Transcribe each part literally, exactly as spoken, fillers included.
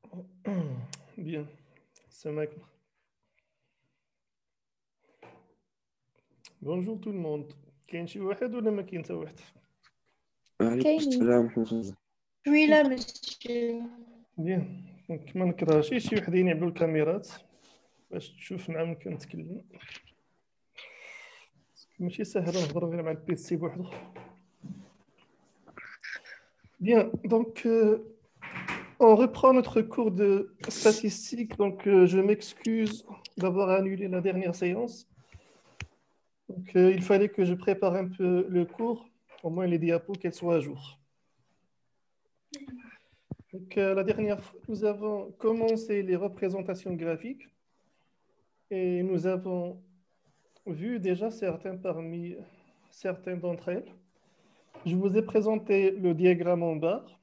Bien, c'est Mike. Bonjour tout le monde. كاين شي واحد ولا ما كاين حتى واحد؟ وعليكم كاينين. السلام ورحمة الله. Oui, là, monsieur. بيان، دونك ما نكرهش شي وحدين يعملوا الكاميرات باش تشوف معاهم كنتكلم. ماشي سهل نهضر غير مع البيسي بوحدو. Bien, donc euh, on reprend notre cours de statistiques. Donc euh, je m'excuse d'avoir annulé la dernière séance. Donc euh, il fallait que je prépare un peu le cours, au moins les diapos, qu'elles soient à jour. Donc euh, la dernière fois, nous avons commencé les représentations graphiques et nous avons vu déjà certains parmi certains d'entre elles. Je vous ai présenté le diagramme en barre.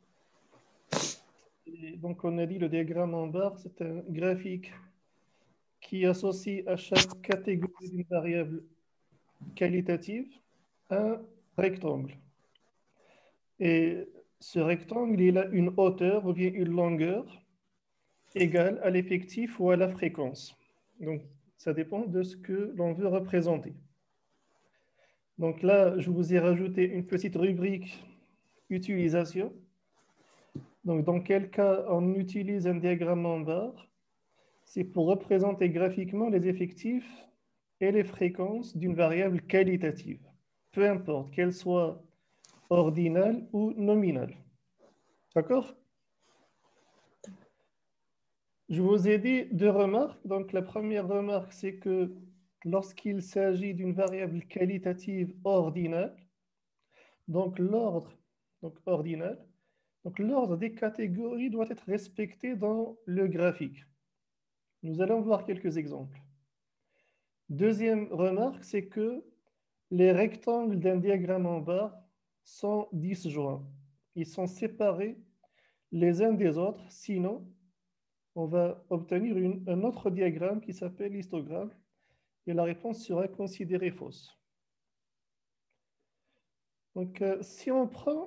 Et donc, on a dit le diagramme en barre, c'est un graphique qui associe à chaque catégorie d'une variable qualitative un rectangle. Et ce rectangle, il a une hauteur ou bien une longueur égale à l'effectif ou à la fréquence. Donc, ça dépend de ce que l'on veut représenter. Donc là, je vous ai rajouté une petite rubrique utilisation. Donc, dans quel cas on utilise un diagramme en barre? C'est pour représenter graphiquement les effectifs et les fréquences d'une variable qualitative, peu importe qu'elle soit ordinale ou nominale. D'accord? Je vous ai dit deux remarques. Donc, la première remarque, c'est que lorsqu'il s'agit d'une variable qualitative ordinale, donc l'ordre donc ordinal, donc l'ordre des catégories doit être respecté dans le graphique. Nous allons voir quelques exemples. Deuxième remarque, c'est que les rectangles d'un diagramme en barre sont disjoints. Ils sont séparés les uns des autres, sinon on va obtenir une, un autre diagramme qui s'appelle histogramme et la réponse sera considérée fausse. Donc, euh, si on prend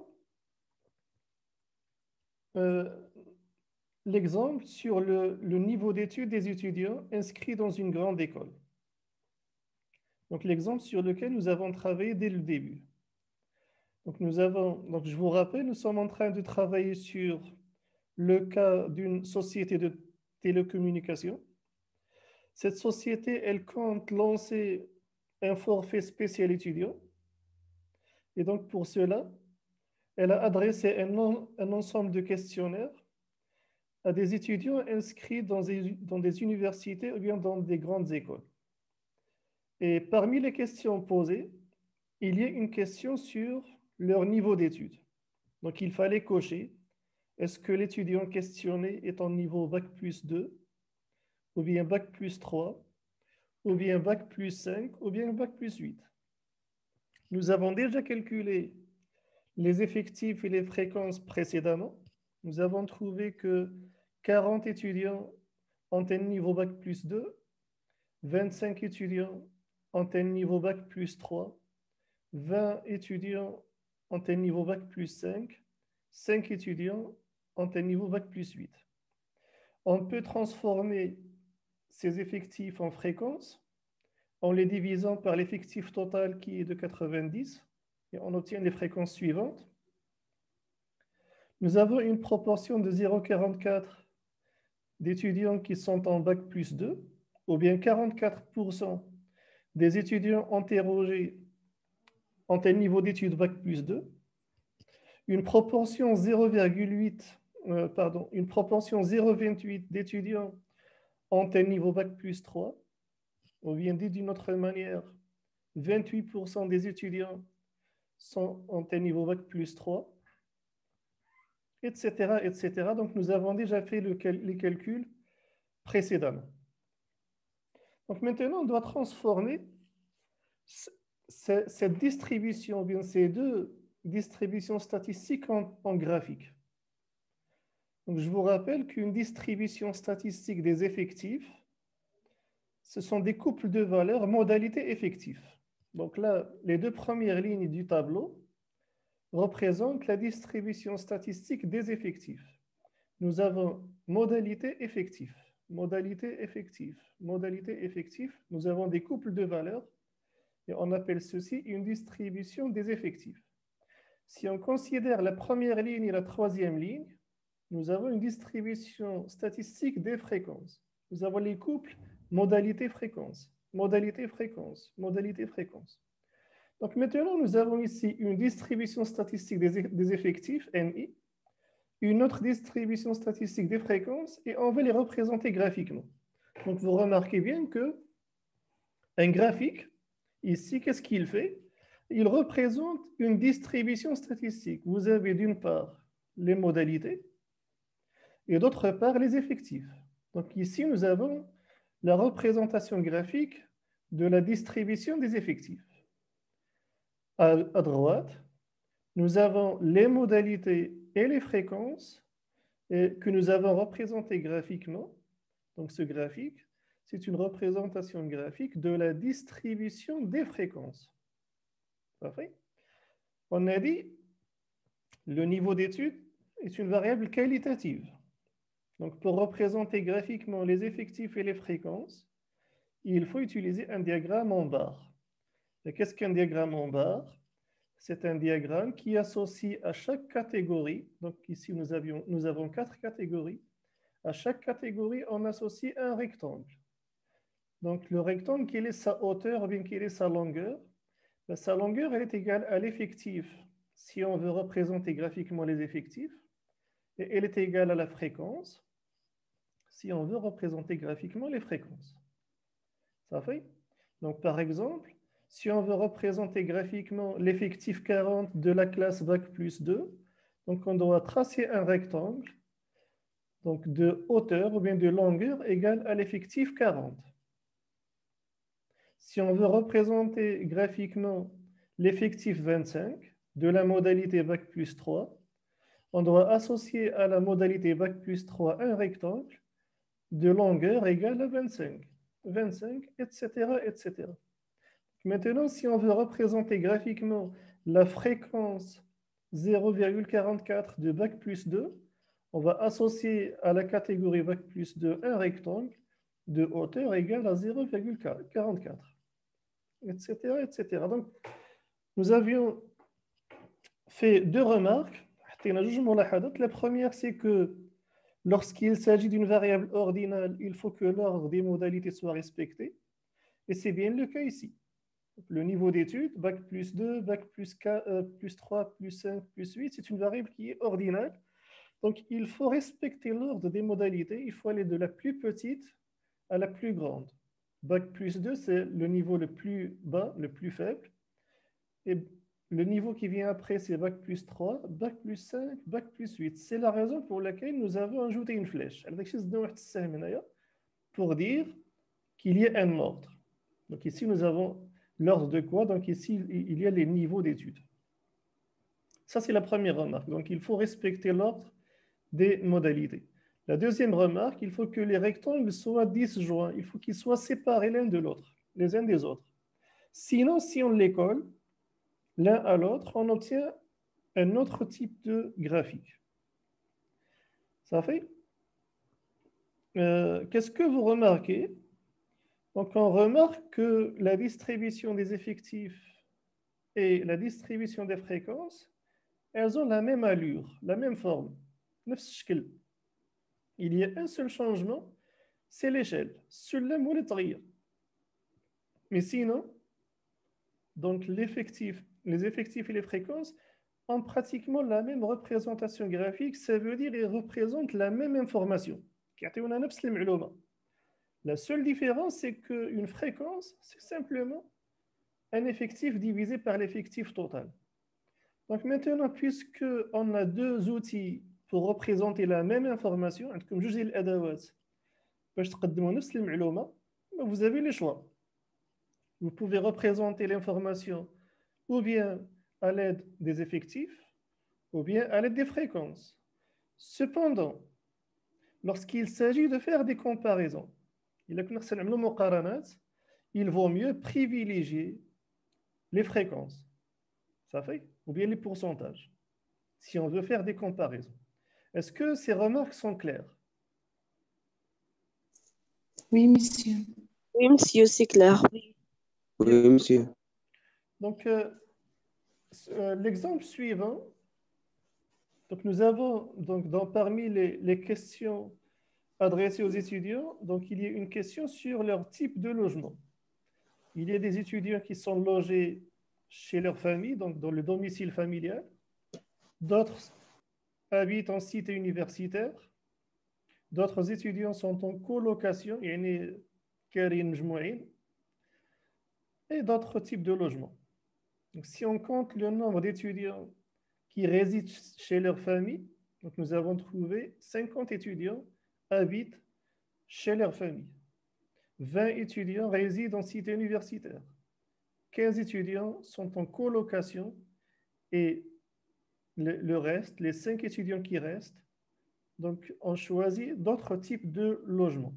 euh, l'exemple sur le, le niveau d'études des étudiants inscrits dans une grande école. Donc, l'exemple sur lequel nous avons travaillé dès le début. Donc, nous avons, donc, je vous rappelle, nous sommes en train de travailler sur le cas d'une société de télécommunications. Cette société, elle compte lancer un forfait spécial étudiant. Et donc, pour cela, elle a adressé un, un ensemble de questionnaires à des étudiants inscrits dans des, dans des universités ou bien dans des grandes écoles. Et parmi les questions posées, il y a une question sur leur niveau d'études. Donc, il fallait cocher, est-ce que l'étudiant questionné est en niveau bac plus deux, ou bien bac plus trois, ou bien bac plus cinq, ou bien bac plus huit. Nous avons déjà calculé les effectifs et les fréquences précédemment. Nous avons trouvé que quarante étudiants ont un niveau bac plus deux, vingt-cinq étudiants ont un niveau bac plus trois, vingt étudiants ont un niveau bac plus cinq, cinq étudiants ont un niveau bac plus huit. On peut transformer ces effectifs en fréquences en les divisant par l'effectif total qui est de quatre-vingt-dix et on obtient les fréquences suivantes. Nous avons une proportion de zéro virgule quarante-quatre d'étudiants qui sont en bac plus deux, ou bien quarante-quatre pour cent des étudiants interrogés ont un niveau d'études bac plus deux, une proportion zéro virgule huit, euh, pardon, une proportion zéro virgule vingt-huit d'étudiants ont un niveau bac plus trois, ou bien dit d'une autre manière, vingt-huit pour cent des étudiants sont, ont un niveau bac plus trois, et cetera, et cetera. Donc, nous avons déjà fait le, les calculs précédemment. Donc, maintenant, on doit transformer cette distribution, bien ces deux distributions statistiques en, en graphique. Donc, je vous rappelle qu'une distribution statistique des effectifs, ce sont des couples de valeurs modalité effectif. Donc là, les deux premières lignes du tableau représentent la distribution statistique des effectifs. Nous avons modalité effective. Modalité effective. Modalité effective, nous avons des couples de valeurs et on appelle ceci une distribution des effectifs. Si on considère la première ligne et la troisième ligne, nous avons une distribution statistique des fréquences. Nous avons les couples modalité-fréquence, modalité-fréquence, modalité-fréquence. Donc maintenant, nous avons ici une distribution statistique des, des effectifs, N I, une autre distribution statistique des fréquences, et on va les représenter graphiquement. Donc vous remarquez bien que un graphique, ici, qu'est-ce qu'il fait? Il représente une distribution statistique. Vous avez d'une part les modalités, et d'autre part les effectifs. Donc ici, nous avons la représentation graphique de la distribution des effectifs. À, à droite, nous avons les modalités et les fréquences et que nous avons représentées graphiquement. Donc ce graphique, c'est une représentation graphique de la distribution des fréquences. Parfait. On a dit le niveau d'étude est une variable qualitative. Donc, pour représenter graphiquement les effectifs et les fréquences, il faut utiliser un diagramme en barre. Et qu'est-ce qu'un diagramme en barre? C'est un diagramme qui associe à chaque catégorie, donc ici nous, avions, nous avons quatre catégories, à chaque catégorie on associe un rectangle. Donc le rectangle, quelle est sa hauteur ou bien quelle est sa longueur? Ben, sa longueur elle est égale à l'effectif si on veut représenter graphiquement les effectifs, et elle est égale à la fréquence si on veut représenter graphiquement les fréquences. Ça fait? Donc, par exemple, si on veut représenter graphiquement l'effectif quarante de la classe Bac plus deux, donc on doit tracer un rectangle donc de hauteur ou bien de longueur égale à l'effectif quarante. Si on veut représenter graphiquement l'effectif vingt-cinq de la modalité Bac plus trois, on doit associer à la modalité Bac plus trois un rectangle de longueur égale à vingt-cinq, vingt-cinq, et cetera, et cetera. Maintenant, si on veut représenter graphiquement la fréquence zéro virgule quarante-quatre de Bac plus deux, on va associer à la catégorie Bac plus deux un rectangle de hauteur égale à zéro virgule quarante-quatre, et cetera, et cetera. Donc, nous avions fait deux remarques. La première, c'est que lorsqu'il s'agit d'une variable ordinale, il faut que l'ordre des modalités soit respecté. Et c'est bien le cas ici. Le niveau d'étude, Bac plus deux, Bac plus, quatre, euh, plus trois, plus cinq, plus huit, c'est une variable qui est ordinale. Donc, il faut respecter l'ordre des modalités. Il faut aller de la plus petite à la plus grande. Bac plus deux, c'est le niveau le plus bas, le plus faible. Et le niveau qui vient après, c'est Bac plus trois, Bac plus cinq, Bac plus huit. C'est la raison pour laquelle nous avons ajouté une flèche. Pour dire qu'il y a un ordre. Donc ici, nous avons l'ordre de quoi? Donc ici, il y a les niveaux d'études. Ça, c'est la première remarque. Donc il faut respecter l'ordre des modalités. La deuxième remarque, il faut que les rectangles soient disjoints. Il faut qu'ils soient séparés l'un de l'autre, les uns des autres. Sinon, si on les colle l'un à l'autre, on obtient un autre type de graphique. Ça fait? Euh, qu'est-ce que vous remarquez? Donc, on remarque que la distribution des effectifs et la distribution des fréquences, elles ont la même allure, la même forme. Il y a un seul changement, c'est l'échelle. Mais sinon, donc l'effectif, les effectifs et les fréquences ont pratiquement la même représentation graphique, ça veut dire qu'ils représentent la même information. La seule différence, c'est qu'une fréquence, c'est simplement un effectif divisé par l'effectif total. Donc maintenant, puisqu'on a deux outils pour représenter la même information, comme je dis l'adawat, vous avez le choix. Vous pouvez représenter l'information ou bien à l'aide des effectifs, ou bien à l'aide des fréquences. Cependant, lorsqu'il s'agit de faire des comparaisons, il vaut mieux privilégier les fréquences, ça fait, ou bien les pourcentages, si on veut faire des comparaisons. Est-ce que ces remarques sont claires? Oui, monsieur. Oui, monsieur, c'est clair. Oui, monsieur. Donc, euh, euh, l'exemple suivant, donc nous avons donc dans, parmi les, les questions adressées aux étudiants, donc il y a une question sur leur type de logement. Il y a des étudiants qui sont logés chez leur famille, donc dans le domicile familial. D'autres habitent en cité universitaire. D'autres étudiants sont en colocation, يعني كارين مجموعين. Et d'autres types de logements. Donc, si on compte le nombre d'étudiants qui résident chez leur famille, donc nous avons trouvé cinquante étudiants habitent chez leur famille. vingt étudiants résident en cité universitaire. quinze étudiants sont en colocation et le, le reste, les cinq étudiants qui restent, donc ont choisi d'autres types de logements.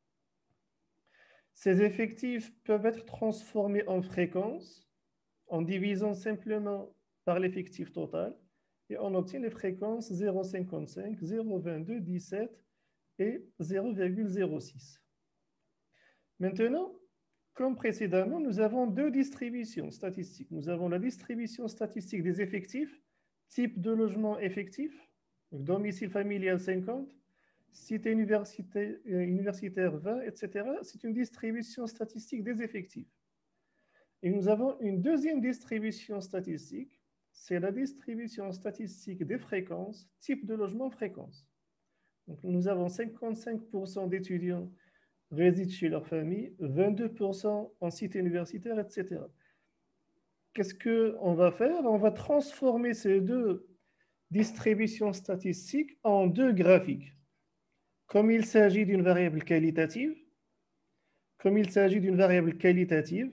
Ces effectifs peuvent être transformés en fréquences en divisant simplement par l'effectif total et on obtient les fréquences zéro virgule cinquante-cinq, zéro virgule vingt-deux, dix-sept et zéro virgule zéro six. Maintenant, comme précédemment, nous avons deux distributions statistiques. Nous avons la distribution statistique des effectifs, type de logement effectif, donc domicile familial cinquante, cité universitaire, universitaire vingt, et cetera. C'est une distribution statistique des effectifs. Et nous avons une deuxième distribution statistique, c'est la distribution statistique des fréquences, type de logement fréquence. Donc nous avons cinquante-cinq pour cent d'étudiants résident chez leur famille, vingt-deux pour cent en cité universitaire, et cetera. Qu'est-ce qu'on va faire? On va transformer ces deux distributions statistiques en deux graphiques. Comme il s'agit d'une variable qualitative, comme il s'agit d'une variable qualitative,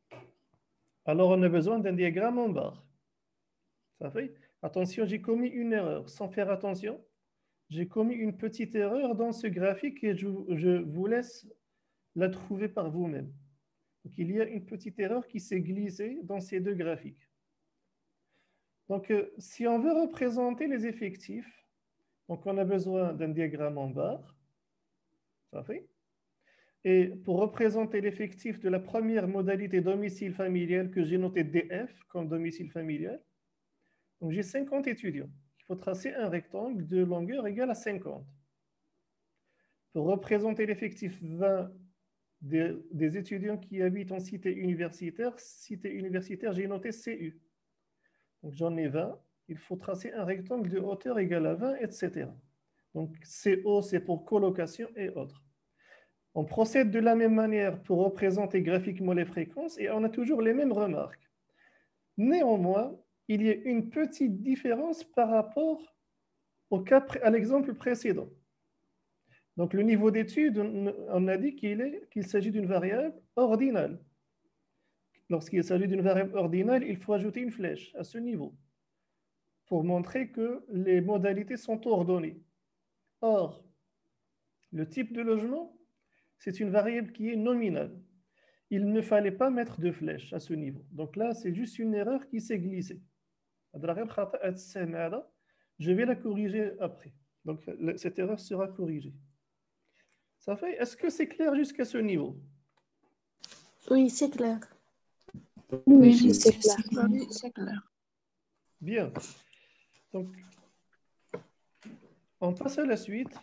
alors on a besoin d'un diagramme en barre. Ça fait? Attention, j'ai commis une erreur. Sans faire attention, j'ai commis une petite erreur dans ce graphique et je, je vous laisse la trouver par vous-même. Donc, il y a une petite erreur qui s'est glissée dans ces deux graphiques. Donc, euh, si on veut représenter les effectifs, donc on a besoin d'un diagramme en barre. Ça fait? Et pour représenter l'effectif de la première modalité domicile familial que j'ai noté D F comme domicile familial, donc j'ai cinquante étudiants. Il faut tracer un rectangle de longueur égale à cinquante. Pour représenter l'effectif vingt des, des étudiants qui habitent en cité universitaire, cité universitaire, j'ai noté C U. Donc j'en ai vingt. Il faut tracer un rectangle de hauteur égale à vingt, et cetera. Donc C O, c'est pour colocation et autres. On procède de la même manière pour représenter graphiquement les fréquences et on a toujours les mêmes remarques. Néanmoins, il y a une petite différence par rapport au cas, à l'exemple précédent. Donc, le niveau d'étude, on a dit qu'il est, qu'il s'agit d'une variable ordinale. Lorsqu'il s'agit d'une variable ordinale, il faut ajouter une flèche à ce niveau pour montrer que les modalités sont ordonnées. Or, le type de logement, c'est une variable qui est nominale. Il ne fallait pas mettre de flèche à ce niveau. Donc là, c'est juste une erreur qui s'est glissée. Je vais la corriger après. Donc, cette erreur sera corrigée. Ça fait? Est-ce que c'est clair jusqu'à ce niveau? Oui, c'est clair. Oui, Oui, c'est clair. clair. Oui, c'est clair. Bien. Donc, on passe à la suite.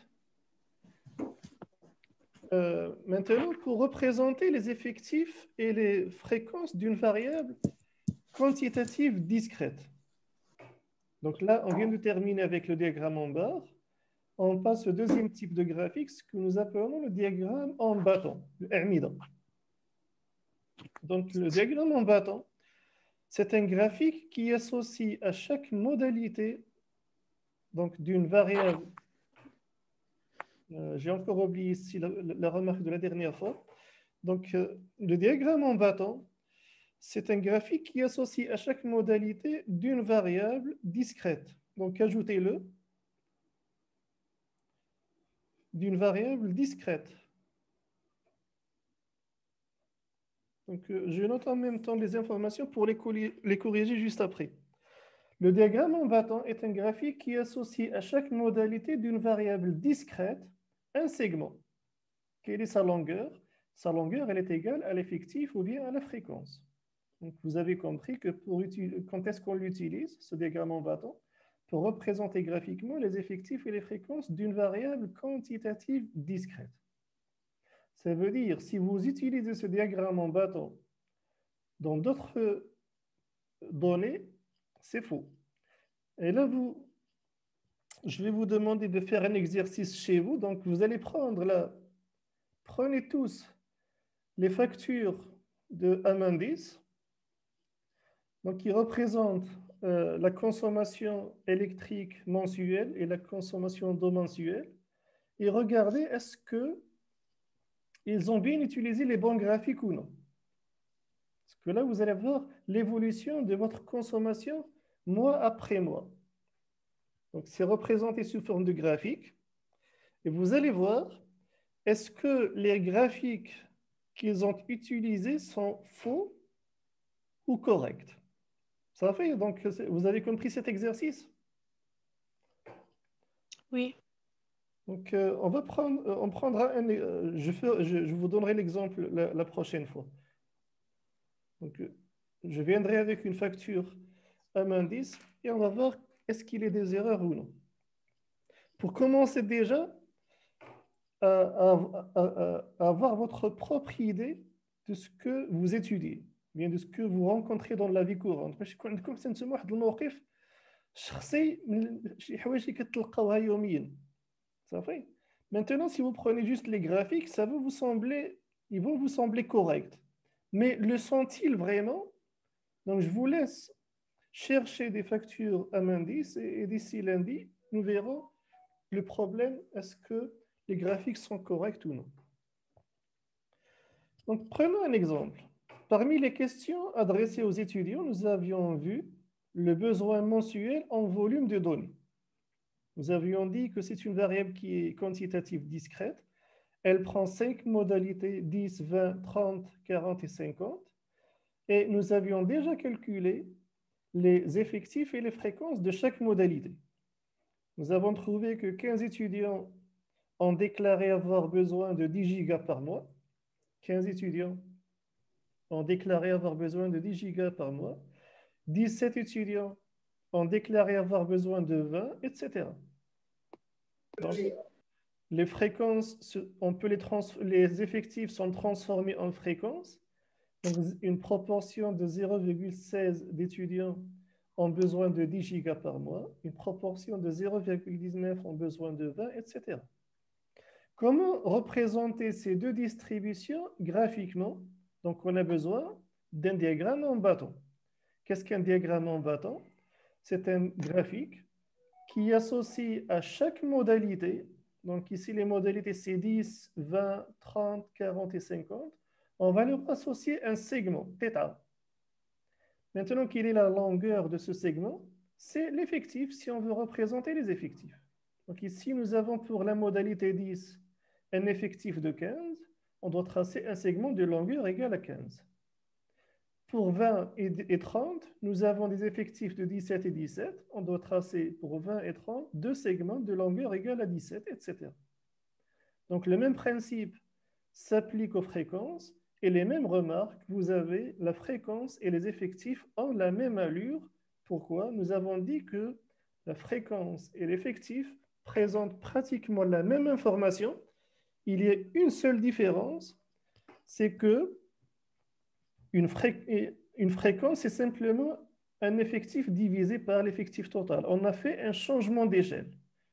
Euh, maintenant, pour représenter les effectifs et les fréquences d'une variable quantitative discrète. Donc là, on vient de terminer avec le diagramme en barre. On passe au deuxième type de graphique, ce que nous appelons le diagramme en bâton, le Armida. Donc, le diagramme en bâton, c'est un graphique qui associe à chaque modalité donc d'une variable. Euh, J'ai encore oublié ici la, la remarque de la dernière fois. Donc, euh, le diagramme en bâton, c'est un graphique qui associe à chaque modalité d'une variable discrète. Donc, ajoutez-le d'une variable discrète. Donc, euh, je note en même temps les informations pour les, les corriger juste après. Le diagramme en bâton est un graphique qui associe à chaque modalité d'une variable discrète un segment. quelle est sa longueur? Sa longueur, elle est égale à l'effectif ou bien à la fréquence. Donc, vous avez compris que pour quand est-ce qu'on l'utilise, ce diagramme en bâton, pour représenter graphiquement les effectifs et les fréquences d'une variable quantitative discrète. Ça veut dire, si vous utilisez ce diagramme en bâton dans d'autres données, c'est faux. Et là, vous, je vais vous demander de faire un exercice chez vous. Donc, vous allez prendre là, prenez tous les factures de Amandis, donc qui représentent euh, la consommation électrique mensuelle et la consommation d'eau mensuelle, et regardez est-ce que ils ont bien utilisé les bons graphiques ou non. Parce que là, vous allez voir l'évolution de votre consommation mois après mois. Donc, c'est représenté sous forme de graphique. Et vous allez voir, est-ce que les graphiques qu'ils ont utilisés sont faux ou corrects? Ça fait, donc, vous avez compris cet exercice? Oui. Donc, euh, on va prendre, on prendra un, euh, je, fais, je, je vous donnerai l'exemple la, la prochaine fois. Donc, euh, je viendrai avec une facture à Amandis et on va voir est-ce qu'il y a des erreurs ou non. Pour commencer déjà à, à, à, à avoir votre propre idée de ce que vous étudiez, bien de ce que vous rencontrez dans la vie courante. باش يكون عندكم تنتموا واحد الموقف شخصي من شي حوايج اللي كتلقاوها يوميا. صافي. Maintenant, si vous prenez juste les graphiques, ça va vous sembler, ils vont vous sembler corrects. Mais le sont-ils vraiment? Donc, je vous laisse chercher des factures Amandis et, et d'ici lundi, nous verrons le problème, est-ce que les graphiques sont corrects ou non. Donc, prenons un exemple. Parmi les questions adressées aux étudiants, nous avions vu le besoin mensuel en volume de données. Nous avions dit que c'est une variable qui est quantitative discrète. Elle prend cinq modalités, dix, vingt, trente, quarante et cinquante. Et nous avions déjà calculé les effectifs et les fréquences de chaque modalité. Nous avons trouvé que quinze étudiants ont déclaré avoir besoin de dix gigas par mois. quinze étudiants ont déclaré avoir besoin de dix gigas par mois. dix-sept étudiants ont déclaré avoir besoin de vingt, et cetera. Donc, les fréquences, on peut les, les effectifs sont transformés en fréquences. Donc, une proportion de zéro virgule seize d'étudiants ont besoin de dix gigas par mois, une proportion de zéro virgule dix-neuf ont besoin de vingt, et cetera. Comment représenter ces deux distributions graphiquement? Donc, on a besoin d'un diagramme en bâton. Qu'est-ce qu'un diagramme en bâton? C'est un graphique qui associe à chaque modalité, donc ici les modalités c'est dix, vingt, trente, quarante et cinquante, on va leur associer un segment, θ. Maintenant, quelle est la longueur de ce segment? C'est l'effectif si on veut représenter les effectifs. Donc ici, nous avons pour la modalité dix un effectif de quinze, on doit tracer un segment de longueur égale à quinze. Pour vingt et trente, nous avons des effectifs de dix-sept et dix-sept, on doit tracer pour vingt et trente deux segments de longueur égale à dix-sept, et cetera. Donc le même principe s'applique aux fréquences et les mêmes remarques, vous avez la fréquence et les effectifs ont la même allure. Pourquoi? Nous avons dit que la fréquence et l'effectif présentent pratiquement la même information. Il y a une seule différence, c'est que une, fré une fréquence est simplement un effectif divisé par l'effectif total. On a fait un changement d'échelle.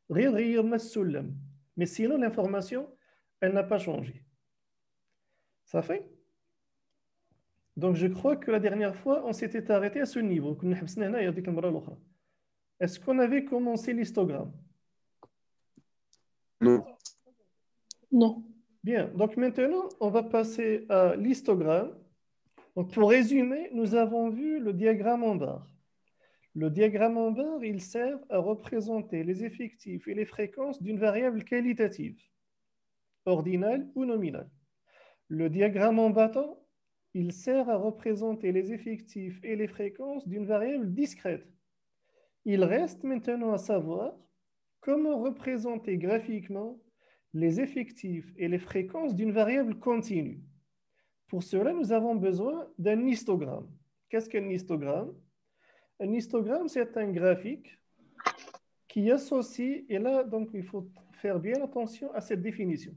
Mais sinon, l'information, elle n'a pas changé. Ça fait? Donc, je crois que la dernière fois, on s'était arrêté à ce niveau. Est-ce qu'on avait commencé l'histogramme? Non. Non. Bien. Donc, maintenant, on va passer à l'histogramme. Donc, pour résumer, nous avons vu le diagramme en barre. Le diagramme en barre, il sert à représenter les effectifs et les fréquences d'une variable qualitative, ordinale ou nominale. Le diagramme en bâton, il sert à représenter les effectifs et les fréquences d'une variable discrète. Il reste maintenant à savoir comment représenter graphiquement les effectifs et les fréquences d'une variable continue. Pour cela, nous avons besoin d'un histogramme. Qu'est-ce qu'un histogramme? Un histogramme, c'est un graphique qui associe, et là, donc, il faut faire bien attention à cette définition.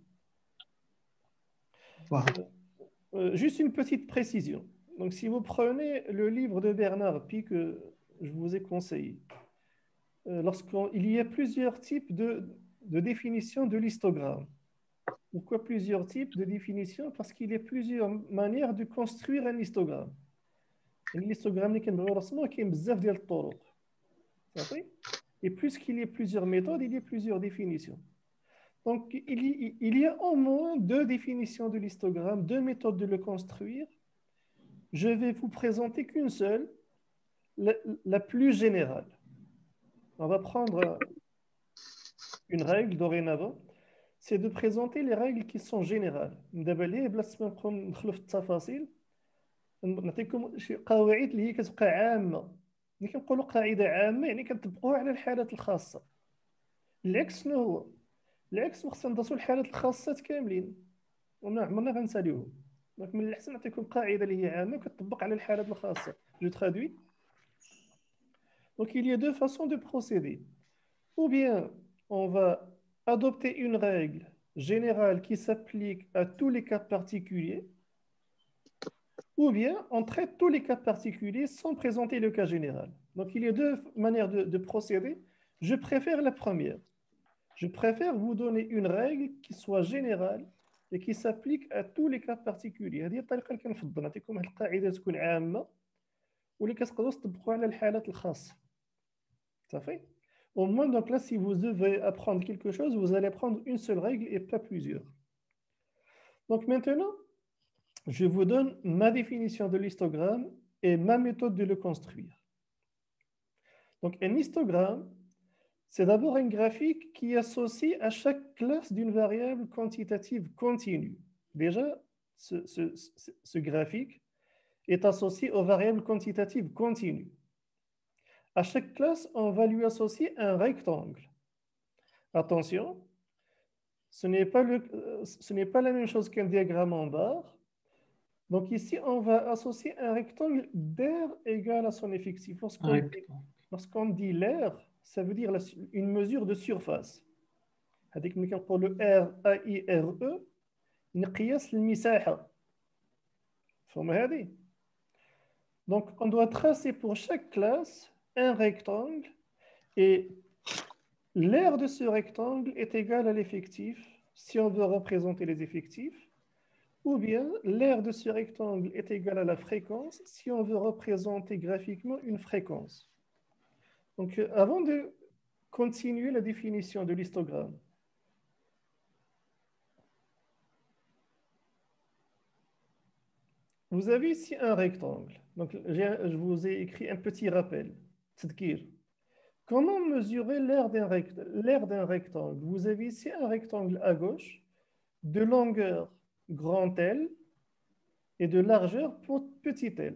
Wow. Euh, juste une petite précision. Donc, si vous prenez le livre de Bernard Pi que je vous ai conseillé, euh, lorsqu'il y a plusieurs types de, de définition de l'histogramme. Pourquoi plusieurs types de définitions? Parce qu'il y a plusieurs manières de construire un histogramme. L'histogramme, il y a بزاف ديال الطرق. Et plus qu'il y a plusieurs méthodes, il y a plusieurs définitions. Donc, il y, il y a au moins deux définitions de l'histogramme, deux méthodes de le construire. Je vais vous présenter qu'une seule, la, la plus générale. On va prendre une règle dorénavant, c'est de présenter les règles qui sont générales. دابا ليه بلاصه ما ندخلوا في التفاصيل نعطيكم شي قواعد اللي هي كتبقى عامه. ملي كنقولوا قاعده عامه يعني كنطبقوها على الحالات الخاصه. العكس شنو هو؟ العكس خصنا ندرسوا الحالات الخاصات كاملين وما عمرنا غنساليوهم. دونك من الاحسن نعطيكم قاعده اللي هي عامه كتطبق على الحالات الخاصه. Je traduis. Donc il y a deux façons de procéder. Ou bien on va adopter une règle générale qui s'applique à tous les cas particuliers, ou bien on traite tous les cas particuliers sans présenter le cas général. Donc il y a deux manières de, de procéder. Je préfère la première. Je préfère vous donner une règle qui soit générale et qui s'applique à tous les cas particuliers. هذه الطريقة اللي كنفضل نعطيكم واحد القاعدة تكون عامة واللي كتقدروا تطبقوها على الحالات الخاصة. صافي؟ Au moins, donc là, si vous devez apprendre quelque chose, vous allez prendre une seule règle et pas plusieurs. Donc maintenant, je vous donne ma définition de l'histogramme et ma méthode de le construire. Donc un histogramme, c'est d'abord un graphique qui associe à chaque classe d'une variable quantitative continue. Déjà, ce, ce, ce, ce graphique est associé aux variables quantitatives continues. À chaque classe, on va lui associer un rectangle. Attention, ce n'est pas, le, ce n'est pas la même chose qu'un diagramme en barre. Donc ici, on va associer un rectangle d'air égal à son effectif. Lorsqu'on dit, lorsqu'on dit l'air, ça veut dire la, une mesure de surface. Pour le R A I R E, نقياس المساحة. فهم هذه؟ Donc on doit tracer pour chaque classe un rectangle et l'aire de ce rectangle est égale à l'effectif si on veut représenter les effectifs, ou bien l'aire de ce rectangle est égale à la fréquence si on veut représenter graphiquement une fréquence. Donc avant de continuer la définition de l'histogramme, vous avez ici un rectangle. Donc je vous ai écrit un petit rappel. Comment mesurer l'aire d'un rectangle? Vous avez ici un rectangle à gauche de longueur grand L et de largeur petit L.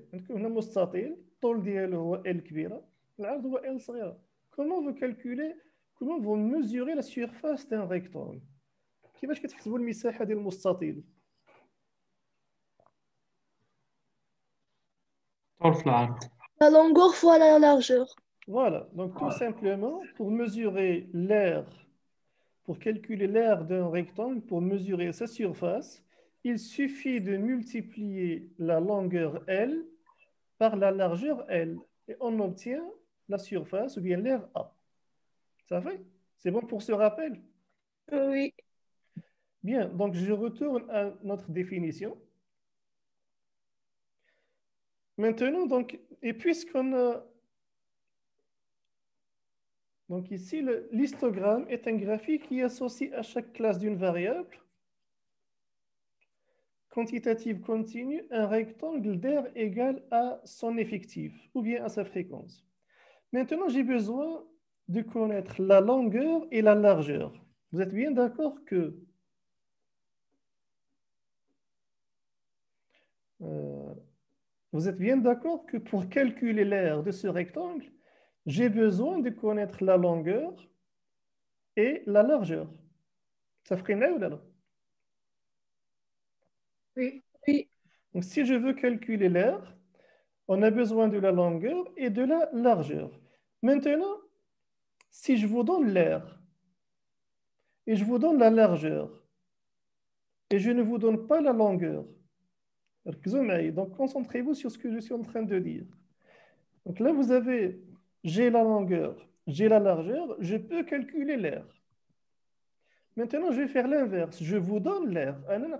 Comment vous calculez, comment vous mesurez la surface d'un rectangle? كيفاش كتحسبوا المساحة ديال المستطيل؟ La longueur fois la largeur. Voilà, donc tout simplement, pour mesurer l'aire, pour calculer l'aire d'un rectangle, pour mesurer sa surface, il suffit de multiplier la longueur L par la largeur L. Et on obtient la surface ou bien l'aire A. Ça fait? C'est bon pour ce rappel? Oui. Bien, donc je retourne à notre définition. Maintenant, donc, et puisqu'on a... Donc ici, l'histogramme est un graphique qui associe à chaque classe d'une variable quantitative continue un rectangle d'air égal à son effectif ou bien à sa fréquence. Maintenant, j'ai besoin de connaître la longueur et la largeur. Vous êtes bien d'accord que euh, vous êtes bien d'accord que pour calculer l'aire de ce rectangle, j'ai besoin de connaître la longueur et la largeur. Ça ferait ou là? Oui. Oui. Donc, si je veux calculer l'air, on a besoin de la longueur et de la largeur. Maintenant, si je vous donne l'air et je vous donne la largeur et je ne vous donne pas la longueur, donc concentrez-vous sur ce que je suis en train de dire. Donc là, vous avez, j'ai la longueur, j'ai la largeur, je peux calculer l'air. Maintenant, je vais faire l'inverse. Je vous donne l'air,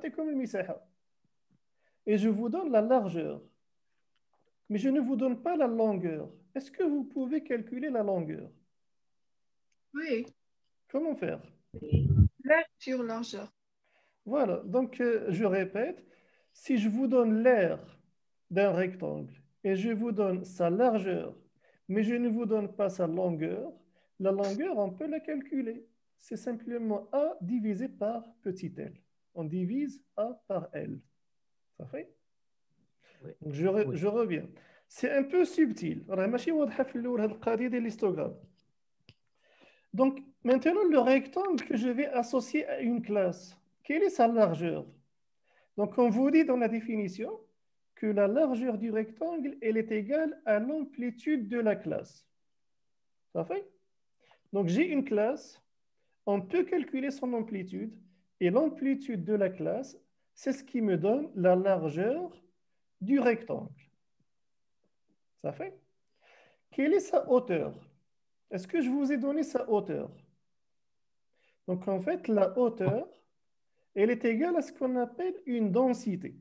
et je vous donne la largeur, mais je ne vous donne pas la longueur. Est-ce que vous pouvez calculer la longueur? Oui. Comment faire? L'air sur largeur. Voilà, donc euh, je répète, si je vous donne l'air d'un rectangle et je vous donne sa largeur, mais je ne vous donne pas sa longueur, la longueur, on peut la calculer. C'est simplement A divisé par petit l. On divise A par L. Ça fait? Oui. Donc je, re- Oui. je reviens. C'est un peu subtil. راه ماشي واضحة في الأول هاد القضية ديال l'histogramme. Donc maintenant, le rectangle que je vais associer à une classe, quelle est sa largeur? Donc, on vous dit dans la définition que la largeur du rectangle, elle est égale à l'amplitude de la classe. Ça fait? Donc, j'ai une classe, on peut calculer son amplitude, et l'amplitude de la classe, c'est ce qui me donne la largeur du rectangle. Ça fait? Quelle est sa hauteur? Est-ce que je vous ai donné sa hauteur? Donc, en fait, la hauteur, elle est égale à ce qu'on appelle une densité.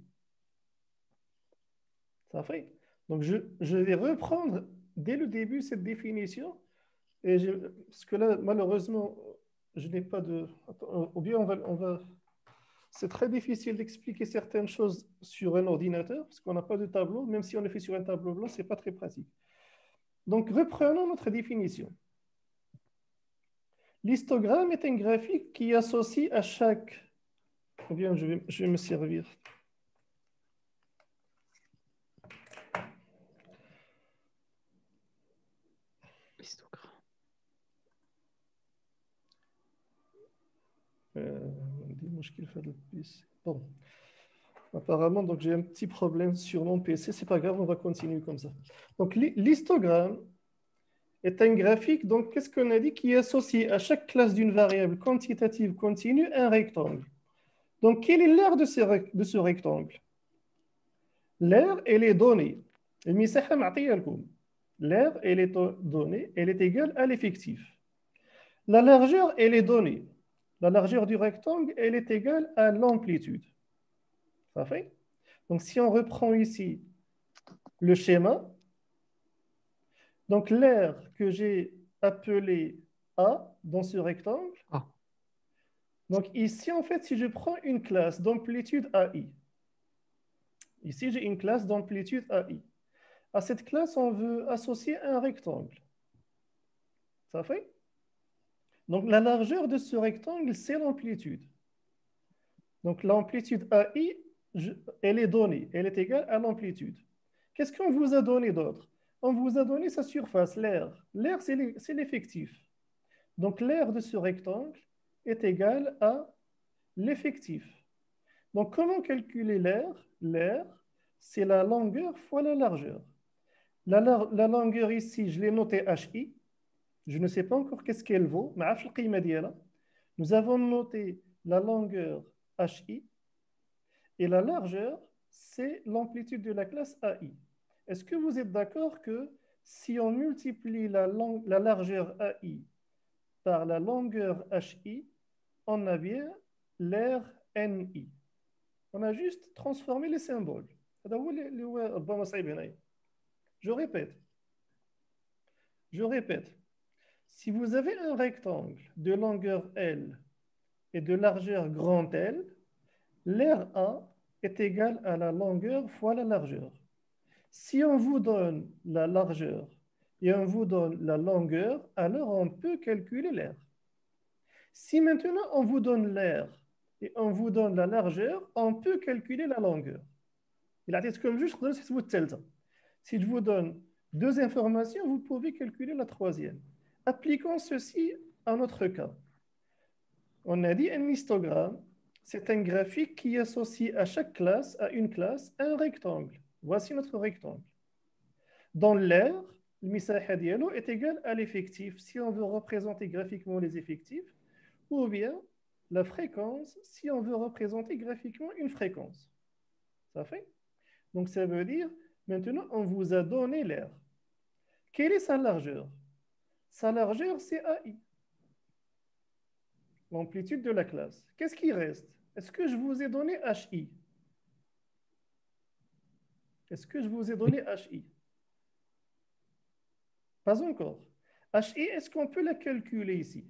Ça fait? Donc, je, je vais reprendre dès le début cette définition. Et je, parce que là, malheureusement, je n'ai pas de... Attends, ou bien on va... On va c'est très difficile d'expliquer certaines choses sur un ordinateur parce qu'on n'a pas de tableau. Même si on le fait sur un tableau blanc, ce n'est pas très pratique. Donc, reprenons notre définition. L'histogramme est un graphique qui associe à chaque... Ou bien je vais, je vais me servir. Histogramme. Euh, bon. Apparemment, donc j'ai un petit problème sur mon P C. C'est pas grave, on va continuer comme ça. Donc, l'histogramme est un graphique, donc qu'est-ce qu'on a dit, qui est associé à chaque classe d'une variable quantitative continue un rectangle. Donc, quelle est l'aire de ce, de ce rectangle? L'aire, elle est donnée. L'aire, elle est donnée, elle est égale à l'effectif. La largeur, elle est donnée. La largeur du rectangle, elle est égale à l'amplitude. Ça fait? Donc, si on reprend ici le schéma, donc l'aire que j'ai appelée A dans ce rectangle, Ah. donc ici, en fait, si je prends une classe d'amplitude A I, ici, j'ai une classe d'amplitude A I. À cette classe, on veut associer un rectangle. Ça fait? Donc, la largeur de ce rectangle, c'est l'amplitude. Donc, l'amplitude A I, je, elle est donnée, elle est égale à l'amplitude. Qu'est-ce qu'on vous a donné d'autre? On vous a donné sa surface, l'aire. L'aire, c'est l'effectif. Donc, l'aire de ce rectangle est égale à l'effectif. Donc, comment calculer l'aire? L'aire, c'est la longueur fois la largeur. La, la longueur ici, je l'ai notée H I. Je ne sais pas encore qu'est-ce qu'elle vaut. Nous avons noté la longueur H I. Et la largeur, c'est l'amplitude de la classe A I. Est-ce que vous êtes d'accord que si on multiplie la, la largeur A I par la longueur H I, on a bien l'aire N I? On a juste transformé les symboles. Je répète. Je répète. Si vous avez un rectangle de longueur L et de largeur grand L, l'aire A est égale à la longueur fois la largeur. Si on vous donne la largeur et on vous donne la longueur, alors on peut calculer l'aire. Si maintenant on vous donne l'aire et on vous donne la largeur, on peut calculer la longueur. Il a dit comme juste, si je vous donne deux informations, vous pouvez calculer la troisième. Appliquons ceci à notre cas. On a dit un histogramme, c'est un graphique qui associe à chaque classe, à une classe, un rectangle. Voici notre rectangle. Dans l'air, le misaha dialo est égal à l'effectif si on veut représenter graphiquement les effectifs, ou bien la fréquence si on veut représenter graphiquement une fréquence. Ça fait? Donc ça veut dire, maintenant on vous a donné l'air. Quelle est sa largeur? Sa largeur, c'est A I. L'amplitude de la classe. Qu'est-ce qui reste? Est-ce que je vous ai donné H I? Est-ce que je vous ai donné H I? Pas encore. H I, est-ce qu'on peut la calculer ici?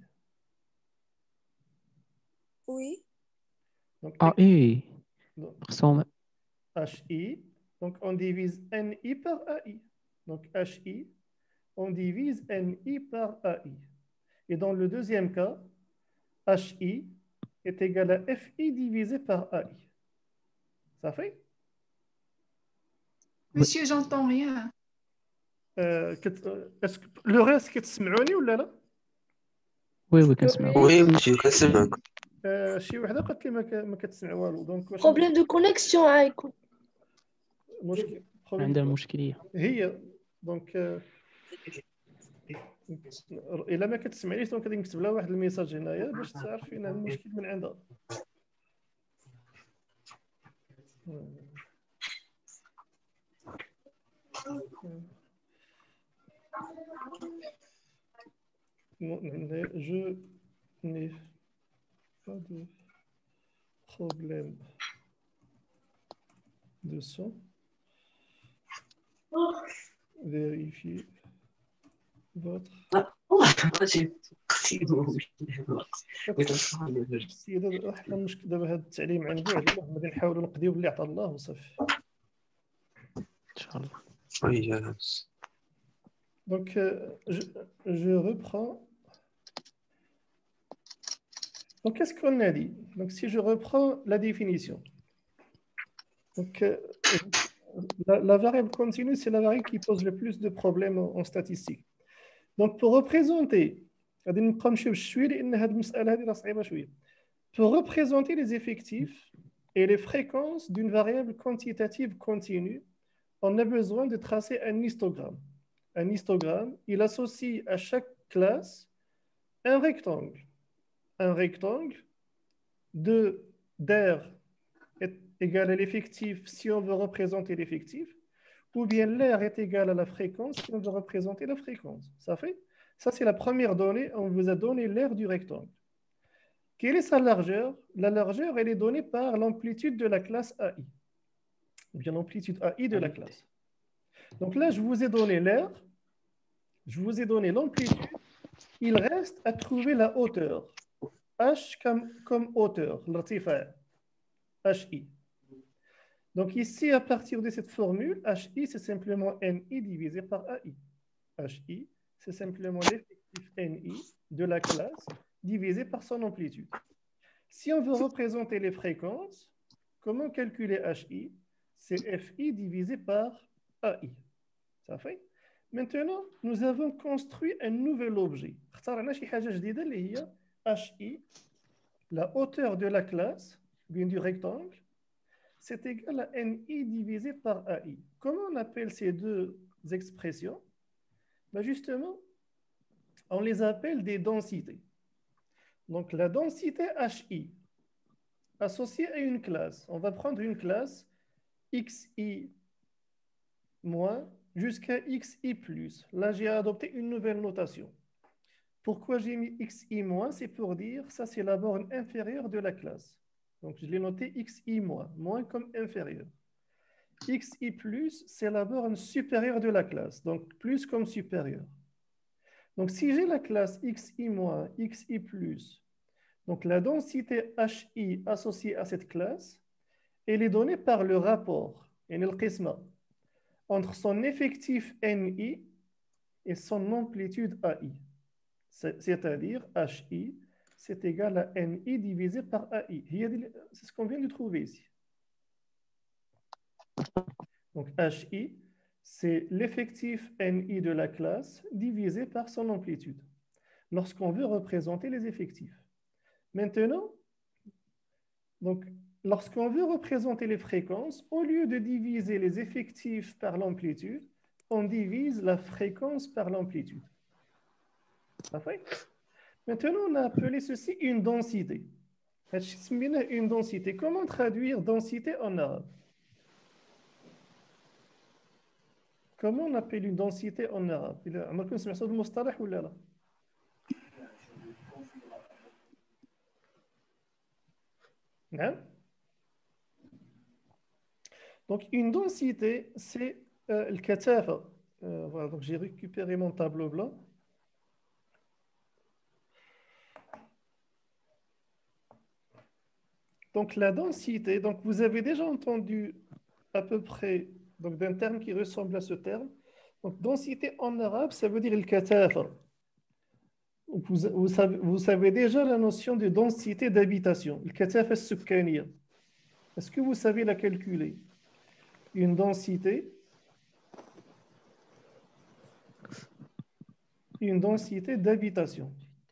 Oui. Donc, Ah, et donc, ressemble. H I, donc on divise N I par A I. Donc H I, on divise N I par A I. Et dans le deuxième cas, H I est égal à F I divisé par A I. Ça fait? Monsieur, j'entends rien. Euh, كت- euh, est-ce que le reste كتسمعوني ولا لا؟ Oui, oui, كنسمعك. Oui. وي ماشي كنسمعك. آه، شي وحده قالت لي ما ك- ما كتسمع والو دونك واش Problème de connexion, Aïko. مشكل عندها بروبليم مشكلة. هي دونك آه، الا ما كتسمعيش دونك غادي نكتب لها واحد الميساج هنايا باش تعرف ان المشكل من عندها. Non, je n'ai pas de problème de son. Vérifiez votre السيدة. احنا المشكل دابا هذا التعليم عن بعد غادي نحاولوا نقضيو باللي عطا الله وصافي. إن شاء الله. وي Donc, euh, je, je reprends. Donc, qu'est-ce qu'on a dit? Donc, si je reprends la définition. Donc, euh, la, la variable continue, c'est la variable qui pose le plus de problèmes en, en statistique. Donc, pour représenter, pour représenter les effectifs et les fréquences d'une variable quantitative continue, on a besoin de tracer un histogramme. Un histogramme, il associe à chaque classe un rectangle. Un rectangle de d'air est égal à l'effectif si on veut représenter l'effectif, ou bien l'air est égal à la fréquence si on veut représenter la fréquence. Ça fait? Ça, c'est la première donnée. On vous a donné l'air du rectangle. Quelle est sa largeur? La largeur, elle est donnée par l'amplitude de la classe A I. Ou bien l'amplitude A I de la classe. Donc là, je vous ai donné l'air. Je vous ai donné l'amplitude. Il reste à trouver la hauteur. H comme, comme hauteur, l'irtifa', H I. Donc ici, à partir de cette formule, H I, c'est simplement N I divisé par A I. H I, c'est simplement l'effectif N I de la classe divisé par son amplitude. Si on veut représenter les fréquences, comment calculer H I? C'est F I divisé par A I. Ça fait? Maintenant, nous avons construit un nouvel objet. H I, la hauteur de la classe, bien du rectangle, c'est égal à N I divisé par A I. Comment on appelle ces deux expressions? Ben justement, on les appelle des densités. Donc la densité H I associée à une classe, on va prendre une classe X I moins jusqu'à X I plus. Là, j'ai adopté une nouvelle notation. Pourquoi j'ai mis X I moins? C'est pour dire, ça c'est la borne inférieure de la classe. Donc je l'ai noté X I moins, moins comme inférieur. X I plus, c'est la borne supérieure de la classe, donc plus comme supérieur. Donc si j'ai la classe X I moins, X I plus, donc la densité H I associée à cette classe, elle est donnée par le rapport, entre son effectif N I et son amplitude A I. C'est-à-dire H I, c'est égal à N I divisé par A I. C'est ce qu'on vient de trouver ici. Donc H I, c'est l'effectif N I de la classe divisé par son amplitude, lorsqu'on veut représenter les effectifs. Maintenant, donc, lorsqu'on veut représenter les fréquences, au lieu de diviser les effectifs par l'amplitude, on divise la fréquence par l'amplitude. Parfait. Maintenant, on a appelé ceci une densité. Une densité. Comment traduire densité en arabe? Comment on appelle une densité en arabe? عمركم سمعتوا المصطلح ولا لا؟ نعم. Donc, une densité, c'est euh, le كثافة. Euh, voilà, donc j'ai récupéré mon tableau blanc. Donc, la densité, donc vous avez déjà entendu à peu près donc, d'un terme qui ressemble à ce terme. Donc, densité en arabe, ça veut dire le كثافة. Vous, vous, savez, vous savez déjà la notion de densité d'habitation, le كثافة السكانية. Est-ce que vous savez la calculer? Une densité, une densité d'habitation.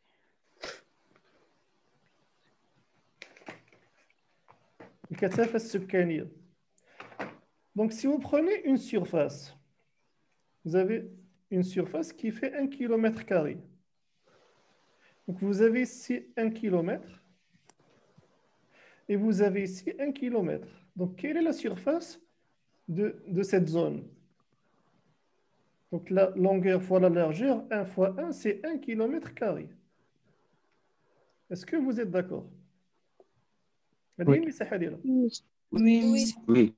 Le كثافة السكانية. Donc, si vous prenez une surface, vous avez une surface qui fait un kilomètre carré. Donc, vous avez ici un kilomètre et vous avez ici un kilomètre. Donc, quelle est la surface de, de cette zone? Donc, la longueur fois la largeur, un fois un, c'est un kilomètre carré. Est-ce que vous êtes d'accord? Oui. Oui. Oui.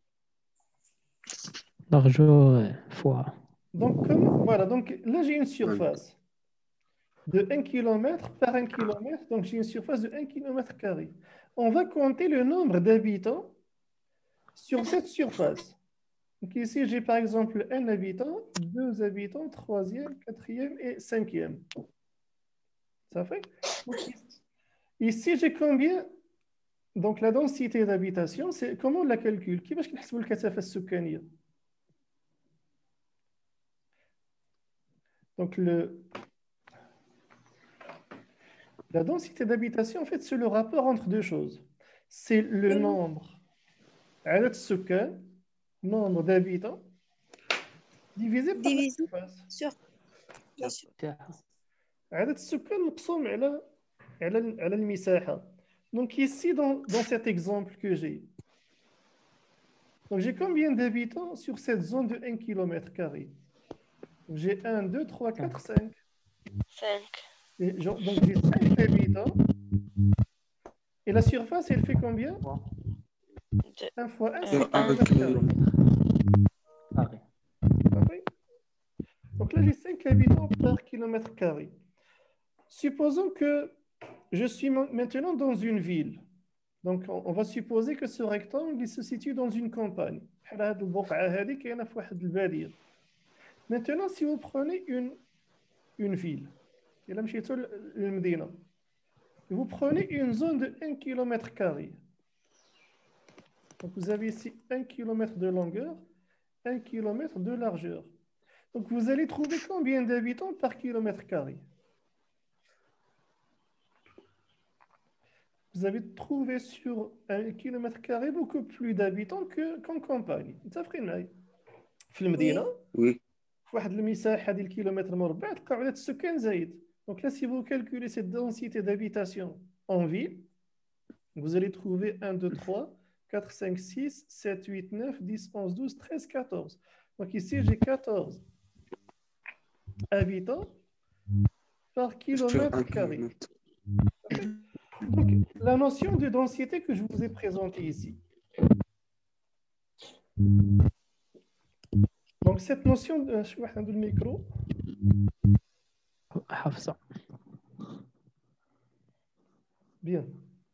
Largeur fois. Donc, comme, voilà, donc là, j'ai une surface de un kilomètre par un kilomètre. Donc, j'ai une surface de un kilomètre carré. On va compter le nombre d'habitants sur cette surface. Donc, ici, j'ai par exemple un habitant, deux habitants, troisième, quatrième et cinquième. Ça fait? Donc, ici, j'ai combien? Donc, la densité d'habitation, c'est comment on la calcule? كيفاش كنحسبوا الكثافة السكانية؟ Donc, le, la densité d'habitation, en fait, c'est le rapport entre deux choses. C'est le nombre, عدد السكان, nombre d'habitants, divisé par la Divisé surface. sur. Bien sûr. عدد السكان مقسوم على على على المساحة. Donc ici, dans, dans cet exemple que j'ai, donc j'ai combien d'habitants sur cette zone de un kilomètre carré? J'ai un, deux, trois, quatre, cinq. cinq. Et genre, donc j'ai cinq habitants. Et la surface, elle fait combien? un fois un, c'est un kilomètre carré. Parfait. Donc là, j'ai cinq habitants par kilomètre carré. Supposons que je suis maintenant dans une ville. Donc, on va supposer que ce rectangle il se situe dans une campagne. Maintenant, si vous prenez une, une ville, vous prenez une zone de un kilomètre carré. Donc, vous avez ici un kilomètre de longueur, un kilomètre de largeur. Donc, vous allez trouver combien d'habitants par kilomètre carré? Vous avez trouvé sur un kilomètre carré beaucoup plus d'habitants qu'en campagne. تفرقين في المدينة Oui. في واحد المساحة ديال الكيلومتر مربع تلقاو عدد السكان زايد. Donc là, si vous calculez cette densité d'habitation en ville, vous allez trouver un, deux, trois, quatre, cinq, six, sept, huit, neuf, dix, onze, douze, treize, quatorze. Donc ici, j'ai quatorze habitants par kilomètre carré. Donc, la notion de densité que je vous ai présentée ici. Donc, cette notion de... Je vais le micro. Bien.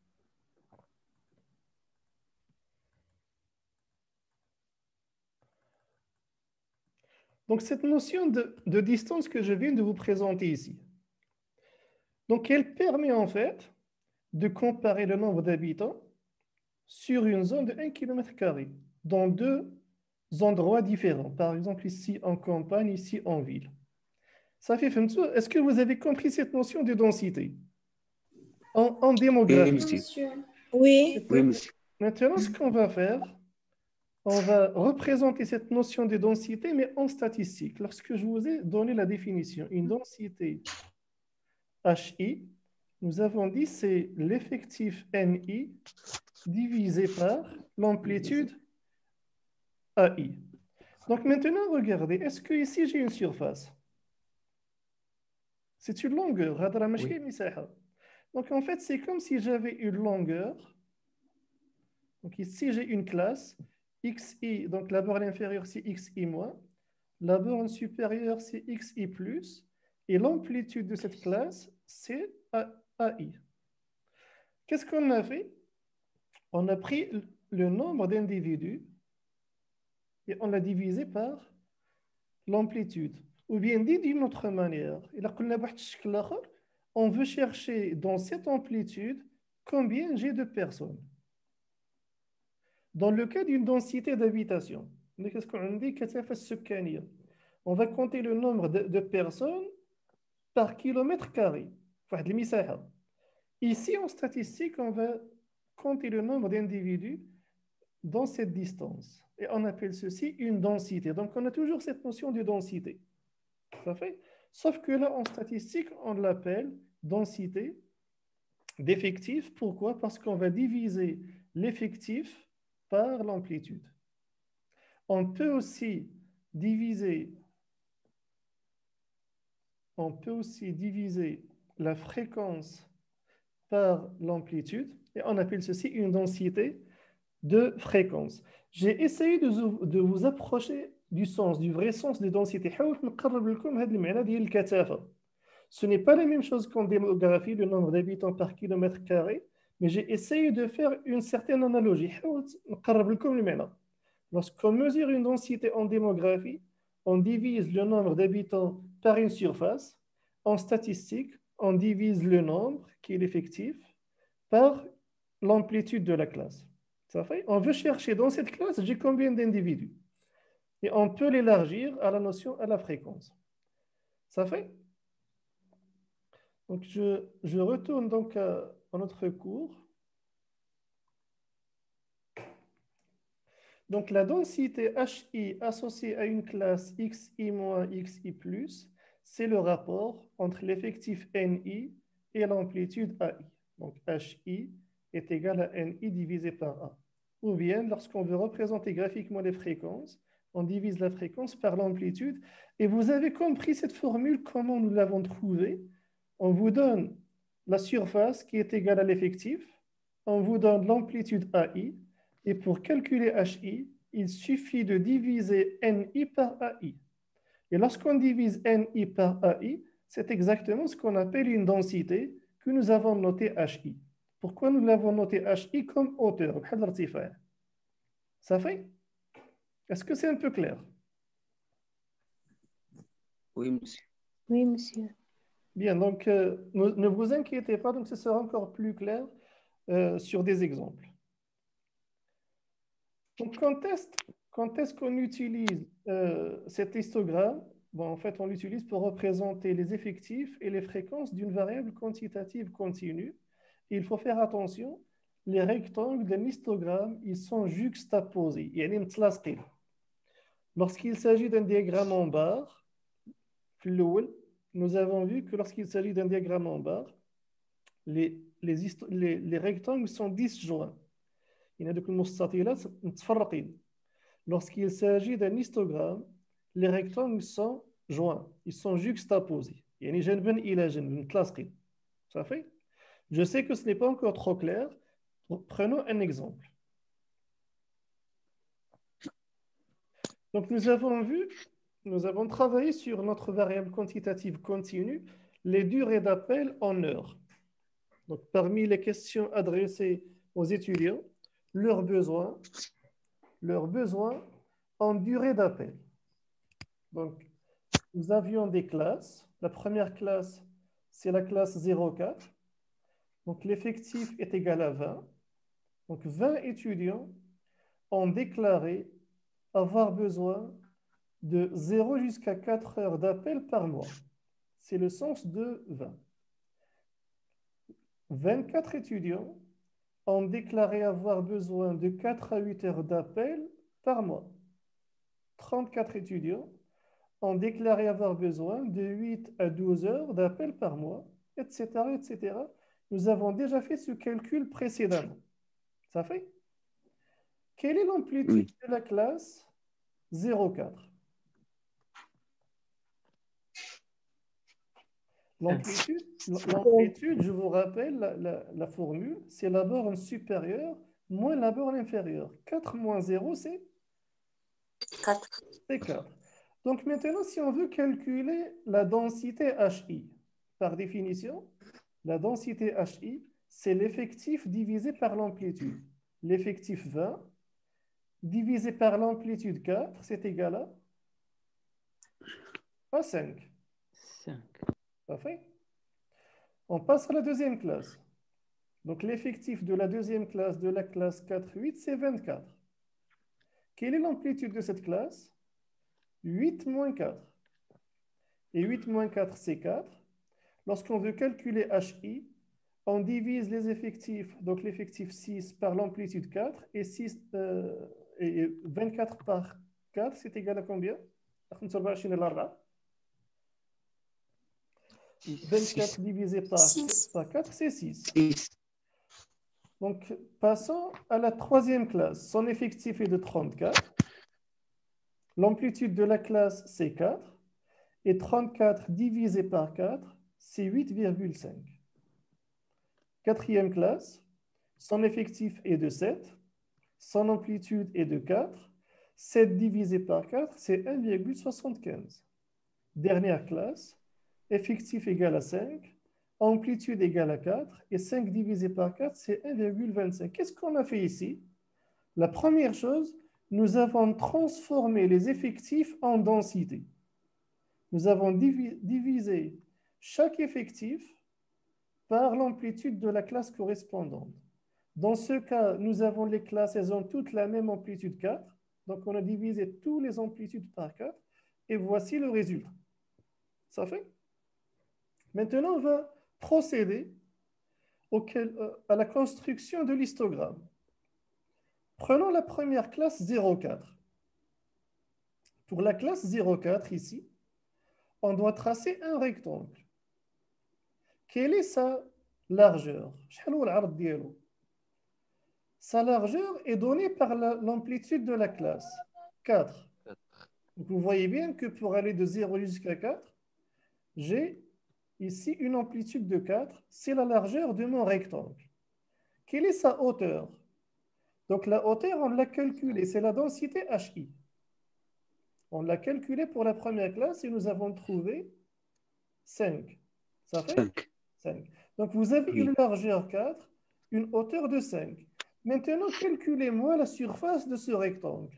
Donc, cette notion de, de distance que je viens de vous présenter ici. Donc, elle permet en fait de comparer le nombre d'habitants sur une zone de un kilomètre carré dans deux endroits différents. Par exemple, ici en campagne, ici en ville. Ça fait, est-ce que vous avez compris cette notion de densité? En, en Oui, démographie. monsieur. Oui. Oui, monsieur. Maintenant, ce qu'on va faire, on va représenter cette notion de densité, mais en statistique. Lorsque je vous ai donné la définition, une densité H I, nous avons dit c'est l'effectif N I divisé par l'amplitude A I. Donc maintenant, regardez, est-ce que ici j'ai une surface? C'est une longueur. هذا راه ماشي مساحة. Donc en fait, c'est comme si j'avais une longueur. Donc ici, j'ai une classe xi, donc la borne inférieure, c'est xi moins. La borne supérieure, c'est xi plus. Et l'amplitude de cette classe, c'est A I. Qu'est-ce qu'on a fait? On a pris le nombre d'individus et on l'a divisé par l'amplitude. Ou bien dit d'une autre manière, on veut chercher dans cette amplitude combien j'ai de personnes. Dans le cas d'une densité d'habitation, qu'est-ce qu'on dit? On va compter le nombre de, de personnes par kilomètre carré. Ici, en statistique, on va compter le nombre d'individus dans cette distance. Et on appelle ceci une densité. Donc, on a toujours cette notion de densité. Ça fait? Sauf que là, en statistique, on l'appelle densité d'effectif. Pourquoi? Parce qu'on va diviser l'effectif par l'amplitude. On peut aussi diviser, on peut aussi diviser la fréquence par l'amplitude et on appelle ceci une densité de fréquence. J'ai essayé de vous, de vous approcher du sens, du vrai sens des densités. Ce n'est pas la même chose qu'en démographie, le nombre d'habitants par kilomètre carré, mais j'ai essayé de faire une certaine analogie. Lorsqu'on mesure une densité en démographie, on divise le nombre d'habitants par une surface. En statistique, on divise le nombre, qui est l'effectif, par l'amplitude de la classe. Ça fait? On veut chercher dans cette classe, j'ai combien d'individus? Et on peut l'élargir à la notion, à la fréquence. Ça fait? Donc, je, je retourne donc à, à notre cours. Donc, la densité H I associée à une classe xi moins xi plus, c'est le rapport entre l'effectif N I et l'amplitude A I. Donc, H I est égal à N I divisé par A. Ou bien, lorsqu'on veut représenter graphiquement les fréquences, on divise la fréquence par l'amplitude. Et vous avez compris cette formule, comment nous l'avons trouvée. On vous donne la surface qui est égale à l'effectif. On vous donne l'amplitude A I. Et pour calculer H I, il suffit de diviser N I par A I. Et lorsqu'on divise N I par A I, c'est exactement ce qu'on appelle une densité que nous avons notée H I. Pourquoi nous l'avons noté H I comme hauteur? Ça fait? Est-ce que c'est un peu clair? Oui, monsieur. Oui, monsieur. Bien, donc euh, ne, ne vous inquiétez pas, donc ce sera encore plus clair euh, sur des exemples. Donc, quand est-ce, quand est-ce qu'on utilise euh, cet histogramme? Bon, en fait, on l'utilise pour représenter les effectifs et les fréquences d'une variable quantitative continue. Et il faut faire attention, les rectangles d'un histogramme, ils sont juxtaposés. يعني متلاصقين. Lorsqu'il s'agit d'un diagramme en barre, nous avons vu que lorsqu'il s'agit d'un diagramme en barre, les, les, les, les rectangles sont disjoints. Lorsqu'il s'agit d'un histogramme, les rectangles sont joints, ils sont juxtaposés. Ça fait? Je sais que ce n'est pas encore trop clair. Prenons un exemple. Donc nous avons vu, nous avons travaillé sur notre variable quantitative continue, les durées d'appel en heures. Donc parmi les questions adressées aux étudiants, leurs besoins, leurs besoins en durée d'appel. Donc, nous avions des classes. La première classe, c'est la classe zéro quatre. Donc, l'effectif est égal à vingt. Donc, vingt étudiants ont déclaré avoir besoin de zéro jusqu'à quatre heures d'appel par mois. C'est le sens de vingt. vingt-quatre étudiants ont déclaré avoir besoin de quatre à huit heures d'appel par mois. trente-quatre étudiants ont déclaré avoir besoin de huit à douze heures d'appel par mois, et cetera, et cetera. Nous avons déjà fait ce calcul précédemment. Ça fait? Quelle est l'amplitude Oui. de la classe zéro quatre? L'amplitude, l'amplitude, je vous rappelle la, la- la formule, c'est la borne supérieure moins la borne inférieure. quatre moins zéro, c'est quatre. c'est quatre. Donc maintenant, si on veut calculer la densité H I, par définition, la densité H I, c'est l'effectif divisé par l'amplitude. L'effectif vingt divisé par l'amplitude quatre, c'est égal à, à cinq. cinq. Parfait. On passe à la deuxième classe. Donc l'effectif de la deuxième classe de la classe quatre huit, c'est vingt-quatre. Quelle est l'amplitude de cette classe? huit moins quatre. Et huit moins quatre, c'est quatre. Lorsqu'on veut calculer H I, on divise les effectifs, donc l'effectif six par l'amplitude quatre, et, six, euh, et vingt-quatre par quatre, c'est égal à combien? vingt-quatre divisé par, par quatre, c'est six. six. Donc, passons à la troisième classe. Son effectif est de trente-quatre. L'amplitude de la classe, c'est quatre. Et trente-quatre divisé par quatre, c'est huit virgule cinq. Quatrième classe, son effectif est de sept. Son amplitude est de quatre. sept divisé par quatre, c'est un virgule soixante-quinze. Dernière classe, effectif égal à cinq. Amplitude égale à quatre. Et cinq divisé par quatre, c'est un virgule vingt-cinq. Qu'est-ce qu'on a fait ici? La première chose, nous avons transformé les effectifs en densité. Nous avons divi- divisé chaque effectif par l'amplitude de la classe correspondante. Dans ce cas, nous avons les classes, elles ont toutes la même amplitude quatre. Donc, on a divisé toutes les amplitudes par quatre. Et voici le résultat. Ça fait? Maintenant, on va procéder auquel, euh, à la construction de l'histogramme. Prenons la première classe zéro quatre. Pour la classe zéro quatre, ici, on doit tracer un rectangle. Quelle est sa largeur? Sa largeur est donnée par la- l'amplitude de la classe, quatre. Donc, vous voyez bien que pour aller de zéro jusqu'à quatre, j'ai ici une amplitude de quatre. C'est la largeur de mon rectangle. Quelle est sa hauteur? Donc, la hauteur, on l'a calculée. C'est la densité H I. On l'a calculée pour la première classe et nous avons trouvé cinq. Ça fait cinq. cinq. Donc, vous avez Oui. une largeur quatre, une hauteur de cinq. Maintenant, calculez-moi la surface de ce rectangle.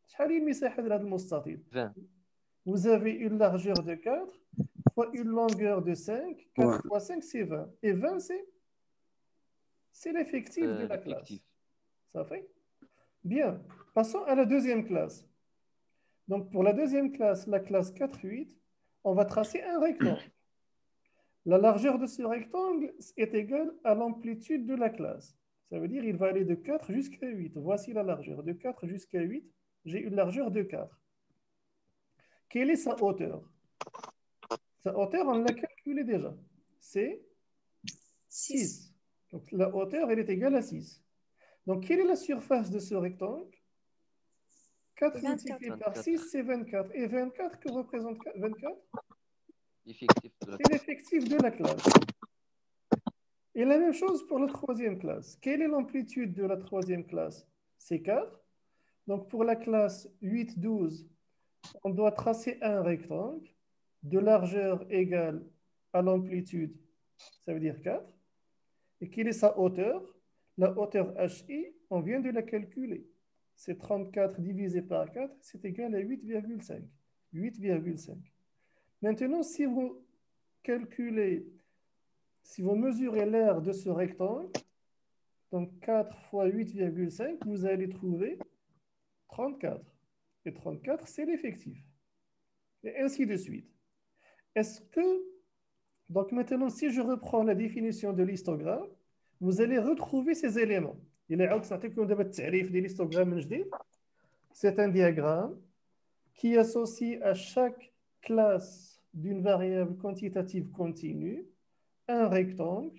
vingt. Vous avez une largeur de quatre fois une longueur de cinq. quatre Ouais. fois cinq, c'est vingt. Et vingt, c'est c'est l'effectif de Euh, la classe. l'effectif. Ça fait? Bien. Passons à la deuxième classe. Donc, pour la deuxième classe, la classe quatre huit, on va tracer un rectangle. La largeur de ce rectangle est égale à l'amplitude de la classe. Ça veut dire qu'il va aller de quatre jusqu'à huit. Voici la largeur. De quatre jusqu'à huit, j'ai une largeur de quatre. Quelle est sa hauteur? Sa hauteur, on l'a calculée déjà. C'est six. Donc, la hauteur, elle est égale à six. Donc, quelle est la surface de ce rectangle? quatre multiplié par six, c'est vingt-quatre. Et vingt-quatre, que représente vingt-quatre? Effectif de la C'est l'effectif de la classe. Et la même chose pour la troisième classe. Quelle est l'amplitude de la troisième classe? C'est quatre. Donc, pour la classe huit douze, on doit tracer un rectangle de largeur égale à l'amplitude, ça veut dire quatre. Et quelle est sa hauteur? La hauteur H I, on vient de la calculer. C'est trente-quatre divisé par quatre, c'est égal à huit virgule cinq. huit virgule cinq. Maintenant, si vous calculez, si vous mesurez l'aire de ce rectangle, donc quatre fois huit virgule cinq, vous allez trouver trente-quatre. Et trente-quatre, c'est l'effectif. Et ainsi de suite. Est-ce que, donc maintenant, si je reprends la définition de l'histogramme, vous allez retrouver ces éléments. Il est l'histogramme. C'est un diagramme qui associe à chaque classe d'une variable quantitative continue un rectangle,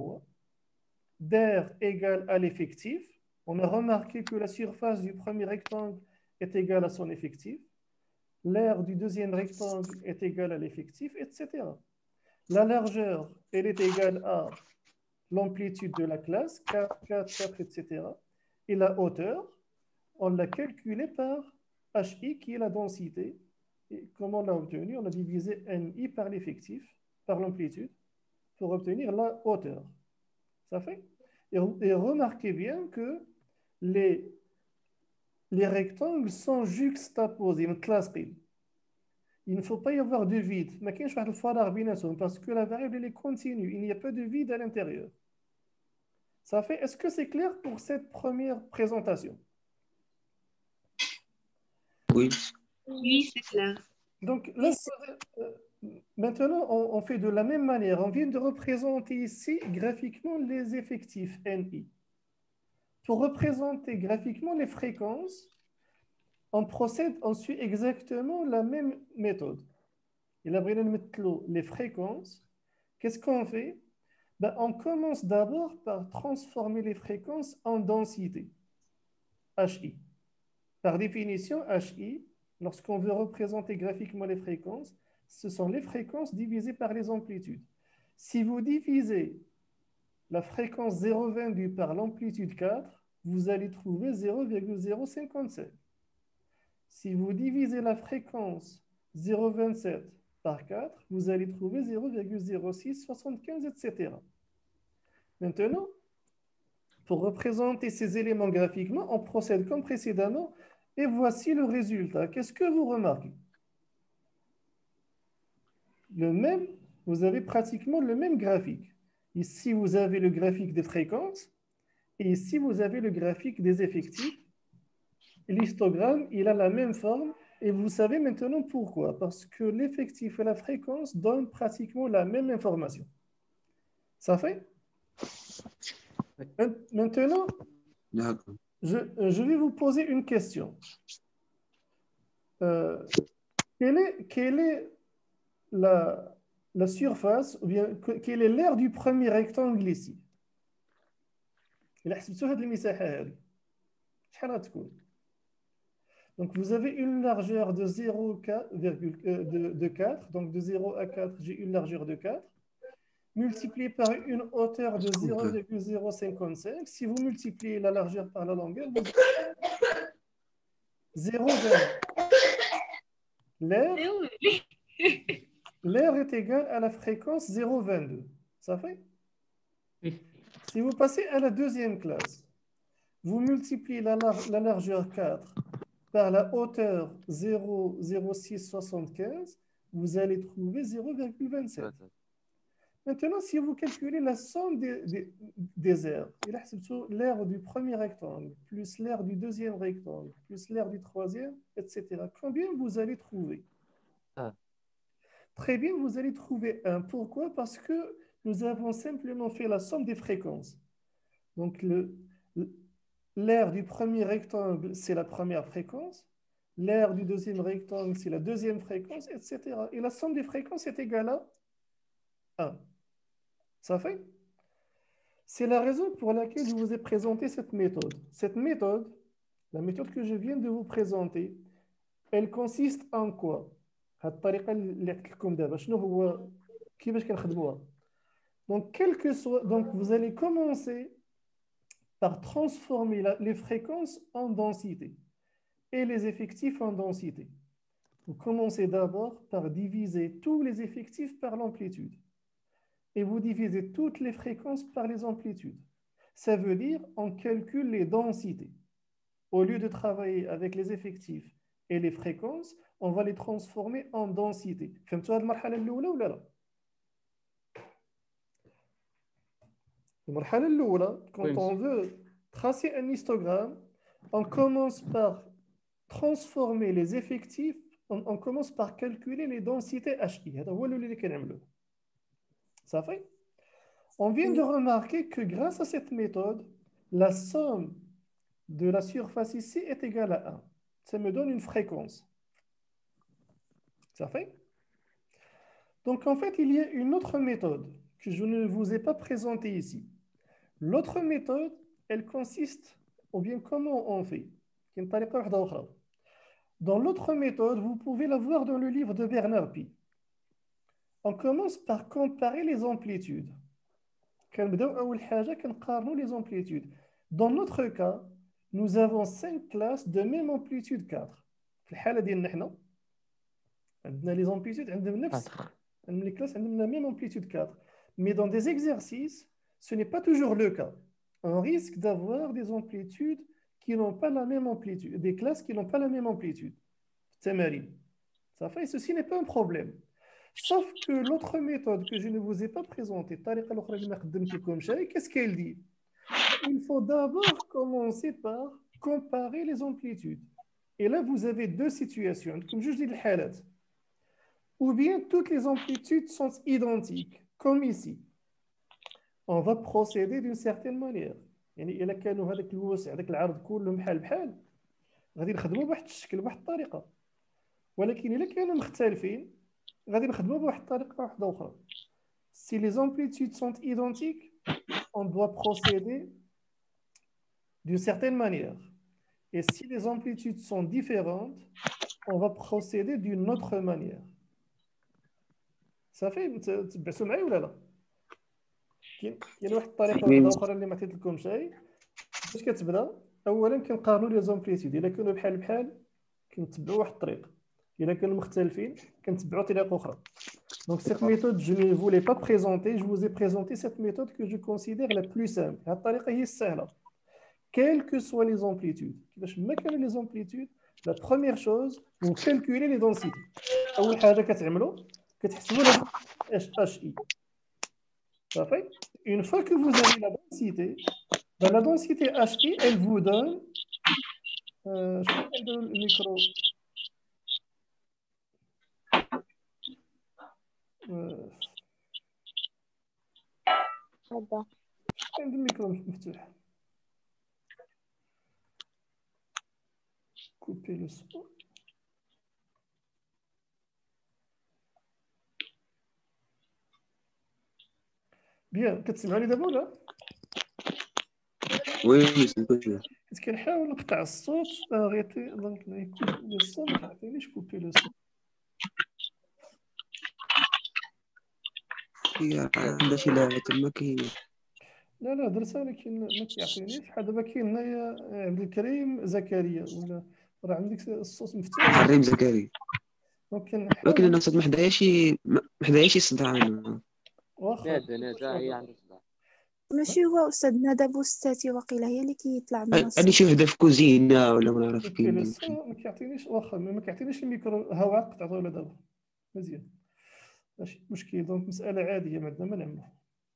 d'air égal à l'effectif. On a remarqué que la surface du premier rectangle est égale à son effectif. L'aire du deuxième rectangle est égale à l'effectif, et cetera. La largeur, elle est égale à l'amplitude de la classe, quatre, quatre, quatre, et cetera. Et la hauteur, on l'a calculée par H I, qui est la densité. Et comment on l'a obtenu? On a divisé N I par l'effectif, par l'amplitude, pour obtenir la hauteur. Ça fait? Et, et remarquez bien que les, les rectangles sont juxtaposés, il ne faut pas y avoir de vide. Parce que la variable elle est continue. Il n'y a pas de vide à l'intérieur. Ça fait, est-ce que c'est clair pour cette première présentation? Oui. Oui, c'est clair. Donc, là, euh, maintenant, on, on fait de la même manière. On vient de représenter ici graphiquement les effectifs N I. Pour représenter graphiquement les fréquences, on procède, on suit exactement la même méthode. Il a les fréquences. Qu'est-ce qu'on fait? Ben, on commence d'abord par transformer les fréquences en densité, H I. Par définition, H I, lorsqu'on veut représenter graphiquement les fréquences, ce sont les fréquences divisées par les amplitudes. Si vous divisez la fréquence zéro virgule vingt-deux par l'amplitude quatre, vous allez trouver zéro virgule zéro cinquante-sept. Si vous divisez la fréquence zéro virgule vingt-sept par quatre, vous allez trouver zéro virgule zéro six soixante-quinze, et cetera. Maintenant, pour représenter ces éléments graphiquement, on procède comme précédemment et voici le résultat. Qu'est-ce que vous remarquez? Le même, vous avez pratiquement le même graphique. Ici, vous avez le graphique des fréquences et ici, vous avez le graphique des effectifs. L'histogramme, il a la même forme. Et vous savez maintenant pourquoi? Parce que l'effectif et la fréquence donnent pratiquement la même information. Ça fait? Maintenant, je, je vais vous poser une question. Euh, quelle est, quelle est la, la surface, ou bien quelle est l'aire du premier rectangle ici? Donc, vous avez une largeur de zéro virgule quatre. Donc, de zéro à quatre, j'ai une largeur de quatre. Multiplié par une hauteur de zéro virgule zéro cinquante-cinq. Si vous multipliez la largeur par la longueur, vous avez zéro virgule vingt. L'air est égal à la fréquence zéro virgule vingt-deux. Ça fait? Oui. Si vous passez à la deuxième classe, vous multipliez la, lar la largeur quatre par la hauteur zéro virgule zéro six soixante-quinze, vous allez trouver zéro virgule vingt-sept. Maintenant, si vous calculez la somme des, des, des aires, l'aire du premier rectangle, plus l'aire du deuxième rectangle, plus l'aire du troisième, et cetera, combien vous allez trouver? Ah. Très bien, vous allez trouver un. Pourquoi? Parce que nous avons simplement fait la somme des fréquences. Donc, l'aire du premier rectangle, c'est la première fréquence. L'aire du deuxième rectangle, c'est la deuxième fréquence, et cetera. Et la somme des fréquences est égale à un. Ça fait? C'est la raison pour laquelle je vous ai présenté cette méthode. Cette méthode, la méthode que je viens de vous présenter, elle consiste en quoi? Donc, quel que soit, donc, vous allez commencer par transformer la, les fréquences en densité et les effectifs en densité. Vous commencez d'abord par diviser tous les effectifs par l'amplitude. Et vous divisez toutes les fréquences par les amplitudes. Ça veut dire on calcule les densités. Au lieu de travailler avec les effectifs et les fréquences, on va les transformer en densité. فهمتوا هذه المرحلة الأولى ولا لا؟ المرحلة الأولى, quand on veut tracer un histogramme, on commence par transformer les effectifs, on, on commence par calculer les densités H I. هذا هو اللي كنعملوه. Ça fait? On vient de remarquer que grâce à cette méthode, la somme de la surface ici est égale à un. Ça me donne une fréquence. Ça fait? Donc, en fait, il y a une autre méthode que je ne vous ai pas présentée ici. L'autre méthode, elle consiste, ou bien comment on fait. Dans l'autre méthode, vous pouvez la voir dans le livre de Bernard Pi. On commence par comparer les amplitudes. Les amplitudes. Dans notre cas, nous avons cinq classes de même amplitude quatre. Les amplitudes, les classes ont la même amplitude quatre. Mais dans des exercices, ce n'est pas toujours le cas. On risque d'avoir des amplitudes qui n'ont pas la même amplitude, des classes qui n'ont pas la même amplitude. Ça fait, ceci n'est pas un problème. Sauf que l'autre méthode que je ne vous ai pas présentée, qu'est-ce qu'elle dit? Il faut d'abord commencer par comparer les amplitudes. Et là, vous avez deux situations. Comme je dis, le halat. Ou bien toutes les amplitudes sont identiques, comme ici. On va procéder d'une certaine manière. يعني إلا كانوا هذاك الوسع هذاك العرض كلهم بحال بحال غادي نخدموا بواحد الشكل بواحد الطريقة. ولكن إلا كانوا مختلفين غادي نخدموا بواحد الطريقة واحدة أخرى. Si les amplitudes sont identiques, on doit procéder d'une certaine manière. Et si les amplitudes sont différentes, on va procéder d'une autre manière. صافي تبعتوا معايا ولا لا؟ كاين كاين واحد الطريقه واحده اخرى اللي ما عطيت لكم شيء. باش كتبدا اولا كنقارنوا لي زامبليتود، الا كانوا بحال بحال كنتبعوا واحد الطريق، الا كانوا مختلفين كنتبعوا طريقه اخرى. Donc cette méthode je ne vous l'ai pas présentée, je vous ai présenté cette méthode que je considère la plus simple. هذه الطريقه هي السهله. Quelles que soient les amplitudes, كيفاش ما كانوا les amplitudes, la première chose vous calculez les densités. اول حاجه كتعملوا كتحسبوا la H I. Une fois que vous avez la densité, ben la densité H I, elle vous donne, euh, je crois qu'elle donne le micro. Euh, le micro مفتوح. Couper le son. Bien, كتسمعوني دابا ولا؟ وي سمعتك. كنت كنحاول نقطع الصوت غيطي دونك يكون لو صون ما كيعطينيش كوبي لو صون. هي عندها شي لعبة تما كاين. لا لا درتها ولكن ما كيعطينيش. بحال دابا كاين هنايا عبد الكريم زكريا ولا راه عندك الصوت مفتوح. حريم زكريا. ولكن ولكن انا صدق ما حداياش ما حداياش صداع انا. واخا نادى نادى هي عندها صداع. ماشي هو استاذ ندى بوستاتي واقيلا هي اللي كيطلع منها الصوت. هادي شي وحده في كوزينه ولا ما نعرف كاين كاين. ما كيعطينيش واخا ما كيعطينيش الميكرو هوا قطعته ولا دابا مزيان ماشي مشكل. دونك مساله عاديه ما عندنا ما نعملوا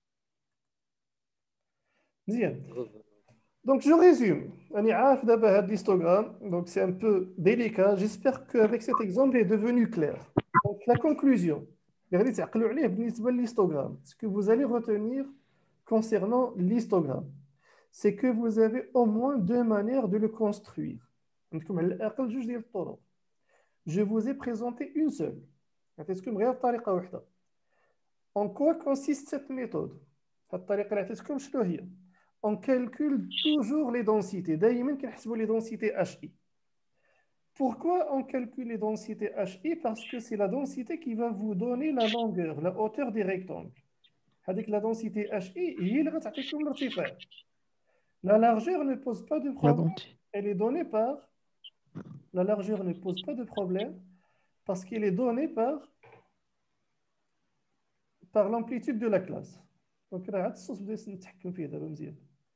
مزيان. Donc je résume. On عارف دابا هاد l'histogramme, donc c'est un peu délicat. J'espère qu'avec cet exemple il est devenu clair. Donc la conclusion. غادي تعقلوا عليه بالنسبه للhistogramme. Ce que vous allez retenir concernant l'histogramme, c'est que vous avez au moins deux manières de le construire. عندكم على الاقل جوج ديال الطرق. Je vous ai présenté une seule. عطيتكم غير طريقه واحده. En quoi consiste cette méthode? هاد الطريقه اللي عطيتكم شنو هي؟ On calcule toujours les densités. دائما كنحسبوا les densités H I. Pourquoi on calcule les densités H I? Parce que c'est la densité qui va vous donner la longueur, la hauteur des rectangles. Avec la densité H I, هي اللي غتعطيكم الارتفاع. La largeur ne pose pas de problème. Elle est donnée par la largeur ne pose pas de problème parce qu'elle est donnée par par l'amplitude de la classe. Donc راه هاد الصوت بديت نتحكم فيه دابا مزيان.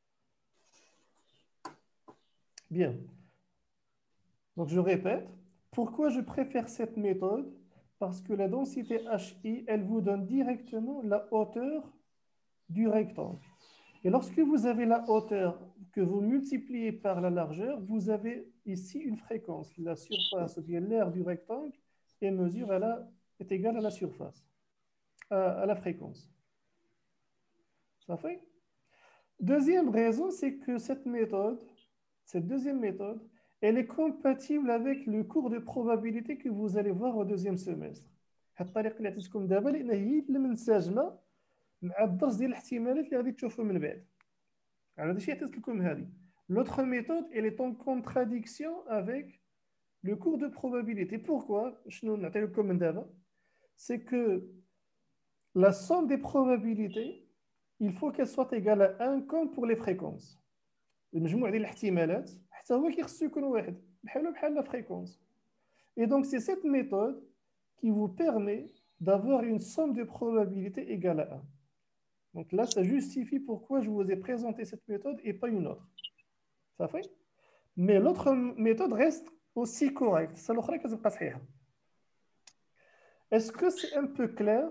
Bien. Donc je répète, pourquoi je préfère cette méthode? Parce que la densité H I, elle vous donne directement la hauteur du rectangle. Et lorsque vous avez la hauteur que vous multipliez par la largeur, vous avez ici une fréquence. La surface ou bien l'aire du rectangle et mesure à la, est égale à la surface, à, à la fréquence. Ça fait? Deuxième raison, c'est que cette méthode, cette deuxième méthode, elle est compatible avec le cours de probabilité que vous allez voir au deuxième semestre. الطريقة اللي عطيتكم دابا لأن هي اللي منسجمة مع الدرس ديال الاحتمالات اللي غادي تشوفوا من بعد. على هذا الشيء عطيت لكم هذه. L'autre méthode, elle est en contradiction avec le cours de probabilité. Pourquoi? شنو نعطي لكم من دابا؟ C'est que la somme des probabilités, il faut qu'elle soit égale à un comme pour les fréquences. المجموع ديال الاحتمالات حتى هو كيخصو يكون واحد بحالو بحال la fréquence. Et donc c'est cette méthode qui vous permet d'avoir une somme de probabilité égale à un. Donc là, ça justifie pourquoi je vous ai présenté cette méthode et pas une autre. Ça fait? Mais l'autre méthode reste aussi correcte. Ça l'autre كتبقى صحيحة. Est-ce que c'est un peu clair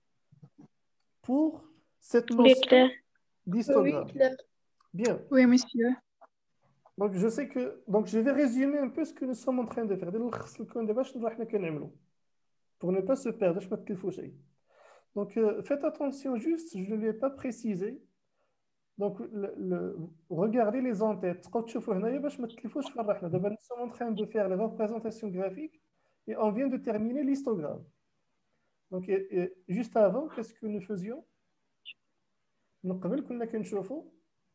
pour cette notion d'histogramme? Oui, clair. Bien. Oui, monsieur. Donc je sais que donc je vais résumer un peu ce que nous sommes en train de faire. نلخص لكم دابا شنو راحنا كنعملوا pour ne pas se perdre باش ما تلفوا شيء. Donc euh, faites attention juste, je ne l'ai pas précisé. Donc le, le, regardez les en-têtes. تقدروا تشوفوا هنايا باش ما تلفوش في الرحلة. دابا nous sommes en train de faire les représentations graphiques et on vient de terminer l'histogramme. Donc et, et, juste avant, qu'est-ce que nous faisions? من قبل كنا كنشوفوا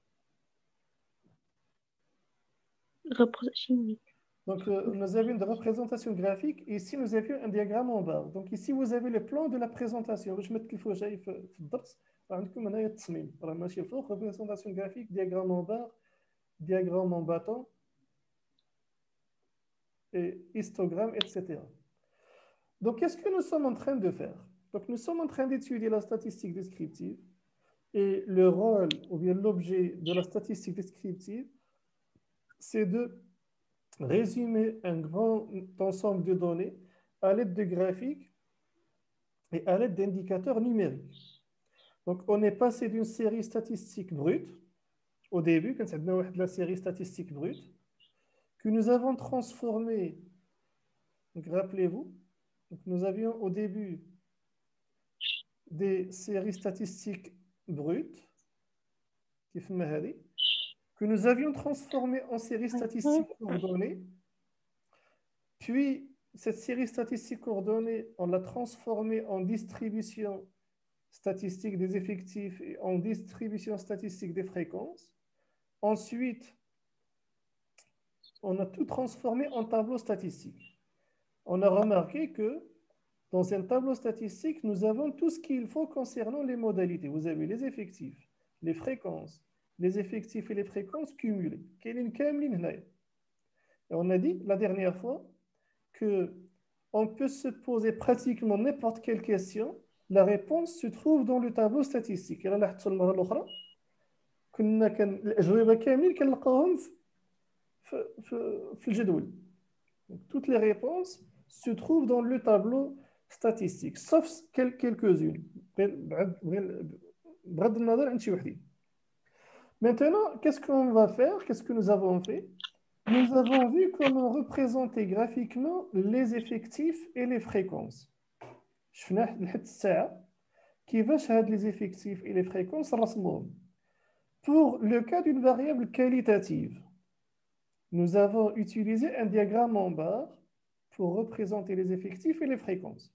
Donc, euh, nous avions une représentation graphique et ici, nous avions un diagramme en barre. Donc, ici, vous avez le plan de la présentation. Je vais mettre le في الدرس. عندكم هنايا التصميم. راه ماشي الفوق représentation graphique, diagramme en barre, diagramme en bâton et histogramme, et cetera. Donc, qu'est-ce que nous sommes en train de faire? Donc, nous sommes en train d'étudier la statistique descriptive et le rôle ou bien l'objet de la statistique descriptive, c'est de résumer un grand ensemble de données à l'aide de graphiques et à l'aide d'indicateurs numériques. Donc, on est passé d'une série statistique brute, au début, quand c'est la série statistique brute, que nous avons transformée. Donc, rappelez-vous, donc, nous avions au début des séries statistiques brutes, que nous avions transformées en séries statistiques coordonnées. Puis, cette série statistique coordonnée, on l'a transformée en distribution statistique des effectifs et en distribution statistique des fréquences. Ensuite, on a tout transformé en tableau statistique. On a remarqué que dans un tableau statistique, nous avons tout ce qu'il faut concernant les modalités. Vous avez les effectifs, les fréquences, les effectifs et les fréquences cumulées. Et on a dit la dernière fois qu'on peut se poser pratiquement n'importe quelle question. La réponse se trouve dans le tableau statistique. Et là, المرة الأخرى كنا كان الأجوبة كاملين كنلقاوهم في في في الجدول. Toutes les réponses se trouvent dans le tableau statistique, sauf quelques-unes. بغض النظر عن شي وحدين. Maintenant, qu'est-ce qu'on va faire? Qu'est-ce que nous avons fait? Nous avons vu comment représenter graphiquement les effectifs et les fréquences. شفنا لحد الساعة كيفاش هاد les effectifs et les fréquences رسموهم. Pour le cas d'une variable qualitative, nous avons utilisé un diagramme en barre pour représenter les effectifs et les fréquences.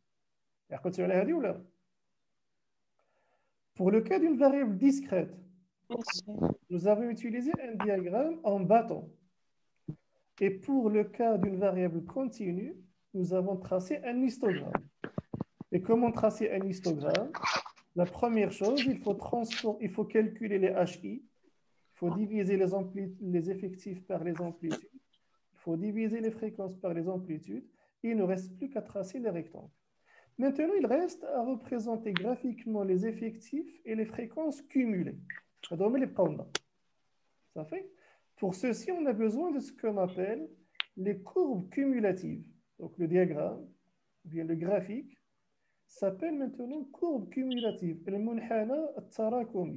Pour le cas d'une variable discrète, nous avons utilisé un diagramme en bâton. Et pour le cas d'une variable continue, nous avons tracé un histogramme. Et comment tracer un histogramme? La première chose, il faut, il faut calculer les H I. Il faut diviser les, les effectifs par les amplitudes. Il faut diviser les fréquences par les amplitudes. Et il ne reste plus qu'à tracer les rectangles. Maintenant, il reste à représenter graphiquement les effectifs et les fréquences cumulées. Ça fait? Pour ceci, on a besoin de ce qu'on appelle les courbes cumulatives. Donc, le diagramme, ou bien le graphique, s'appelle maintenant courbe cumulative. المنحنى التراكمي.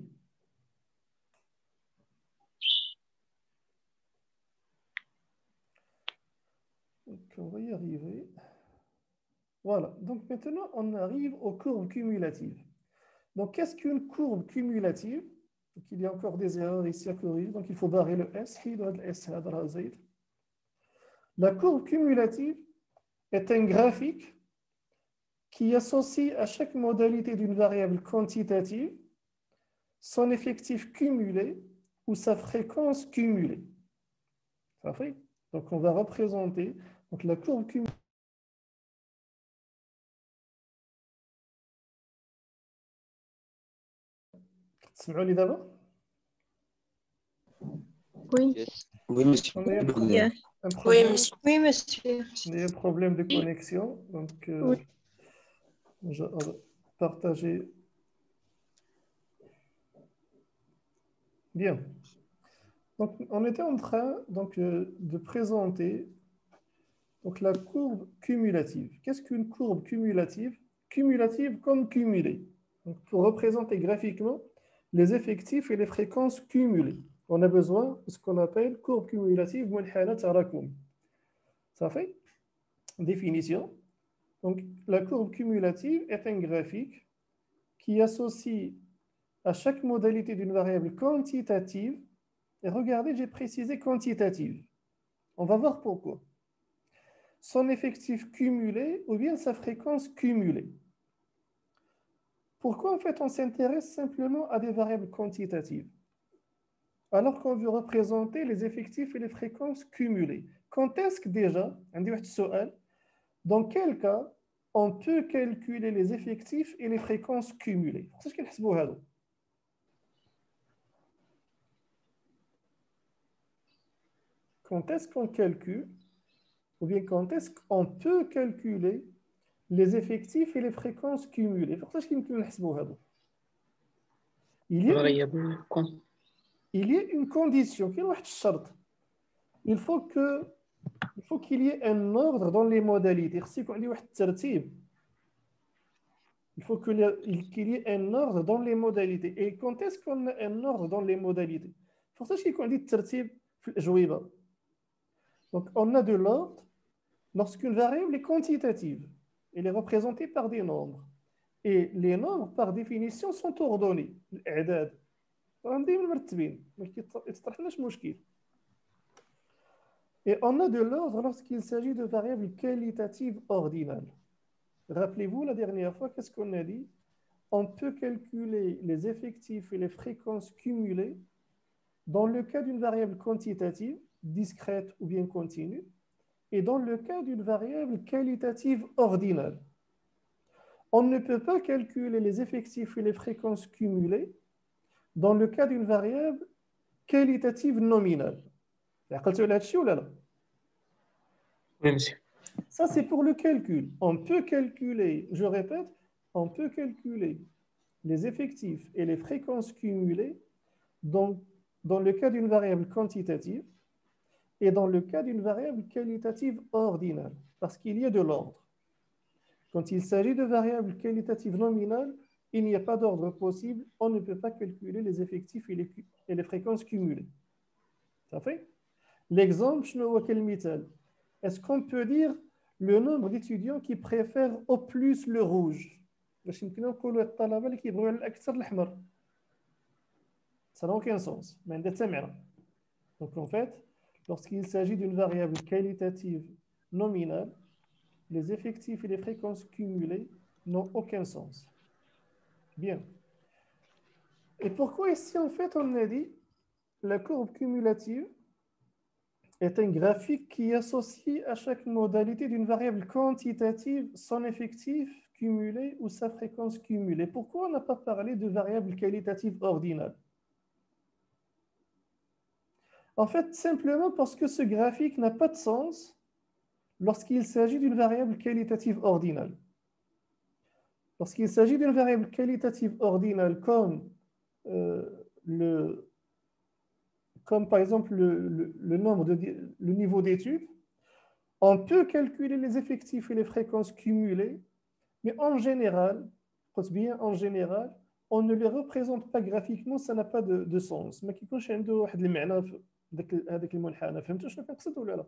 Donc, on va y arriver. Voilà. Donc, maintenant, on arrive aux courbes cumulatives. Donc, qu'est-ce qu'une courbe cumulative? Donc, il y a encore des erreurs ici à corriger. Donc, il faut barrer le S. La courbe cumulative est un graphique qui associe à chaque modalité d'une variable quantitative son effectif cumulé ou sa fréquence cumulée. Ça fait? Donc, on va représenter donc, la courbe cumulative. تسمعوني دابا؟ Oui. Yes. Oui, monsieur. On a un Yeah. problème, un Oui, problème, monsieur. Oui, monsieur. on a un problème de connexion. Donc, euh, Oui. je vais partager. Bien. Donc, on était en train donc, euh, de présenter donc, la courbe cumulative. Qu'est-ce qu'une courbe cumulative? Cumulative comme cumulée. Donc, pour représenter graphiquement les effectifs et les fréquences cumulées, on a besoin de ce qu'on appelle courbe cumulative منحنى تراكمي. Ça fait? Définition. Donc, la courbe cumulative est un graphique qui associe à chaque modalité d'une variable quantitative. Et regardez, j'ai précisé quantitative. On va voir pourquoi. Son effectif cumulé ou bien sa fréquence cumulée. Pourquoi en fait on s'intéresse simplement à des variables quantitatives alors qu'on veut représenter les effectifs et les fréquences cumulées? Quand est-ce que déjà, dans quel cas on peut calculer les effectifs et les fréquences cumulées? Quand est-ce qu'on calcule ou bien quand est-ce qu'on peut calculer les effectifs et les fréquences cumulées? Il y a une, variable con- il y a une condition, il faut que il faut qu'il y ait un ordre dans les modalités. Il faut qu'il y ait qu'il y ait un ordre dans les modalités. Et quand est-ce qu'on a un ordre dans les modalités? Pour ça, qu'on dit الترتيب في الأجوبة. Donc, on a de l'ordre lorsqu'une variable est quantitative. Elle est représentée par des nombres. Et les nombres, par définition, sont ordonnés. الأعداد. دايما مرتبين. ما يطرحناش مشكل. Et on a de l'ordre lorsqu'il s'agit de variables qualitatives ordinales. Rappelez-vous, la dernière fois, qu'est-ce qu'on a dit? On peut calculer les effectifs et les fréquences cumulées dans le cas d'une variable quantitative, discrète ou bien continue, et dans le cas d'une variable qualitative ordinale. On ne peut pas calculer les effectifs et les fréquences cumulées dans le cas d'une variable qualitative nominale. Oui, monsieur. Ça, c'est pour le calcul. On peut calculer, je répète, on peut calculer les effectifs et les fréquences cumulées dans, dans le cas d'une variable quantitative et dans le cas d'une variable qualitative ordinale, parce qu'il y a de l'ordre. Quand il s'agit de variables qualitatives nominales, il n'y a pas d'ordre possible, on ne peut pas calculer les effectifs et les, et les fréquences cumulées. Ça fait? L'exemple, est-ce qu'on peut dire le nombre d'étudiants qui préfèrent au plus le rouge? Ça n'a aucun sens. Donc en fait, lorsqu'il s'agit d'une variable qualitative nominale, les effectifs et les fréquences cumulées n'ont aucun sens. Bien. Et pourquoi ici, en fait, on a dit la courbe cumulative est un graphique qui associe à chaque modalité d'une variable quantitative son effectif cumulé ou sa fréquence cumulée. Pourquoi on n'a pas parlé de variable qualitative ordinale? En fait, simplement parce que ce graphique n'a pas de sens lorsqu'il s'agit d'une variable qualitative ordinale. Lorsqu'il s'agit d'une variable qualitative ordinale comme, euh, le, comme par exemple le, le, le, nombre de, le niveau d'études, on peut calculer les effectifs et les fréquences cumulées, mais en général, bien en général, on ne les représente pas graphiquement, ça n'a pas de, de sens. ما كيكونش عنده واحد المعنى في هذاك المنحنى. فهمتوا شنو كنقصد ولا لا؟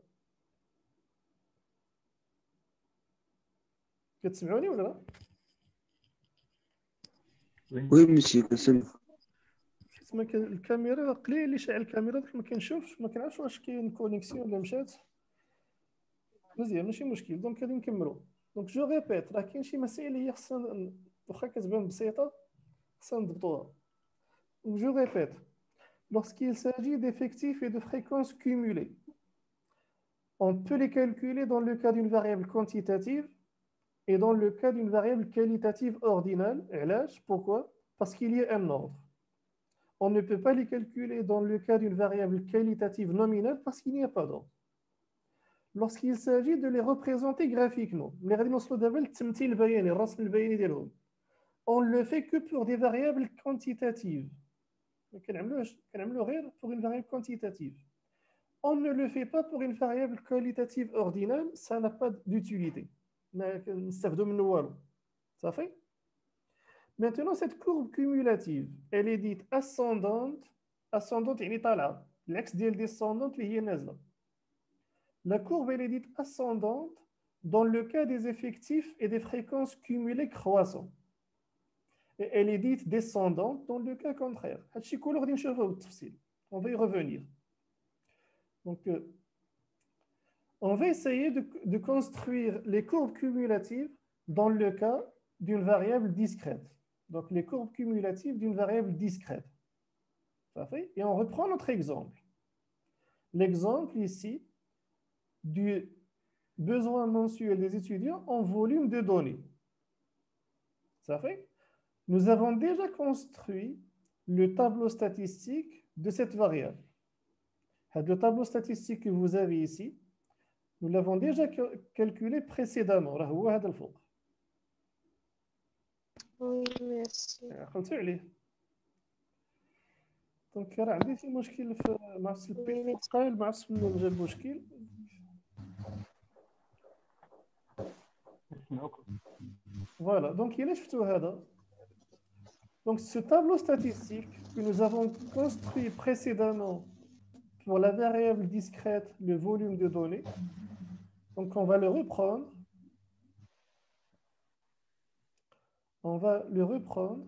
كتسمعوني ولا لا؟ Oui, monsieur. ما كان الكاميرا قليل اللي شاعل الكاميرا داك ما كنشوفش ما كنعرفش واش كاين كونيكسيون ولا مشات مزيان ماشي مشكل دونك غادي نكملوا دونك جو ريبيت راه كاين شي مسائل هي خصنا واخا كتبان بسيطه خصنا نضبطوها دونك جو ريبيت lorsqu'il s'agit d'effectifs et de fréquences cumulées on peut les calculer dans le cas d'une variable quantitative et dans le cas d'une variable qualitative ordinale. Pourquoi? Parce qu'il y a un ordre. On ne peut pas les calculer dans le cas d'une variable qualitative nominale parce qu'il n'y a pas d'ordre. Lorsqu'il s'agit de les représenter graphiquement, on ne le fait que pour des variables quantitatives. Pour une variable quantitative. On ne le fait pas pour une variable qualitative ordinale, ça n'a pas d'utilité. Ça fait? Maintenant, cette courbe cumulative, elle est dite ascendante. Ascendante, elle est là. L'axe de descendante, elle est là. La courbe, elle est dite ascendante dans le cas des effectifs et des fréquences cumulées croissantes. Et elle est dite descendante dans le cas contraire. On va y revenir. Donc, euh, on va essayer de, de construire les courbes cumulatives dans le cas d'une variable discrète. Donc, les courbes cumulatives d'une variable discrète. Ça fait? Et on reprend notre exemple. L'exemple ici du besoin mensuel des étudiants en volume de données. Ça fait? Nous avons déjà construit le tableau statistique de cette variable. Le tableau statistique que vous avez ici, nous l'avons déjà calculé précédemment. Oui, merci. دونك راه عندي شي مشكل في مع البيت قايل مع منين جا المشكل Voilà, donc il est شفتوا هذا. Donc ce tableau statistique que nous avons construit précédemment pour la variable discrète, le volume de données, donc on va le reprendre. On va le reprendre.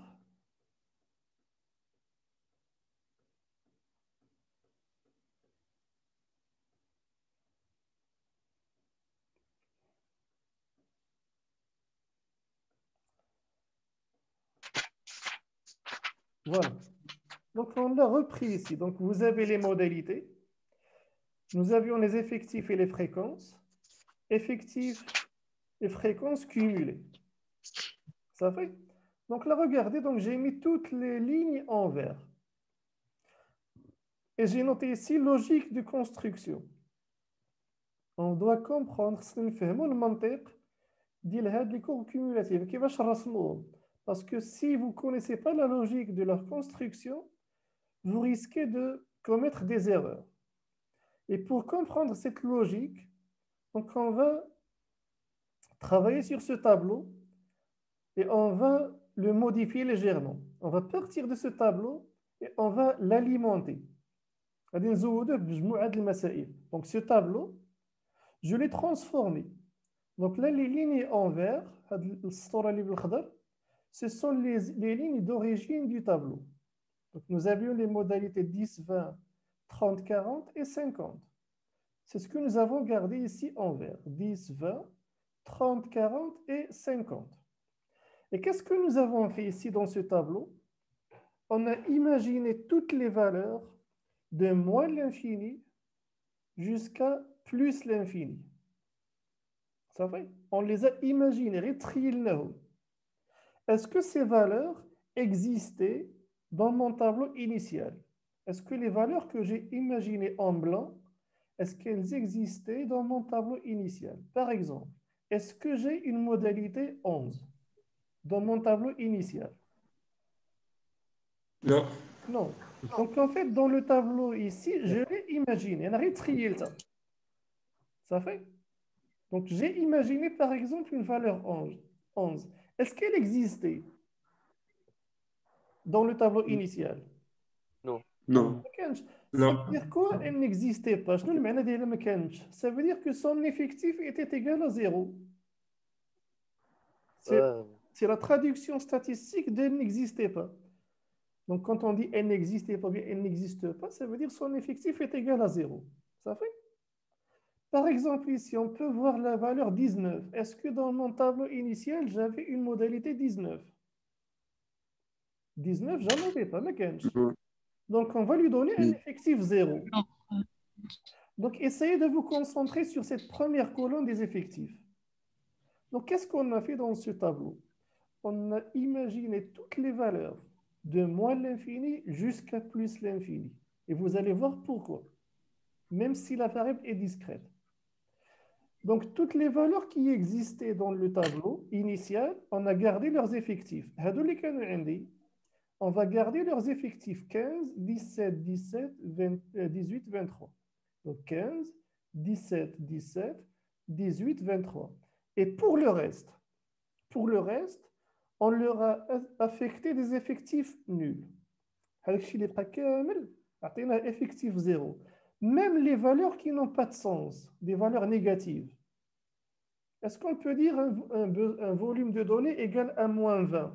Voilà. Donc, on l'a repris ici. Donc, vous avez les modalités. Nous avions les effectifs et les fréquences. Effectifs et fréquences cumulées. Ça fait? Donc, là, regardez. Donc, j'ai mis toutes les lignes en vert. Et j'ai noté ici logique de construction. On doit comprendre le mantiq des courbes cumulatives. Qui va Parce que si vous ne connaissez pas la logique de leur construction, vous risquez de commettre des erreurs. Et pour comprendre cette logique, donc on va travailler sur ce tableau et on va le modifier légèrement. On va partir de ce tableau et on va l'alimenter. Donc ce tableau, je l'ai transformé. Donc là, les lignes en vert, ce sont les, les lignes d'origine du tableau. Donc, nous avions les modalités dix, vingt, trente, quarante et cinquante. C'est ce que nous avons gardé ici en vert. dix, vingt, trente, quarante et cinquante. Et qu'est-ce que nous avons fait ici dans ce tableau? On a imaginé toutes les valeurs de moins l'infini jusqu'à plus l'infini. Ça fait? On les a imaginées. Est-ce que ces valeurs existaient dans mon tableau initial? Est-ce que les valeurs que j'ai imaginées en blanc, est-ce qu'elles existaient dans mon tableau initial? Par exemple, est-ce que j'ai une modalité onze dans mon tableau initial? Non. Non. Donc en fait, dans le tableau ici, je l'ai imaginé. Ça fait? Donc j'ai imaginé par exemple une valeur onze. Est-ce qu'elle existait dans le tableau initial? Non. Non. Ça veut dire quoi? Elle n'existait pas. Ça veut dire que son effectif était égal à zéro. C'est Euh, c'est la traduction statistique d'elle n'existait pas. Donc, quand on dit elle n'existe pas bien, elle n'existe pas, ça veut dire son effectif est égal à zéro. Ça fait? Par exemple, ici, on peut voir la valeur dix-neuf. Est-ce que dans mon tableau initial, j'avais une modalité dix-neuf? dix-neuf, j'en avais pas, mais quinze. Donc, on va lui donner un effectif zéro. Donc, essayez de vous concentrer sur cette première colonne des effectifs. Donc, qu'est-ce qu'on a fait dans ce tableau? On a imaginé toutes les valeurs de moins l'infini jusqu'à plus l'infini. Et vous allez voir pourquoi, même si la variable est discrète. Donc, toutes les valeurs qui existaient dans le tableau initial, on a gardé leurs effectifs. On va garder leurs effectifs quinze, dix-sept, dix-sept, vingt, dix-huit, vingt-trois. Donc, quinze, dix-sept, dix-sept, dix-huit, vingt-trois. Et pour le reste, pour le reste, on leur a affecté des effectifs nuls. Effectif zéro. Même les valeurs qui n'ont pas de sens, des valeurs négatives. Est-ce qu'on peut dire un, un, un volume de données égal à moins vingt?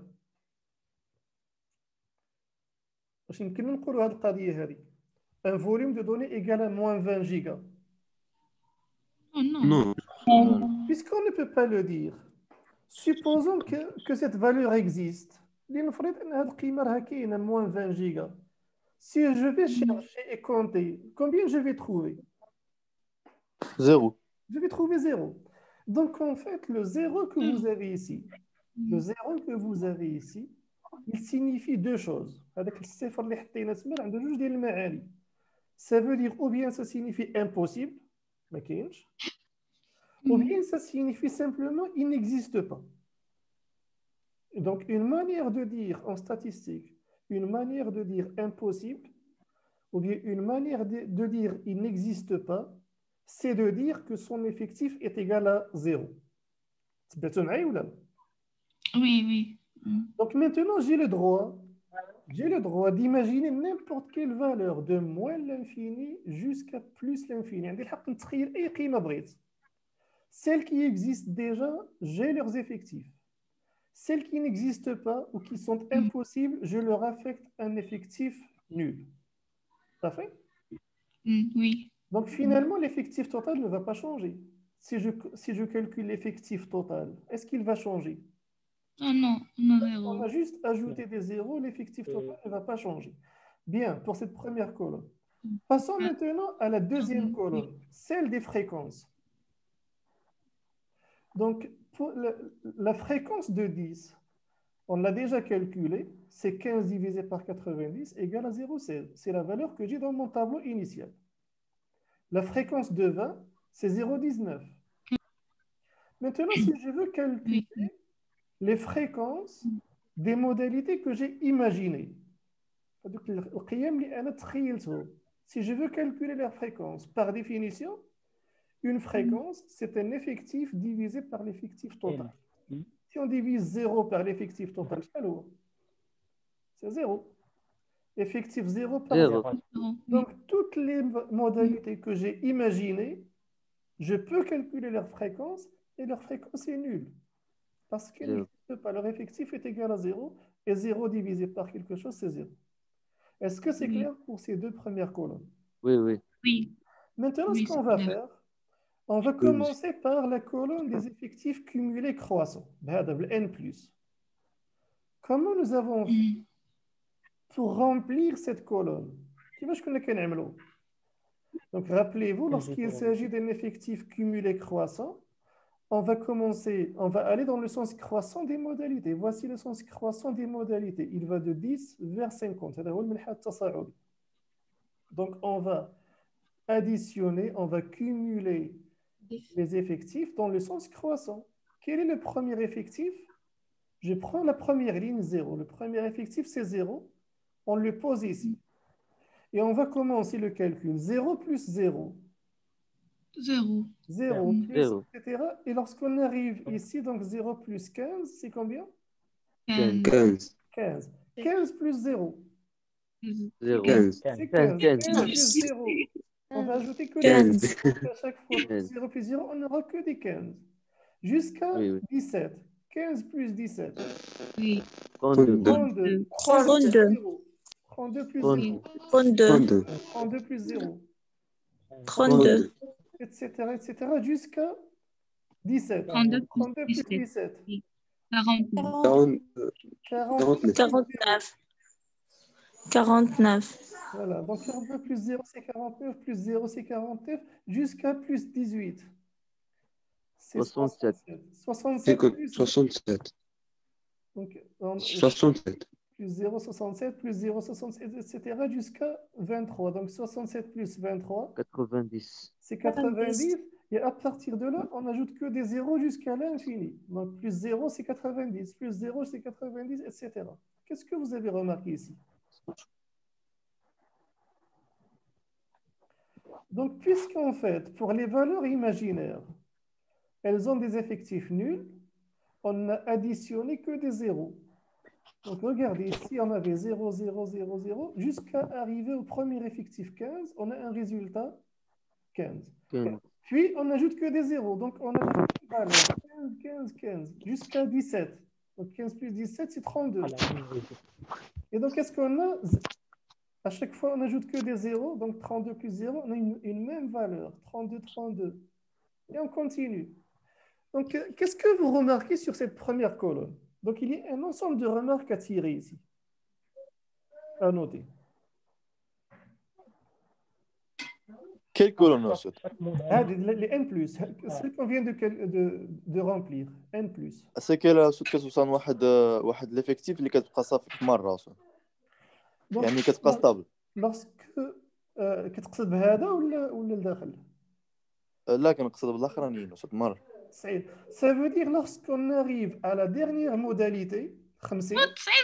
Un volume de données égal à moins vingt gigas. Oh non. Non. Puisqu'on ne peut pas le dire, supposons que, que cette valeur existe. Moins vingt gigas. Si je vais chercher et compter, combien je vais trouver? Zéro. Je vais trouver zéro. Donc, en fait, le zéro que vous avez ici, le zéro que vous avez ici, il signifie deux choses. Ça veut dire ou bien ça signifie impossible, ou bien ça signifie simplement il n'existe pas. Donc, une manière de dire en statistique, une manière de dire impossible, ou bien une manière de, de dire il n'existe pas, c'est de dire que son effectif est égal à zéro. Oui, oui. Donc maintenant, j'ai le droit, j'ai le droit d'imaginer n'importe quelle valeur de moins l'infini jusqu'à plus l'infini. Celles qui existent déjà, j'ai leurs effectifs. Celles qui n'existent pas ou qui sont impossibles, je leur affecte un effectif nul. Ça fait? Oui. Donc finalement, l'effectif total ne va pas changer. Si je, si je calcule l'effectif total, est-ce qu'il va changer? Oh non, non, On zéro. a juste ajouté des zéros, l'effectif total ne va pas changer. Bien, pour cette première colonne. Passons maintenant à la deuxième colonne, celle des fréquences. Donc, pour la, la fréquence de dix, on l'a déjà calculé, c'est quinze divisé par quatre-vingt-dix égale à zéro virgule seize. C'est la valeur que j'ai dans mon tableau initial. La fréquence de vingt, c'est zéro virgule dix-neuf. Maintenant, si je veux calculer les fréquences des modalités que j'ai imaginées, si je veux calculer leur fréquence, par définition, une fréquence, c'est un effectif divisé par l'effectif total. Si on divise zéro par l'effectif total, c'est zéro. Effectif zéro par zéro. Donc, toutes les modalités que j'ai imaginées, je peux calculer leur fréquence et leur fréquence est nulle. Parce qu'elle n'existe pas. Leur effectif est égal à zéro et zéro divisé par quelque chose, c'est zéro. Est-ce que c'est clair pour ces deux premières colonnes? Oui, oui. Oui. Maintenant, Oui, ce qu'on c'est va clair. faire, on va commencer par la colonne des effectifs cumulés croissants, N plus. Comment nous avons fait pour remplir cette colonne? Donc, rappelez-vous, lorsqu'il s'agit d'un effectif cumulé croissant, on va commencer, on va aller dans le sens croissant des modalités. Voici le sens croissant des modalités. Il va de dix vers cinquante. Donc, on va additionner, on va cumuler les effectifs dans le sens croissant. Quel est le premier effectif? Je prends la première ligne zéro. Le premier effectif, c'est zéro. On le pose ici. Et on va commencer le calcul. zéro plus zéro. Zéro. zéro plus, Zéro. et cetera. Et lorsqu'on arrive ici, donc zéro plus quinze, c'est combien? Quinze. quinze. quinze. quinze plus zéro. Zéro. C'est quinze. quinze. quinze plus zéro. On va ajouter que des quinze. Donc, à chaque fois, quinze. zéro plus zéro, on n'aura que des quinze. Jusqu'à Oui, oui. dix-sept. quinze plus dix-sept. Oui. trente-deux. trente-deux. trente-deux. zéro. trente-deux plus zéro. trente-deux. trente-deux. trente-deux plus zéro. trente-deux. Etc. etc. jusqu'à dix-sept. trente-deux plus trente-deux plus dix-sept. dix-sept. quarante-neuf. quarante- quarante-neuf. quarante-neuf. quarante-neuf. Voilà, donc quarante-neuf plus zéro, c'est quarante-neuf, plus zéro, c'est quarante-neuf, jusqu'à plus dix-huit. C'est soixante-sept. soixante-sept C'est que plus, soixante-sept. donc, on- soixante-sept. plus zéro, soixante-sept, plus zéro, soixante-sept, et cetera jusqu'à vingt-trois. Donc soixante-sept plus vingt-trois, quatre-vingt-dix. c'est quatre-vingt-dix. Et à partir de là, on n'ajoute que des zéros jusqu'à l'infini. Donc plus zéro, c'est quatre-vingt-dix, plus zéro, c'est quatre-vingt-dix, et cetera. Qu'est-ce que vous avez remarqué ici? Donc, puisqu'en fait, pour les valeurs imaginaires, elles ont des effectifs nuls, on n'a additionné que des zéros. Donc, regardez, ici, on avait zéro, zéro, zéro, zéro, jusqu'à arriver au premier effectif quinze, on a un résultat quinze. quinze. Puis, on n'ajoute que des zéros. Donc, on a des valeurs quinze, quinze, quinze, jusqu'à dix-sept. Donc, quinze plus dix-sept, c'est trente-deux. Et donc, qu'est-ce qu'on a? À chaque fois, on n'ajoute que des zéros. Donc, trente-deux plus zéro, on a une, une même valeur. trente-deux, trente-deux. Et on continue. Donc, euh, qu'est-ce que vous remarquez sur cette première colonne? Donc, il y a un ensemble de remarques à tirer ici, à noter. Quelle colonne ensuite? Ah, les, les N plus, celles qu'on vient de, de, de remplir. N plus. C'est quelle ensuite كتوصل واحد واحد l'effectif اللي كتبقى صافي في مرة اصلا. Donc, يعني كتبقى ستابل. lorsque euh, كتقصد بهذا ولا ولا الداخل؟ لا كنقصد بالاخرانيين وصلت مرة. Saïd. Ça veut dire lorsqu'on arrive à la dernière modalité, خمسين,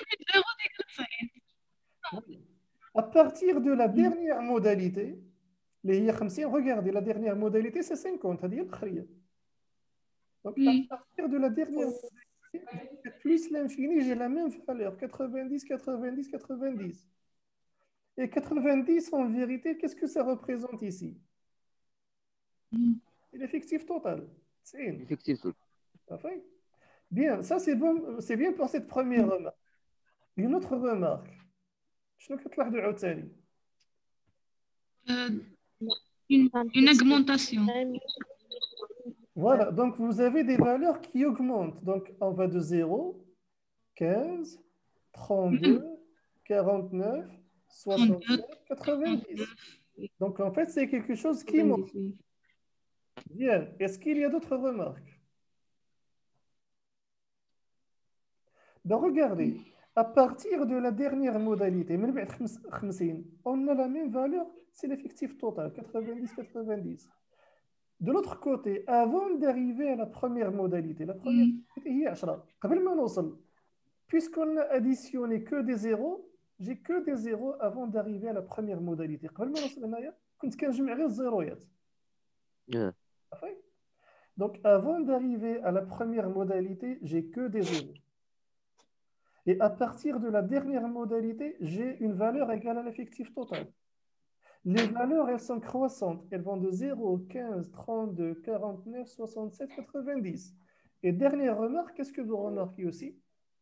à partir de la dernière modalité, اللي هي خمسين, regardez, la dernière modalité c'est cinquante, هذه هي الأخرية. Donc Oui. à partir de la dernière modalité, plus l'infini, j'ai la même valeur, quatre-vingt-dix, quatre-vingt-dix, quatre-vingt-dix. Et quatre-vingt-dix, en vérité, qu'est-ce que ça représente ici? Mm. C'est l'effectif total. C'est une. Effectif. Parfait. Bien, ça c'est bon, c'est bien pour cette première remarque. Une autre remarque. شنو كتلاحظوا عاوتاني؟ Euh, une, une augmentation. Voilà, donc vous avez des valeurs qui augmentent. Donc on va de zéro, quinze, trente-deux, quarante-neuf, soixante-sept, quatre-vingt-dix. Donc en fait, c'est quelque chose qui monte. Bien, est-ce qu'il y a d'autres remarques? Donc regardez, à partir de la dernière modalité, on a la même valeur, c'est l'effectif total, quatre-vingt-dix, quatre-vingt-dix. De l'autre côté, avant d'arriver à la première modalité, la première Mm. modalité est عشرة. قبل ما نوصل, puisqu'on n'a additionné que des zéros, j'ai que des zéros avant d'arriver à la première modalité. قبل ما نوصل هنايا كنت كنجمع غير الزيرويات. Yeah. Parfait. Donc avant d'arriver à la première modalité, j'ai que des zéros. Et à partir de la dernière modalité, j'ai une valeur égale à l'effectif total. Les valeurs, elles sont croissantes. Elles vont de zéro, quinze, trente-deux, quarante-neuf, soixante-sept, quatre-vingt-dix. Et dernière remarque, qu'est-ce que vous remarquez aussi?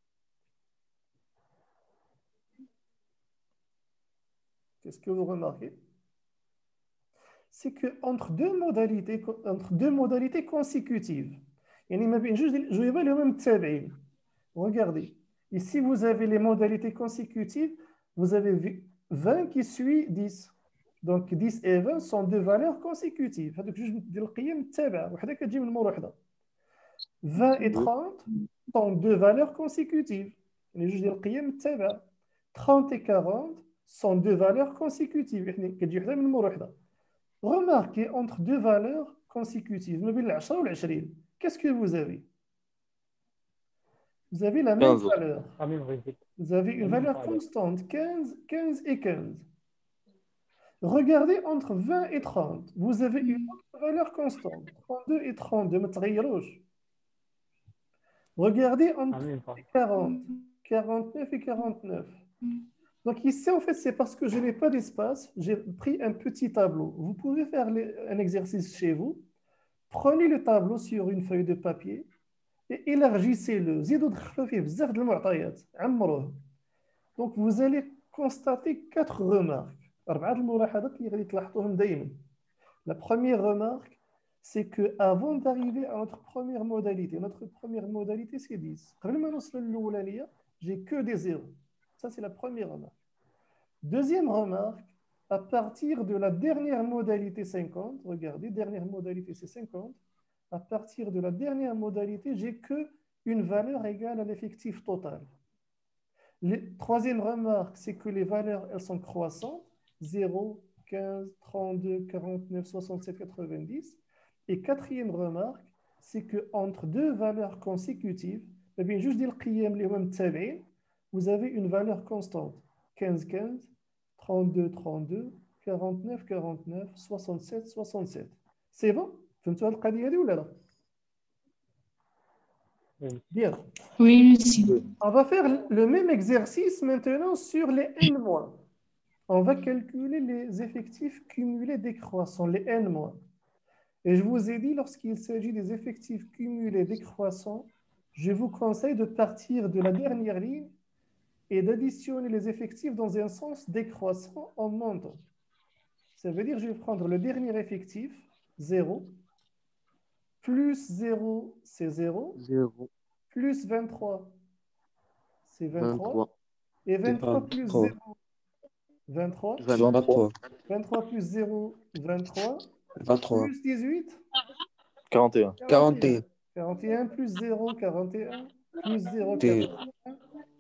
Qu'est-ce que vous remarquez? C'est qu'entre deux modalités, entre deux modalités consécutives, يعني ما بين جوج ديال- جوج اللي هما متتابعين. Regardez, ici vous avez les modalités consécutives, vous avez vingt qui suit dix. Donc dix et vingt sont deux valeurs consécutives. هذوك جوج ديال القيم متتابعة، وحدة كتجي من مور وحدة. vingt et trente sont deux valeurs consécutives. يعني جوج ديال القيم متتابعة. trente et quarante sont deux valeurs consécutives. يعني كتجي وحدة من مور وحدة. Remarquez entre deux valeurs consécutives, ما بين العشرة والعشرين. Qu'est-ce que vous avez? Vous avez la même quinze. valeur. Vous avez une valeur constante, quinze, quinze et quinze. Regardez entre vingt et trente. Vous avez une autre valeur constante, trente-deux et trente-deux. ما تغيروش. Regardez entre quarante, quarante-neuf et quarante-neuf. Donc ici, en fait, c'est parce que je n'ai pas d'espace. J'ai pris un petit tableau. Vous pouvez faire les- un exercice chez vous. Prenez le tableau sur une feuille de papier et élargissez-le. زيدوا دخلوا فيه بزاف د المعطيات. عمروه. Donc vous allez constater quatre remarques. أربعة الملاحظات اللي غادي تلاحظوهم دائما. La première remarque, c'est que avant d'arriver à notre première modalité, notre première modalité c'est dix. قبل ما نوصل للأولانية, j'ai que des zéros. Ça c'est la première remarque. Deuxième remarque, à partir de la dernière modalité cinquante, regardez, dernière modalité c'est cinquante, à partir de la dernière modalité, j'ai que une valeur égale à l'effectif total. La troisième remarque, c'est que les valeurs, elles sont croissantes, zéro, quinze, trente-deux, quarante-neuf, soixante-sept, quatre-vingt-dix. Et quatrième remarque, c'est qu'entre deux valeurs consécutives, eh bien, juste dire le vous avez une valeur constante, quinze, quinze, trente-deux, trente-deux, quarante-neuf, quarante-neuf, soixante-sept, soixante-sept. C'est bon? فهمتوا هذه القضية دي ولا لا؟ Bien. Oui, monsieur. On va faire le même exercice maintenant sur les n-. On va calculer les effectifs cumulés décroissants, les n-. Et je vous ai dit, lorsqu'il s'agit des effectifs cumulés décroissants, je vous conseille de partir de la dernière ligne et d'additionner les effectifs dans un sens décroissant en montant. Ça veut dire que je vais prendre le dernier effectif, zéro, plus zéro, c'est zéro, zéro. plus vingt-trois, c'est vingt-trois, vingt-trois. et vingt-trois plus vingt-trois. zéro, vingt-trois, vingt-trois. vingt-trois plus zéro, vingt-trois, vingt-trois. plus dix-huit, quarante et un. quarante et un. quarante et un plus zéro, quarante et un, plus zéro, T. quarante et un.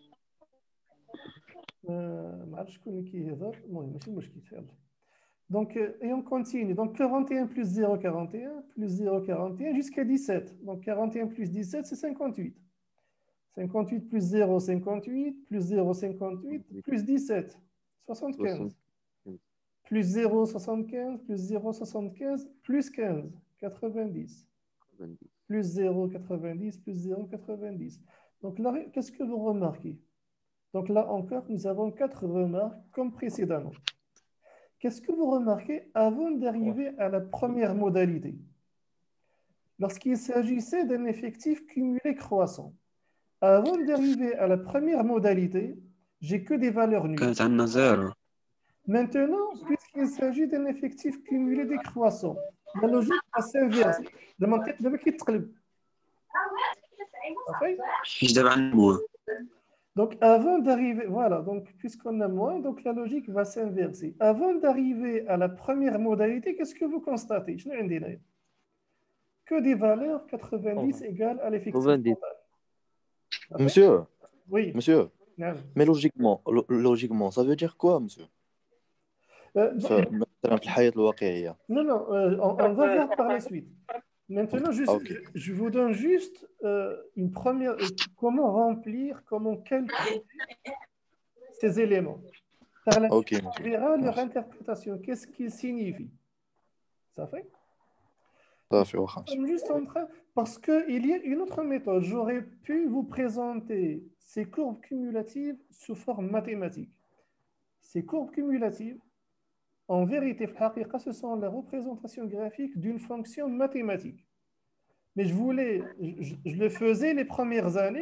Euh, ما عرفتش شكون اللي كيهضر، المهم ماشي مشكل يلا. Donc, euh, et on continue. Donc, quarante et un plus zéro, quarante et un, plus zéro, quarante et un, jusqu'à dix-sept. Donc, quarante et un plus dix-sept, c'est cinquante-huit. cinquante-huit plus zéro, cinquante-huit, plus zéro, cinquante-huit, plus dix-sept, soixante-quinze. Plus zéro, soixante-quinze, plus zéro, soixante-quinze, plus quinze, quatre-vingt-dix. Plus zéro, quatre-vingt-dix, plus zéro, quatre-vingt-dix. Donc là, qu'est-ce que vous remarquez? Donc là encore, nous avons quatre remarques comme précédemment. Qu'est-ce que vous remarquez avant d'arriver à la première modalité? Lorsqu'il s'agissait d'un effectif cumulé croissant, avant d'arriver à la première modalité, j'ai que des valeurs nulles. كانت عندنا زيرو. Maintenant, puisqu'il s'agit d'un effectif cumulé décroissant, la logique va s'inverser. المنطق دابا كيتقلب. صافي؟ حيت دابا عندنا موان. Donc, avant d'arriver, voilà, donc puisqu'on a moins, donc la logique va s'inverser. Avant d'arriver à la première modalité, qu'est-ce que vous constatez? شنو عندي هنايا؟ Que des valeurs quatre-vingt-dix égales à l'effectif quatre-vingt-dix. total. Monsieur, Oui. monsieur, نعم. mais logiquement, lo- logiquement, ça veut dire quoi, monsieur? Euh, bon, ف- مثلاً في الحياة الواقعية. non, non, euh, on, on va voir par la suite. Maintenant, juste, Ah, ok. je, je vous donne juste euh, une première, euh, comment remplir, comment calculer ces éléments. Par la Ok, suite, on monsieur. verra leur Merci. interprétation, qu'est-ce qu'ils signifient. Ça fait? Ça fait واخا. Nous sommes juste en train, parce qu'il y a une autre méthode. J'aurais pu vous présenter ces courbes cumulatives sous forme mathématique. Ces courbes cumulatives, en vérité, ce sont la représentation graphique d'une fonction mathématique. Mais je voulais, je, je le faisais les premières années,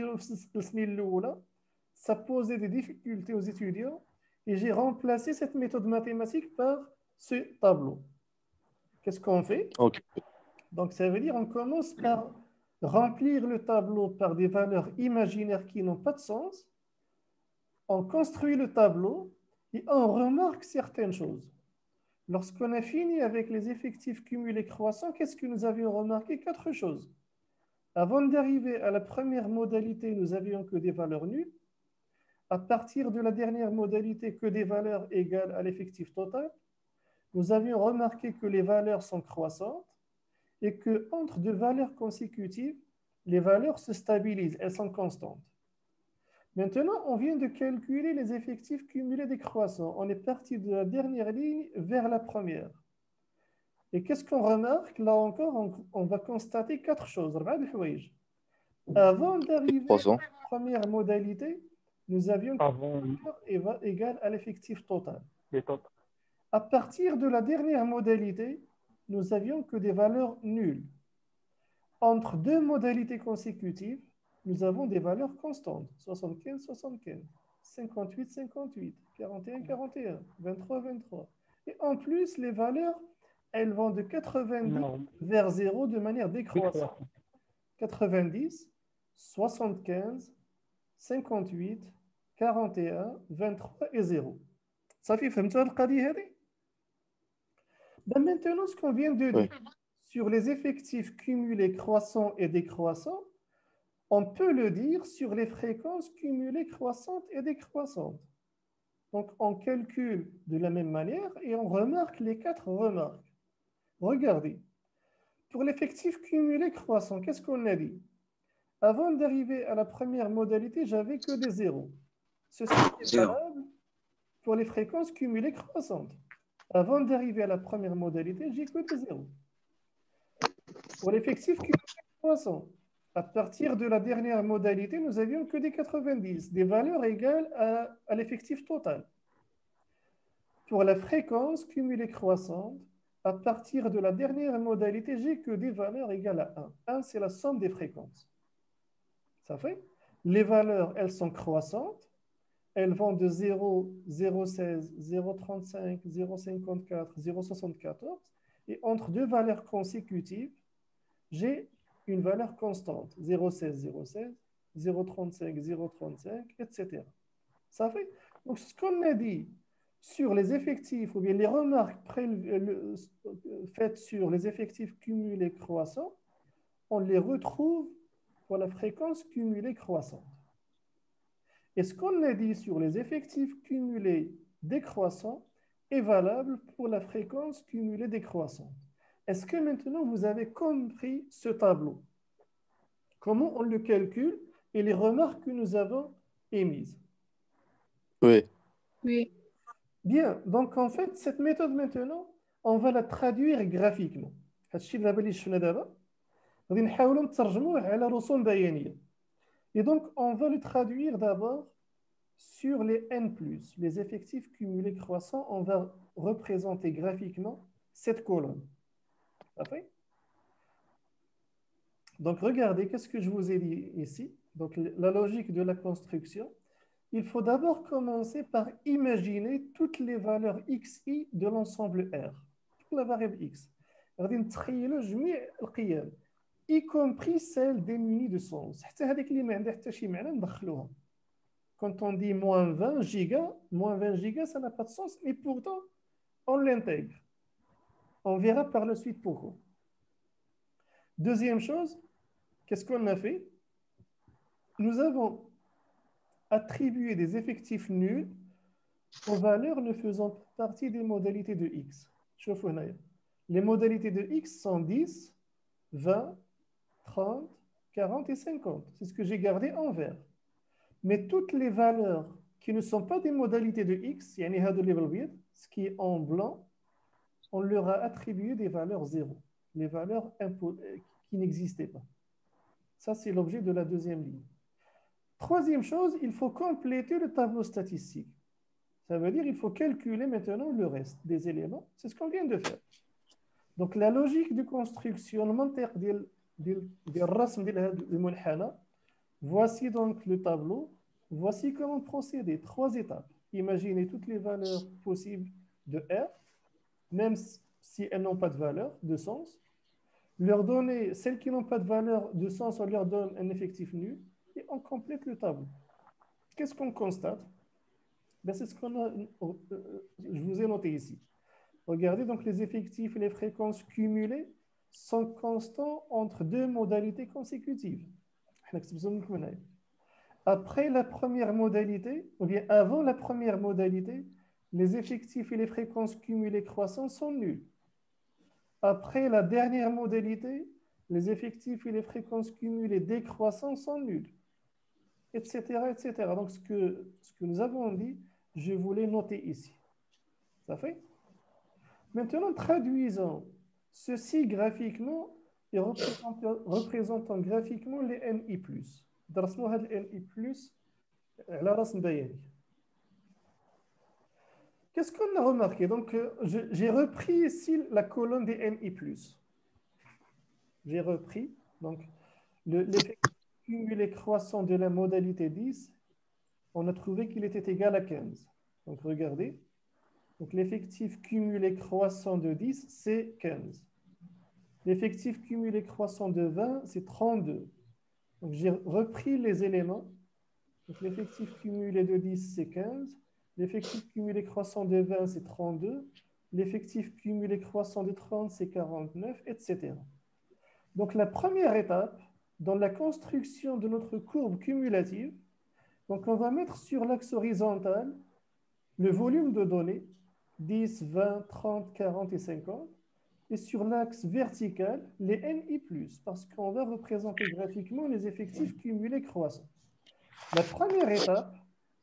ça posait des difficultés aux étudiants et j'ai remplacé cette méthode mathématique par ce tableau. Qu'est-ce qu'on fait? Ok. Donc, ça veut dire qu'on commence par remplir le tableau par des valeurs imaginaires qui n'ont pas de sens. On construit le tableau et on remarque certaines choses. Lorsqu'on a fini avec les effectifs cumulés croissants, qu'est-ce que nous avions remarqué? Quatre choses. Avant d'arriver à la première modalité, nous avions que des valeurs nulles. À partir de la dernière modalité, que des valeurs égales à l'effectif total. Nous avions remarqué que les valeurs sont croissantes et qu'entre deux valeurs consécutives, les valeurs se stabilisent, elles sont constantes. Maintenant, on vient de calculer les effectifs cumulés décroissants. On est parti de la dernière ligne vers la première. Et qu'est-ce qu'on remarque? Là encore, on, on va constater quatre choses. Avant d'arriver à la première modalité, nous avions que valeur égale à l'effectif total. À partir de la dernière modalité, nous avions que des valeurs nulles. Entre deux modalités consécutives, nous avons des valeurs constantes, soixante-quinze, soixante-quinze. cinquante-huit, cinquante-huit, quarante et un, quarante et un, vingt-trois, vingt-trois. Et en plus, les valeurs, elles vont de quatre-vingt-dix Non. vers zéro de manière décroissante. Décroissant. quatre-vingt-dix, soixante-quinze, cinquante-huit, quarante et un, vingt-trois et zéro. Ça fait فهمتوا هاد القضية هذه؟ Ben maintenant, ce qu'on vient de dire Oui. sur les effectifs cumulés croissants et décroissants, on peut le dire sur les fréquences cumulées croissantes et décroissantes. Donc, on calcule de la même manière et on remarque les quatre remarques. Regardez. Pour l'effectif cumulé croissant, qu'est-ce qu'on a dit? Avant d'arriver à la première modalité, j'avais que des zéros. Ceci est Zéro. valable pour les fréquences cumulées croissantes. Avant d'arriver à la première modalité, j'ai que des zéros. Pour l'effectif cumulé croissant, à partir de la dernière modalité, nous avions que des quatre-vingt-dix, des valeurs égales à, à l'effectif total. Pour la fréquence cumulée croissante, à partir de la dernière modalité, j'ai que des valeurs égales à un. un, c'est la somme des fréquences. Ça fait? Les valeurs, elles sont croissantes. Elles vont de zéro, zéro virgule seize, zéro virgule trente-cinq, zéro virgule cinquante-quatre, zéro virgule soixante-quatorze. Et entre deux valeurs consécutives, j'ai une valeur constante. zéro virgule seize, zéro virgule seize, zéro virgule trente-cinq, zéro virgule trente-cinq, et cetera. Ça fait? Donc, ce qu'on a dit sur les effectifs, ou bien les remarques faites sur les effectifs cumulés croissants, on les retrouve pour la fréquence cumulée croissante. Et ce qu'on a dit sur les effectifs cumulés décroissants est valable pour la fréquence cumulée décroissante. Est-ce que maintenant vous avez compris ce tableau? Comment on le calcule et les remarques que nous avons émises? Oui. Oui. Bien, donc en fait, cette méthode maintenant, on va la traduire graphiquement. هادشي دابا اللي شفنا دابا غادي نحاولوا نترجموه على رسوم بيانية. Et donc, on va le traduire d'abord sur les N plus, les effectifs cumulés croissants. On va représenter graphiquement cette colonne. Parfait? Donc, regardez, qu'est-ce que je vous ai dit ici? Donc, la logique de la construction. Il faut d'abord commencer par imaginer toutes les valeurs xi de l'ensemble R, toute la variable x. غادي نتخيلوا جميع القيم, y compris celles démunies de sens. حتى هذيك اللي ما عندها حتى شي معنى ندخلوها. Quand on dit moins vingt gigas, moins vingt gigas, ça n'a pas de sens, mais pourtant, on l'intègre. On verra par la suite pourquoi. Deuxième chose, qu'est-ce qu'on a fait? Nous avons attribué des effectifs nuls aux valeurs ne faisant pas partie des modalités de x. شوفوا هنايا. Les modalités de x sont dix, vingt, trente, quarante et cinquante. C'est ce que j'ai gardé en vert. Mais toutes les valeurs qui ne sont pas des modalités de x, يعني هذا اللي بالبيض, ce qui est en blanc, on leur a attribué des valeurs zéro, les valeurs qui n'existaient pas. Ça, c'est l'objet de la deuxième ligne. Troisième chose, il faut compléter le tableau statistique. Ça veut dire qu'il faut calculer maintenant le reste des éléments. C'est ce qu'on vient de faire. Donc, la logique de construction, le منطق ديال ديال ديال الرسم ديال هذا المنحنى. Voici donc le tableau. Voici comment procéder. Trois étapes. Imaginez toutes les valeurs possibles de R, même si elles n'ont pas de valeur, de sens. Leur donner, celles qui n'ont pas de valeur de sens, on leur donne un effectif nul et on complète le tableau. Qu'est-ce qu'on constate? Ben, c'est ce qu'on a, je vous ai noté ici. Regardez, donc les effectifs et les fréquences cumulées sont constants entre deux modalités consécutives. Après la première modalité, ou bien avant la première modalité, les effectifs et les fréquences cumulées croissantes sont nuls. Après la dernière modalité, les effectifs et les fréquences cumulées décroissantes sont nuls, et cetera, et cetera. Donc, ce que, ce que nous avons dit, je voulais noter ici. Ça fait? Maintenant, traduisons ceci graphiquement et représentant, représentant graphiquement les N I plus. درسنا هذا ال N I plus على رسم بياني. Qu'est-ce qu'on a remarqué? Donc, j'ai repris ici la colonne des N I plus. J'ai repris donc l'effectif cumulé croissant de la modalité dix on a trouvé qu'il était égal à quinze. Donc, regardez. Donc, l'effectif cumulé croissant de dix, c'est quinze. L'effectif cumulé croissant de vingt, c'est trente-deux. Donc, j'ai repris les éléments. Donc, l'effectif cumulé de dix, c'est quinze. L'effectif cumulé croissant de vingt, c'est trente-deux. L'effectif cumulé croissant de trente, c'est quarante-neuf, et cetera. Donc, la première étape, dans la construction de notre courbe cumulative, donc on va mettre sur l'axe horizontal le volume de données, dix, vingt, trente, quarante et cinquante, et sur l'axe vertical, les N I plus, parce qu'on va représenter graphiquement les effectifs cumulés croissants. La première étape,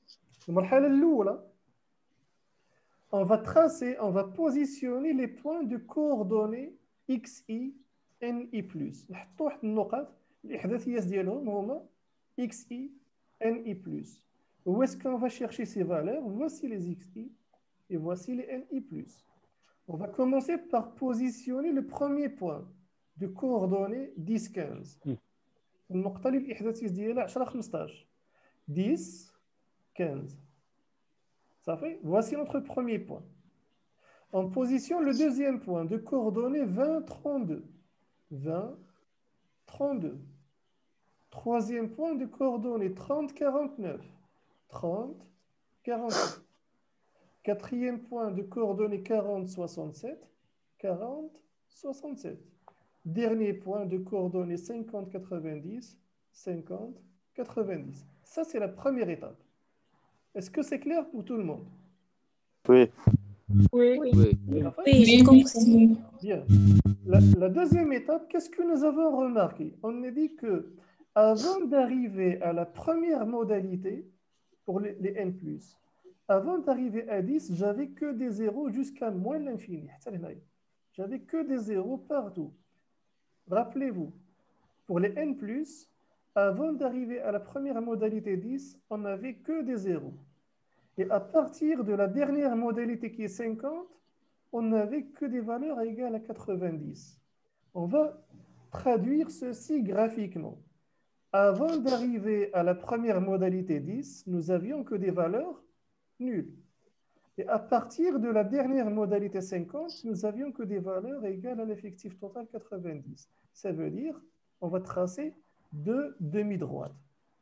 on va tracer, on va positionner les points de coordonnées X I, N I plus. نحطوا واحد النقط الإحداثيات ديالهم هما X I, N I plus. Où est-ce qu'on va chercher ces valeurs? Voici les X I et voici les N I plus. On va commencer par positionner le premier point de coordonnées dix, quinze. النقطة اللي الإحداثيات ديالها عشرة خمسطاش. dix, quinze. Ça fait? Voici notre premier point. On positionne le deuxième point de coordonnées vingt, trente-deux. vingt, trente-deux. Troisième point de coordonnées trente, quarante-neuf. trente, quarante-neuf. Quatrième point de coordonnées quarante, soixante-sept. quarante, soixante-sept. Dernier point de coordonnées cinquante, quatre-vingt-dix. cinquante, quatre-vingt-dix. Ça, c'est la première étape. Est-ce que c'est clair pour tout le monde? Oui. Oui. Oui, Oui. oui, j'ai compris. Bien. La, la deuxième étape, qu'est-ce que nous avons remarqué? On a dit que avant d'arriver à la première modalité pour les, les N plus, avant d'arriver à dix, j'avais que des zéros jusqu'à moins l'infini. J'avais que des zéros partout. Rappelez-vous, pour les N plus, avant d'arriver à la première modalité dix, on n'avait que des zéros. Et à partir de la dernière modalité qui est cinquante, on n'avait que des valeurs égales à quatre-vingt-dix. On va traduire ceci graphiquement. Avant d'arriver à la première modalité dix, nous avions que des valeurs nulles. Et à partir de la dernière modalité cinquante, nous avions que des valeurs égales à l'effectif total quatre-vingt-dix. Ça veut dire on va tracer deux demi-droites.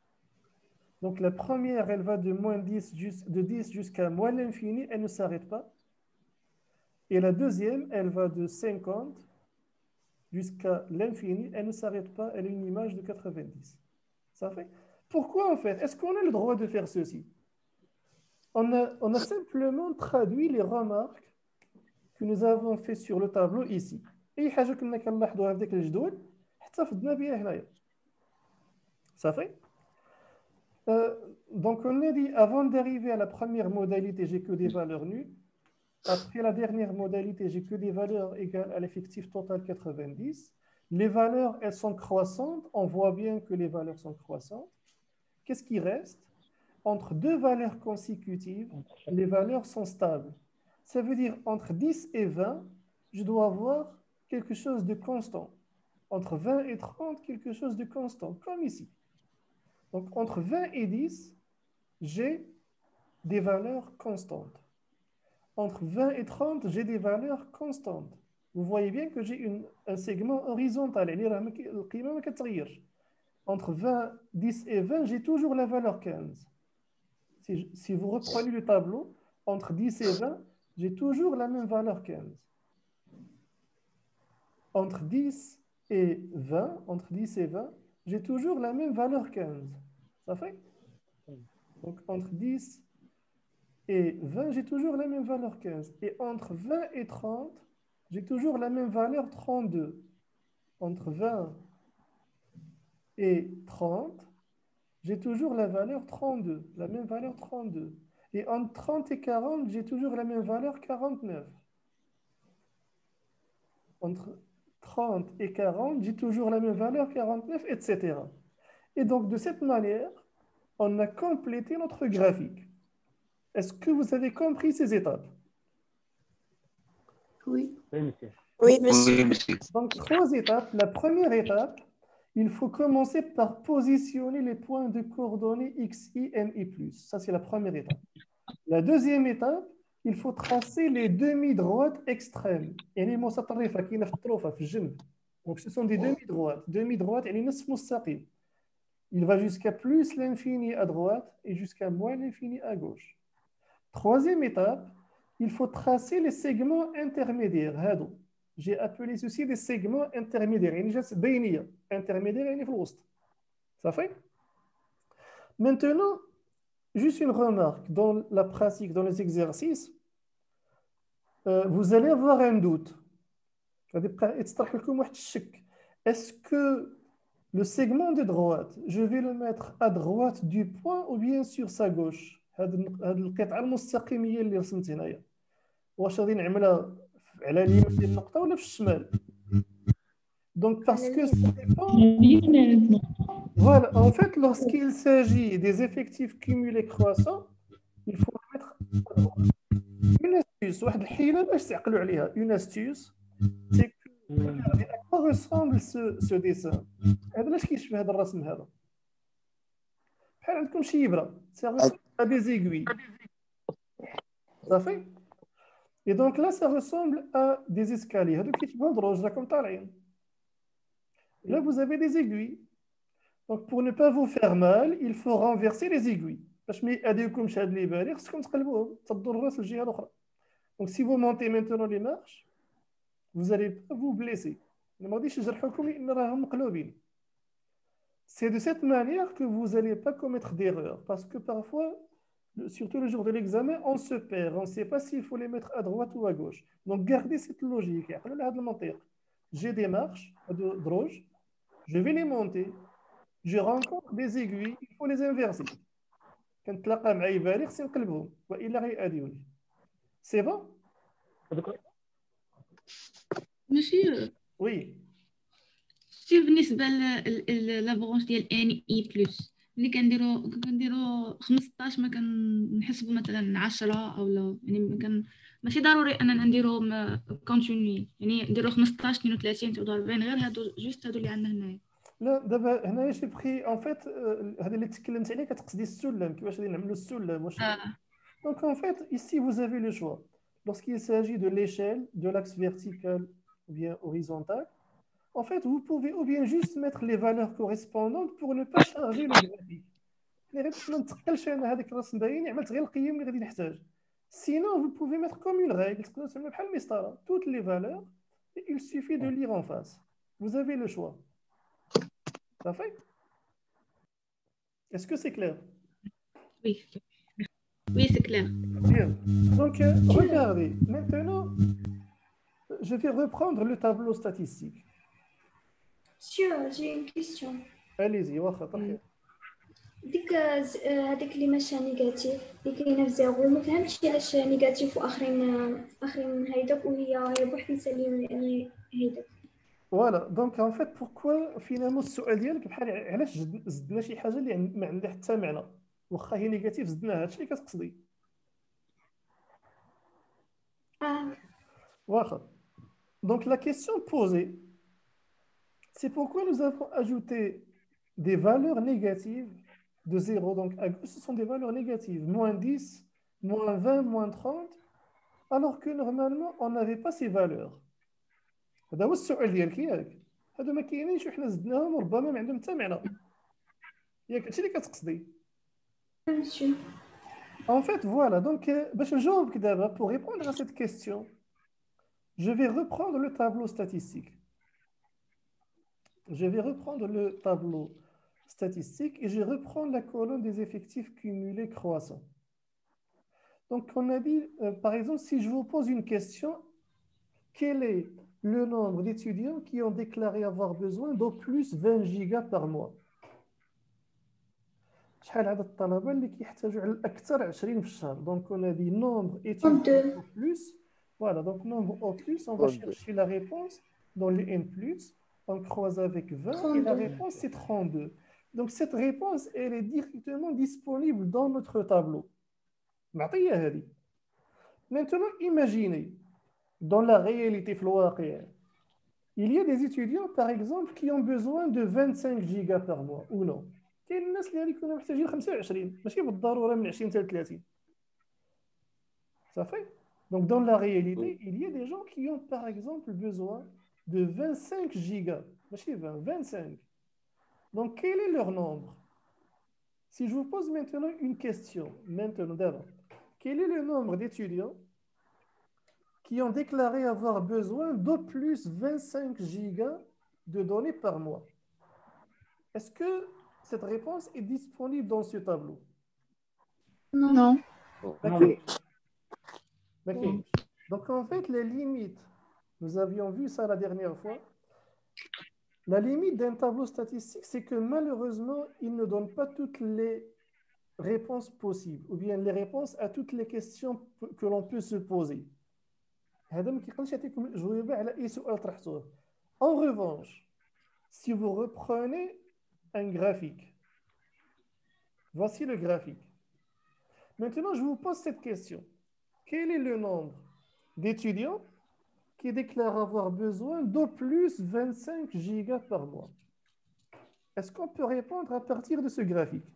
Donc la première, elle va de, moins dix, de dix jusqu'à moins l'infini, elle ne s'arrête pas. Et la deuxième, elle va de cinquante jusqu'à l'infini, elle ne s'arrête pas, elle est une image de quatre-vingt-dix. Ça fait? Pourquoi en fait? Est-ce qu'on a le droit de faire ceci? On a, on a simplement traduit les remarques que nous avons fait sur le tableau ici. أي حاجة كنا كنلاحظوها في ديك الجدول احتفظنا بها هنايا. Ça fait? Euh, donc on a dit avant d'arriver à la première modalité, j'ai que des valeurs nulles. Après la dernière modalité, j'ai que des valeurs égales à l'effectif total quatre-vingt-dix. Les valeurs, elles sont croissantes. On voit bien que les valeurs sont croissantes. Qu'est-ce qui reste? Entre deux valeurs consécutives, les valeurs sont stables. Ça veut dire entre dix et vingt, je dois avoir quelque chose de constant. Entre vingt et trente, quelque chose de constant, comme ici. Donc entre vingt et dix, j'ai des valeurs constantes. Entre vingt et trente, j'ai des valeurs constantes. Vous voyez bien que j'ai une, un segment horizontal. Entre vingt, dix et vingt, j'ai toujours la valeur quinze. Si, si vous reprenez le tableau, entre dix et vingt, j'ai toujours la même valeur quinze. Entre dix et vingt, entre dix et vingt, j'ai toujours la même valeur quinze. Ça fait? Donc entre dix et vingt, j'ai toujours la même valeur quinze. Et entre vingt et trente, j'ai toujours la même valeur trente-deux. Entre vingt et trente, j'ai toujours la valeur trente-deux. La même valeur trente-deux. Et entre trente et quarante, j'ai toujours la même valeur quarante-neuf. Entre trente et quarante, j'ai toujours la même valeur quarante-neuf, et cetera. Et donc, de cette manière, on a complété notre graphique. Est-ce que vous avez compris ces étapes? Oui. Oui, monsieur. Oui, monsieur. Donc, trois étapes. La première étape, il faut commencer par positionner les points de coordonnées X, Y, N, I plus. Ça, c'est la première étape. La deuxième étape, il faut tracer les demi-droites extrêmes. يعني متطرفة كاينة في الطروفة في الجنب. Donc, ce sont des demi-droites. Demi-droite, يعني نصف مستقيم. Il va jusqu'à plus l'infini à droite et jusqu'à moins l'infini à gauche. Troisième étape, il faut tracer les segments intermédiaires. هادو. J'ai appelé ceci des segments intermédiaires. يعني جات بينية. Intermédiaire يعني في الوسط. Ça fait? Maintenant, juste une remarque. Dans la pratique, dans les exercices, euh, vous allez avoir un doute. Est-ce que le segment de droite, je vais le mettre à droite du point ou bien sur sa gauche? هذه القطعة المستقيمية اللي رسمت هنايا. واش غادي نعملها على اليمين ديال النقطة ولا في الشمال؟ Donc parce que ça dépend. Voilà, en fait, lorsqu'il s'agit des effectifs cumulés croissants, il faut mettre à droite. Une astuce, واحد الحيلة باش تعقلوا عليها. Une astuce, c'est que regardez à quoi ressemble ce, ce dessin. هذا لاش كيشبه هذا الرسم هذا؟ بحال عندكم شي إبرة. Ça ressemble à des aiguilles. Ça fait? Et donc là, ça ressemble à des escaliers. هذوك كيشبهوا دروج راكم طالعين. Là, vous avez des aiguilles. Donc, pour ne pas vous faire mal, il faut renverser les aiguilles. باش ما يأذيكمش هاد لي بالي خصكم تقلبوهم تردوا الراس للجهة الأخرى. Donc, si vous montez maintenant les marches, vous allez pas vous blesser. ما غاديش يجرحوكم لأن راهم مقلوبين. C'est de cette manière que vous n'allez pas commettre d'erreur. Parce que parfois, surtout le jour de l'examen, on se perd. On ne sait pas s'il faut les mettre à droite ou à gauche. Donc, gardez cette logique. J'ai des marches de droge. Je vais les monter. Je rencontre des aiguilles. Il faut les inverser. كنتلاقى معايا بالي خصني نقلبهم والا غيأذيوني. C'est bon? Monsieur, Oui. شتي بالنسبة لابرونش ديال ان اي بلس ملي كنديرو كنديرو خمسطاش ما كنحسبوا مثلا عشرة او لا يعني ما كان ماشي ضروري اننا نديروهم كونتينيو يعني نديرو خمسطاش اثنين وثلاثين تسعة وأربعين غير هادو جوست هادو اللي عندنا هنايا. لا دابا هنايا شي بخي اون فيت هذا اللي تكلمت عليه كتقصدي السلم كيفاش غادي نعملوا السلم واش. دونك اون فيت ici vous avez le choix lorsqu'il s'agit de l'échelle de l'axe vertical ou bien horizontal. En fait, vous pouvez ou bien juste mettre les valeurs correspondantes pour ne pas charger le graphique. Sinon, vous pouvez mettre comme une règle, toutes les valeurs, et il suffit de lire en face. Vous avez le choix. Ça fait? Est-ce que c'est clair? Oui. Oui, c'est clair. Bien. Donc, euh, regardez. Maintenant, je vais reprendre le tableau statistique. Monsieur, j'ai une question. Allez-y, واخا طرحي. ديك هذيك اللي ماشيه نيجاتيف اللي كاينه في زيرو ما فهمتش علاش نيجاتيف واخرين اخرين هيداك وهي هي بوحدها اللي يعني هيداك. Voilà, donc en fait pourquoi finalement السؤال ديالك بحال علاش زدنا شي حاجه اللي ما عندها حتى معنى واخا هي نيجاتيف زدناها هادشي اللي كتقصدي. اه واخا. Donc la question posée, c'est pourquoi nous avons ajouté des valeurs négatives de zéro. Donc, à gauche, ce sont des valeurs négatives. moins dix, moins vingt, moins trente. Alors que normalement, on n'avait pas ces valeurs. هذا هو السؤال ديالك ياك. هادو ما كاينينش وحنا زدناهم وربما ما عندهم حتى معنى. ياك هادشي اللي كتقصدي. En fait, voilà. Donc, باش نجاوبك دابا pour répondre à cette question, je vais reprendre le tableau statistique. Je vais reprendre le tableau statistique et je reprends la colonne des effectifs cumulés croissants. Donc, on a dit, euh, par exemple, si je vous pose une question, quel est le nombre d'étudiants qui ont déclaré avoir besoin d'au plus vingt gigas par mois? شحال عدد الطلبة اللي كيحتاجوا على الأكثر عشرين في الشهر. Donc, on a dit nombre étudiants au plus. Voilà, donc nombre au plus, on va chercher la réponse dans les n plus. On croise avec vingt et la réponse c'est trente-deux. Donc cette réponse elle est directement disponible dans notre tableau. Maintenant imaginez dans la réalité في الواقع Il y a des étudiants, par exemple, qui ont besoin de vingt-cinq gigas par mois, ou non. كاين الناس اللي غادي يكونوا محتاجين خمسة وعشرين ماشي بالضروره من عشرين حتى ثلاثين. Ça fait? Donc, dans la réalité, il y a des gens qui ont, par exemple, besoin de vingt-cinq gigas. ماشي vingt, vingt-cinq. Donc, quel est leur nombre? Si je vous pose maintenant une question, maintenant d'abord, quel est le nombre d'étudiants qui ont déclaré avoir besoin d'au plus vingt-cinq gigas de données par mois? Est-ce que cette réponse est disponible dans ce tableau? Non. Non. D'accord. D'accord. Donc, en fait, les limites, nous avions vu ça la dernière fois. La limite d'un tableau statistique, c'est que malheureusement, il ne donne pas toutes les réponses possibles, ou bien les réponses à toutes les questions que l'on peut se poser. En revanche, si vous reprenez un graphique, voici le graphique. Maintenant, je vous pose cette question. Quel est le nombre d'étudiants qui déclarent avoir besoin d'au plus vingt-cinq gigas par mois? Est-ce qu'on peut répondre à partir de ce graphique?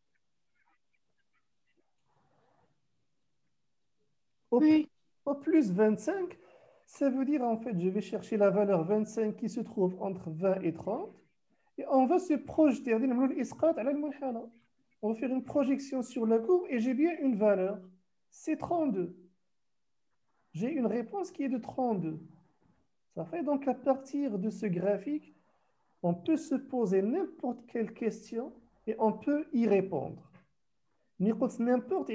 Au, Oui. Au plus vingt-cinq, ça veut dire en fait, je vais chercher la valeur vingt-cinq qui se trouve entre vingt et trente et on va se projeter. On va faire une projection sur la courbe et j'ai bien une valeur. C'est trente-deux. J'ai une réponse qui est de trente-deux. Ça fait donc à partir de ce graphique, on peut se poser n'importe quelle question et on peut y répondre. N'importe,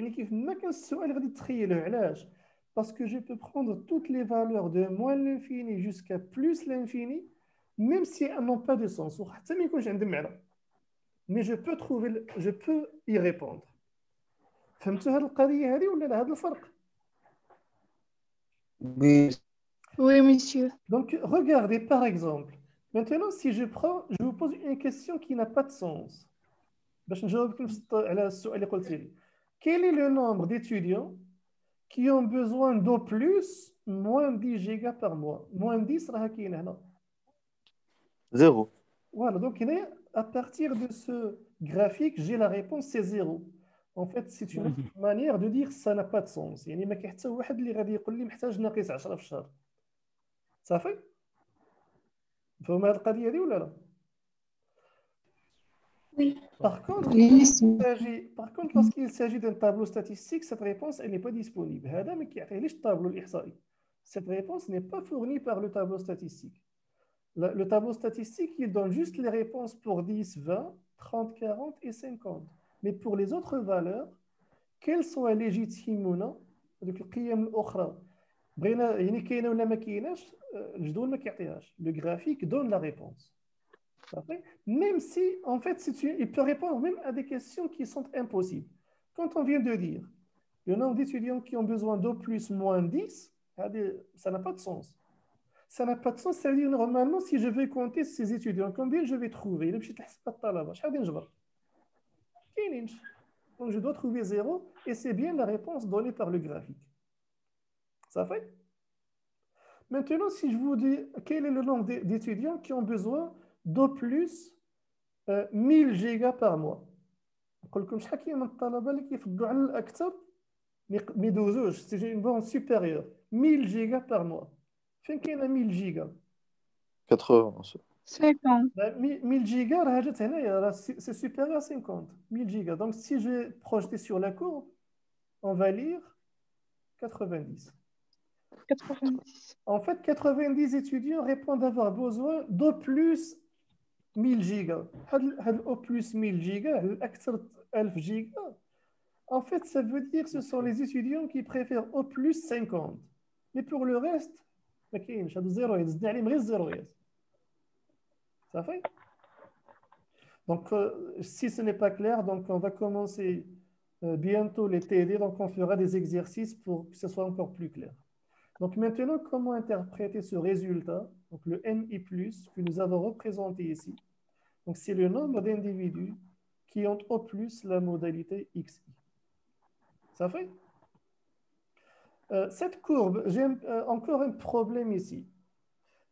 parce que je peux prendre toutes les valeurs de moins l'infini jusqu'à plus l'infini, même si elles n'ont pas de sens. Mais je peux trouver, je peux y répondre. Oui. Oui, monsieur. Donc, regardez par exemple. Maintenant, si je prends, je vous pose une question qui n'a pas de sens. Quel est le nombre d'étudiants qui ont besoin d'au plus moins dix gigas par mois? Moins dix, Zéro. Voilà, donc à partir de ce graphique, j'ai la réponse, c'est zéro. En fait, c'est une autre manière de dire ça n'a pas de sens. يعني ما كاين حتى واحد اللي غادي يقول لي محتاج ناقص عشرة في الشهر. صافي؟ فهمت هذه القضية دي ولا لا؟ Oui. Par contre, Oui, lorsqu'il s'agit, par contre, lorsqu'il s'agit d'un tableau statistique, cette réponse, elle n'est pas disponible. هذا ما كيعطيهليش الطابلو الإحصائي. Cette réponse n'est pas fournie par le tableau statistique. Le, le tableau statistique, il donne juste les réponses pour dix, vingt, trente, quarante et cinquante. Mais pour les autres valeurs, qu'elles soient légitimes ou non, هذوك القيم الأخرى بغينا يعني كاينه ولا ما كايناش الجدول ما كيعطيهاش. Le graphique donne la réponse. Même si, en fait, il peut répondre même à des questions qui sont impossibles. Quand on vient de dire le nombre d'étudiants qui ont besoin d'au plus moins dix, ça n'a pas de sens. Ça n'a pas de sens, ça veut dire normalement, si je vais compter ces étudiants, combien je vais trouver? Donc je dois trouver zéro, et c'est bien la réponse donnée par le graphique. Ça fait? Maintenant, si je vous dis quel est le nombre d'étudiants qui ont besoin d'au plus euh, mille gigas par mois. نقول لكم شحال كاين من الطلبه اللي كيفضلوا على الاكثر ما يدوزوش سي اون بون سوبيريور mille gigas par mois. فين كاينه mille gigas؟ quatre-vingts. cinquante. mille gigas راه جات هنايا سي سوبيريور cinquante. mille gigas. Donc si je vais projeter sur la courbe, on va lire quatre-vingt-dix. quatre-vingt-dix. En fait, quatre-vingt-dix étudiants répondent avoir besoin d'au plus mille gigas. Au plus mille gigas, l'akthar ألف gigas. En fait, ça veut dire que ce sont les étudiants qui préfèrent au plus cinquante. Mais pour le reste, ما كاينش هذا زيرو يزدنا عليهم غير زيرو ياس. Ça fait? Donc, euh, si ce n'est pas clair, donc on va commencer euh, bientôt les T D. Donc, on fera des exercices pour que ce soit encore plus clair. Donc, maintenant, comment interpréter ce résultat? Donc, le N I plus que nous avons représenté ici. Donc, c'est le nombre d'individus qui ont au plus la modalité X I. Ça fait? Euh, cette courbe, j'ai euh, encore un problème ici.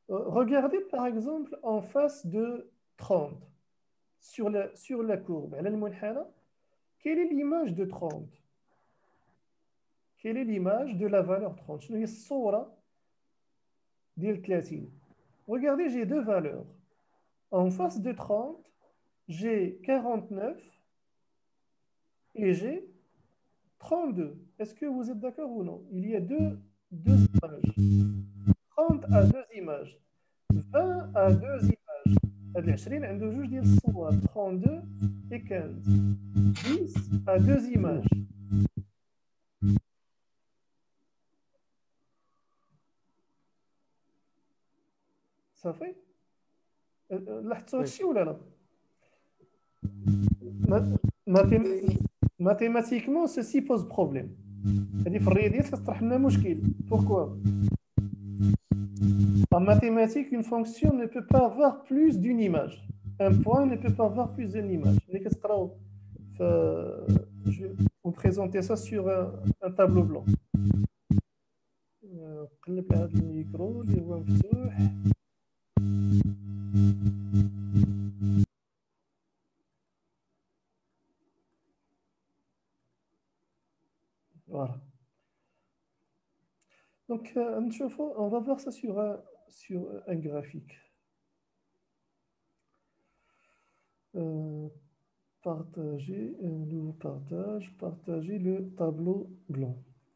Euh, regardez par exemple en face de trente sur la, sur la courbe. على المنحنى, quelle est l'image de trente? Quelle est l'image de la valeur trente? شنو هي الصورة ديال ثلاثين؟ Regardez, j'ai deux valeurs. En face de trente, j'ai quarante-neuf et j'ai trente-deux. Est-ce que vous êtes d'accord ou non? Il y a deux, deux images. trente à deux images. vingt à deux images. هاد العشرين عنده جوج ديال الصور trente-deux et quinze. dix à deux images. صافي؟ لاحظتوا هاد الشيء ولا لا؟ Mathématiquement, ceci pose problème. هذه في الرياضيات كتطرح لنا مشكل. Pourquoi? En mathématiques, une fonction ne peut pas avoir plus d'une image. Un point ne peut pas avoir plus d'une image. Je vais vous présenter ça sur un, un tableau blanc. نقلب على هذا الميكرو اللي هو مفتوح. Voilà. Donc, euh, on va voir ça sur un, sur un graphique. Euh, partager, un nouveau partage, partager le tableau blanc.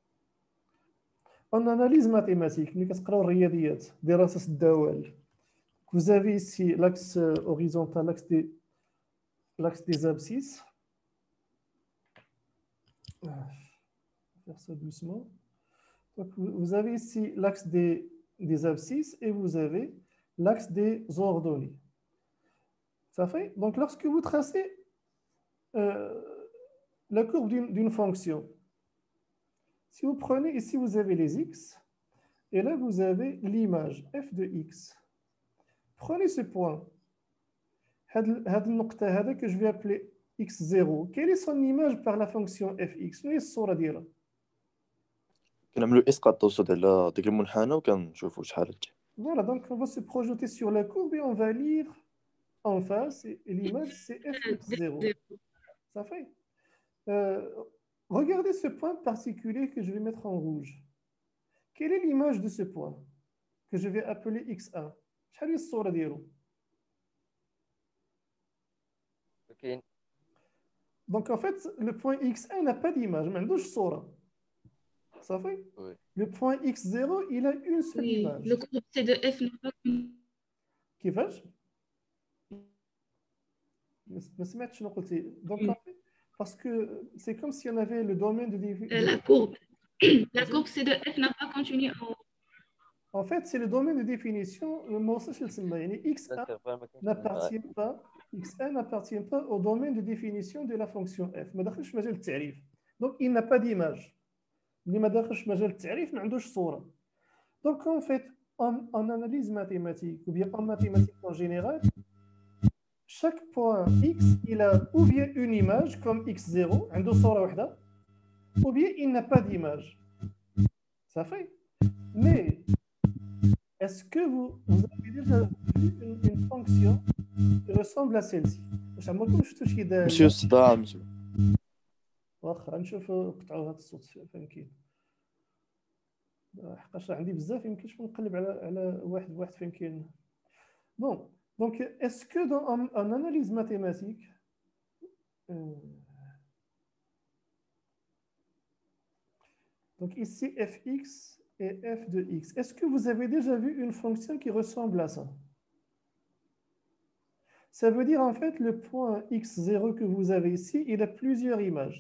En analyse mathématique, nous avons الرياضيات دراسة الدوال. Vous avez ici l'axe horizontal, l'axe des, l'axe des abscisses. Je vais faire ça doucement. Donc, vous avez ici l'axe des, des abscisses et vous avez l'axe des ordonnées. Ça fait? Donc, lorsque vous tracez euh, la courbe d'une, d'une fonction, si vous prenez ici, vous avez les x, et là, vous avez l'image f de x. Prenez ce point, que je vais appeler x zéro. Quelle est son image par la fonction fx? Nous, الصورة ديالها. كنعملوا اسقاط توسط على ديك المنحنى وكنشوفوا شحال هكا. Voilà, donc on va se projeter sur la courbe et on va lire en face, et l'image c'est fx zéro. Ça fait? Euh, regardez ce point particulier que je vais mettre en rouge. Quelle est l'image de ce point que je vais appeler x un? شحال هي الصورة ديالو؟ كاين. Donc en fait, le point x un n'a pas d'image, ما عندوش صورة. Ça fait? Oui. Le point x zéro, il a une seule Oui, image. le groupe C de F n'est pas كيفاش؟ ما سمعتش شنو قلتي. Donc en fait, parce que c'est comme si on avait le domaine de définition. la courbe. La courbe C de F n'a pas continué au... En fait, c'est le domaine de définition. ما وصلش لتما. يعني x un n'appartient pas x un n'appartient pas au domaine de définition de la fonction f. ما دخلش في مجال التعريف. Donc il n'a pas d'image. اللي ما داخلش في مجال التعريف ما عندوش صورة. Donc en fait, en, en analyse mathématique ou bien en mathématiques en général, chaque point x, il a ou bien une image comme x zéro, عنده صورة واحدة, ou bien il n'a pas d'image. Ça fait. Mais est-ce que vous, vous avez déjà vu une, une fonction qui ressemble à celle-ci? واش عمركم شفتوا شي داله؟ ماشي الصداع مسيو. واخا نشوفوا قطعوا هذا الصوت فين كاين. حقاش عندي بزاف يمكنش نقلب على على واحد واحد فين كاين. Bon, donc est-ce que dans en, en analyse mathématique euh, donc ici fx et f de x, est-ce que vous avez déjà vu une fonction qui ressemble à ça? Ça veut dire en fait le point x zéro que vous avez ici, il a plusieurs images.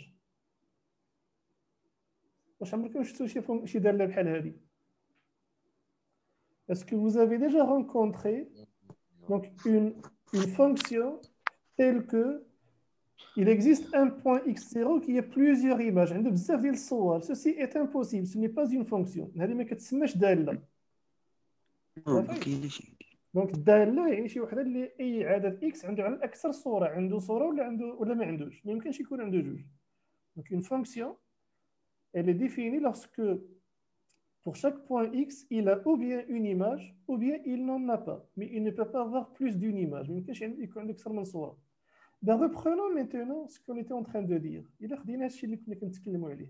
Est-ce que vous avez déjà rencontré donc une, une fonction telle que il existe un point x zéro qui a plusieurs images? Ceci est impossible, ce n'est pas une fonction. Donc الدالة يعني شي وحده اللي اي عدد x عنده على الاكثر صورة، عنده صورة ولا عنده ولا ما عندوش، ما يمكنش يكون عنده جوج. Donc une fonction elle est définie lorsque Pour chaque point X, il a ou bien une image, ou bien il n'en a pas. Mais il ne peut pas avoir plus d'une image. Ben, reprenons maintenant ce qu'on était en train de dire. Il a خدينا هادشي اللي كنا كنتكلموا عليه.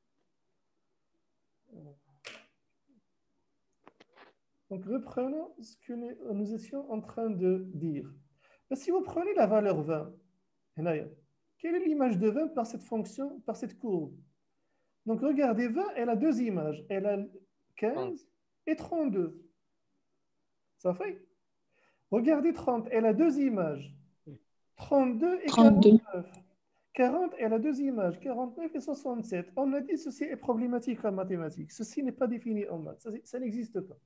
Donc reprenons ce que nous étions en train de dire. Ben, si vous prenez la valeur vingt, quelle est l'image de vingt par cette fonction, par cette courbe? Donc regardez, vingt, elle a deux images. Elle a quinze et trente-deux. Ça fait? Regardez trente, elle a deux images. trente-deux et quarante-neuf. quarante, elle a deux images. quarante-neuf et soixante-sept. On a dit que ceci est problématique en mathématiques. Ceci n'est pas défini en maths. Ça, ça n'existe pas.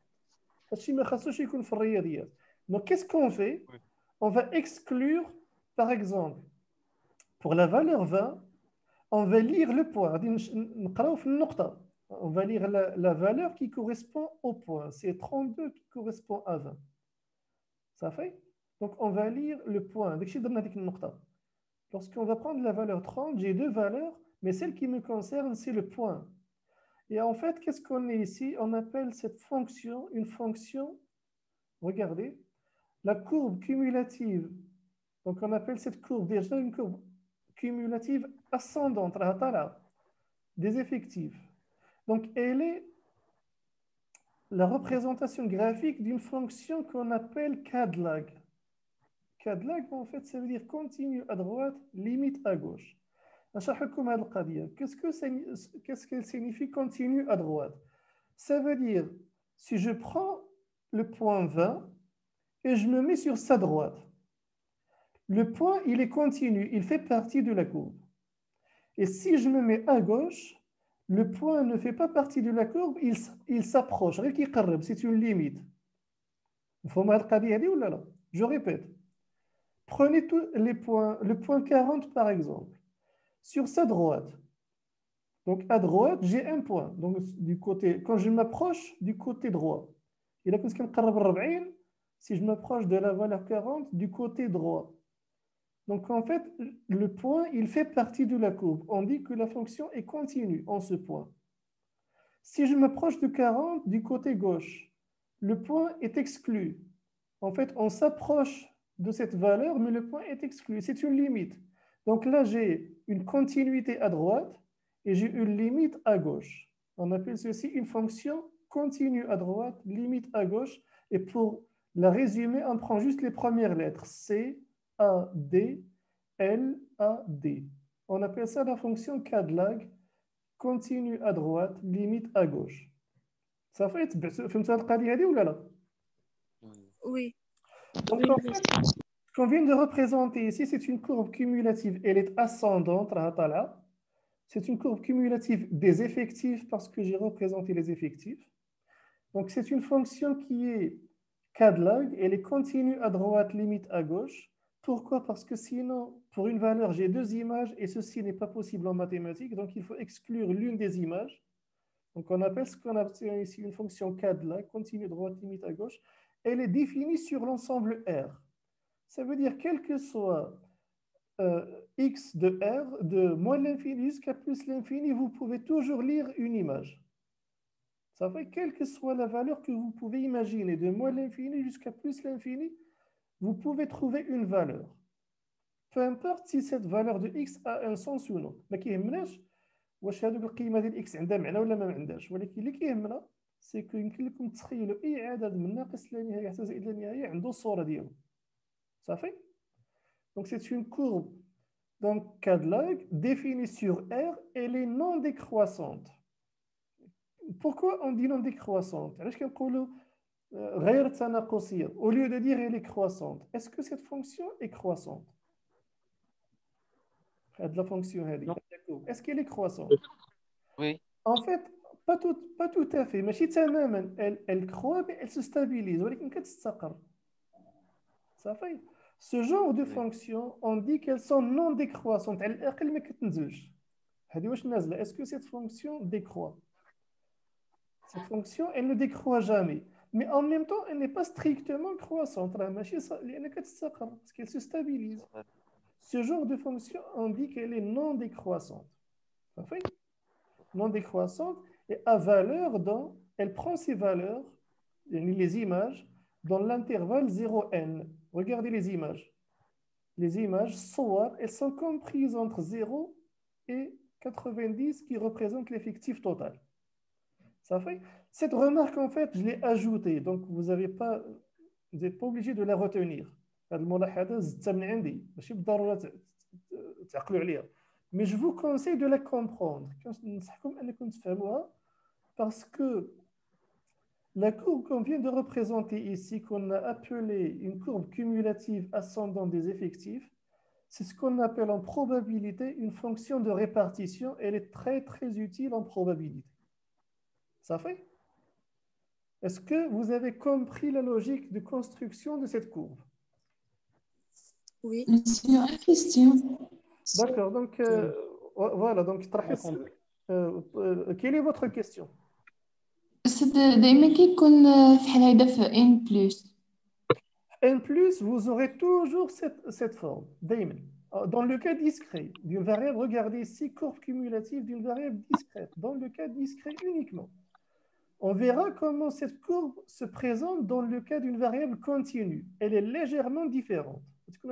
Donc qu'est-ce qu'on fait? On va exclure, par exemple, pour la valeur vingt, on va lire le point. On va lire la, la valeur qui correspond au point. C'est trente-deux qui correspond à vingt. Ça fait? Donc, on va lire le point. Lorsqu'on va prendre la valeur trente, j'ai deux valeurs, mais celle qui me concerne, c'est le point. Et en fait, qu'est-ce qu'on est ici? On appelle cette fonction une fonction, regardez, la courbe cumulative. Donc, on appelle cette courbe déjà une courbe cumulative ascendante, des effectifs. Donc, elle est la représentation graphique d'une fonction qu'on appelle K D L A G. K D L A G, en fait, ça veut dire continue à droite, limite à gauche. Qu'est-ce que qu'est-ce qu'elle signifie continue à droite? Ça veut dire, si je prends le point vingt et je me mets sur sa droite, le point, il est continu, il fait partie de la courbe. Et si je me mets à gauche, le point ne fait pas partie de la courbe, il, il s'approche. C'est une limite. Je répète. Prenez tous les points, le point quarante par exemple, sur sa droite. Donc à droite, j'ai un point. Donc du côté, quand je m'approche du côté droit, si je m'approche de la valeur quarante du côté droit. Donc en fait, le point, il fait partie de la courbe. On dit que la fonction est continue en ce point. Si je m'approche de quarante du côté gauche, le point est exclu. En fait, on s'approche de cette valeur, mais le point est exclu. C'est une limite. Donc là, j'ai une continuité à droite et j'ai une limite à gauche. On appelle ceci une fonction continue à droite, limite à gauche. Et pour la résumer, on prend juste les premières lettres. C, A, D, L, A, D. On appelle ça la fonction K D L A G, continue à droite, limite à gauche. Ça fait, فهمت هاد القضية هذه ولا لا؟ Oui. Donc en fait, ce qu'on vient de représenter ici, c'est une courbe cumulative. Elle est ascendante, c'est une courbe cumulative des effectifs parce que j'ai représenté les effectifs. Donc c'est une fonction qui est K D L A G, elle est continue à droite, limite à gauche. Pourquoi? Parce que sinon, pour une valeur, j'ai deux images et ceci n'est pas possible en mathématiques. Donc, il faut exclure l'une des images. Donc, on appelle ce qu'on appelle ici une fonction K D L A G, continue droite, limite à gauche. Elle est définie sur l'ensemble R. Ça veut dire, quel que soit euh, x de R, de moins l'infini jusqu'à plus l'infini, vous pouvez toujours lire une image. Ça fait, quelle que soit la valeur que vous pouvez imaginer, de moins l'infini jusqu'à plus l'infini, vous pouvez trouver une valeur. Peu importe si cette valeur de x a un sens ou non. ما كيهمناش واش هذوك القيمه ديال x عندها معنى ولا ما عندهاش، ولكن اللي كيهمنا سي كو يمكن لكم تخيلوا اي عدد من ناقص لا نهايه حتى زائد لا نهايه عنده الصوره ديالو. صافي. Donc c'est une courbe donc K D L A G définie sur R, elle est non décroissante. Pourquoi on dit non décroissante? علاش كنقولوا غير تناقصية au lieu de dire elle est croissante? Est-ce que cette fonction est croissante? La fonction est-ce qu'elle est croissante? Oui. En fait, pas tout, pas tout à fait. Mais elle, elle croît, mais elle se stabilise. Ça fait. Ce genre de fonctions, on dit qu'elles sont non décroissantes. Est-ce que cette fonction décroît? Cette fonction, elle ne décroît jamais. Mais en même temps, elle n'est pas strictement croissante. Parce qu'elle se stabilise. Ce genre de fonction, on dit qu'elle est non décroissante. Non décroissante. et à valeur dans, elle prend ces valeurs, les images, dans l'intervalle zéro n. Regardez les images. Les images, صور, elles sont comprises entre zéro et quatre-vingt-dix qui représentent l'effectif total. Ça fait? Cette remarque, en fait, je l'ai ajoutée, donc vous n'avez pas, vous n'êtes pas obligé de la retenir. Mais je vous conseille de la comprendre parce que la courbe qu'on vient de représenter ici, qu'on a appelée une courbe cumulative ascendante des effectifs, c'est ce qu'on appelle en probabilité une fonction de répartition. Elle est très très utile en probabilité. Ça fait? Est-ce que vous avez compris la logique de construction de cette courbe? Oui. Monsieur, une question. D'accord, donc euh, voilà, donc euh, euh, quelle est votre question? C'est دايما كيكون فحال هيدا في n plus. n plus, vous aurez toujours cette, cette forme, دايما. Dans le cas discret d'une variable, regardez ici, courbe cumulative d'une variable discrète. Dans le cas discret uniquement. On verra comment cette courbe se présente dans le cas d'une variable continue. Elle est légèrement différente.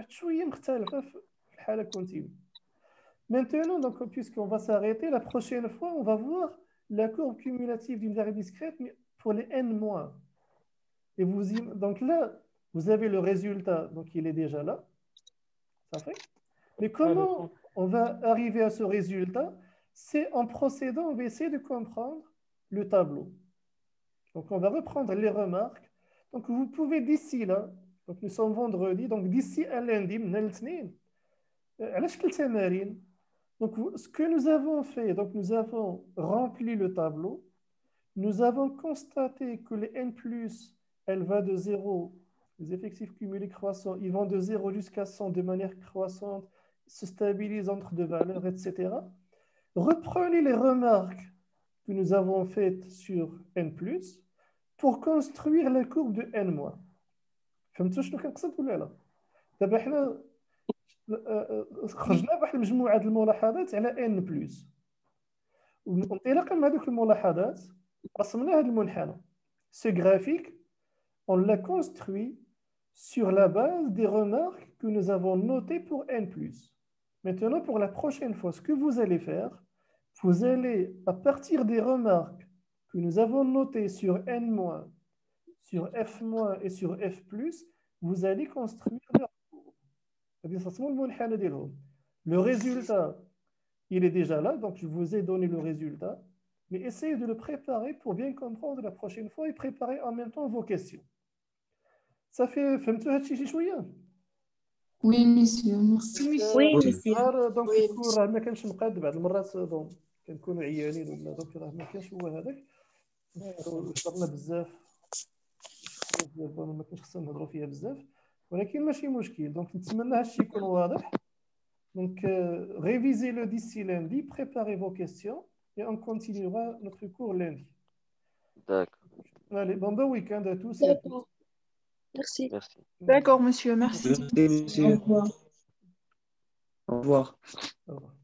Maintenant, donc, puisqu'on va s'arrêter, la prochaine fois, on va voir la courbe cumulative d'une variable discrète, mais pour les n moins. Et vous, donc là, vous avez le résultat, donc il est déjà là. Ça fait. Mais comment on va arriver à ce résultat? C'est en procédant, on va essayer de comprendre le tableau. Donc on va reprendre les remarques. Donc vous pouvez d'ici là, donc nous sommes vendredi, donc d'ici à lundi, donc ce que nous avons fait, donc nous avons rempli le tableau, nous avons constaté que les n plus, elle va de zéro, les effectifs cumulés croissants, ils vont de zéro jusqu'à cent de manière croissante, se stabilisent entre deux valeurs, et cetera. Reprenez les remarques que nous avons faites sur n plus pour construire la courbe de n moins. فهمتوا شنو كنقصد ولا لا؟ دابا حنا خرجنا بواحد المجموعه ديال الملاحظات على n plus. وانطلاقا من هذوك الملاحظات رسمنا هذا المنحنى. Ce graphique, on l'a construit sur la base des remarques que nous avons notées pour n plus. Maintenant, pour la prochaine fois, ce que vous allez faire, vous allez, à partir des remarques que nous avons notées sur n-, sur f- et sur f+, vous allez construire leur courbe. Le résultat, il est déjà là, donc je vous ai donné le résultat, mais essayez de le préparer pour bien comprendre la prochaine fois et préparer en même temps vos questions. Ça fait... فهمتوا هادشي شي شويه؟ Oui, monsieur, merci. Oui, monsieur. دونك الكور راه ما كانش مقاد بعض المرات دونك كنكونوا عيانين ولا دونك راه ما كانش هو هذاك شربنا بزاف ما كانش خصنا نهضروا فيها بزاف ولكن ماشي مشكل دونك نتمنى هادشي يكون واضح donc révisez le d'ici lundi, préparez vos questions et on continuera notre cours lundi. D'accord. Allez, bon bon week-end à tous. D'accord. Merci. Merci. D'accord, monsieur, merci. Merci, monsieur. Au revoir. Au revoir. Au revoir.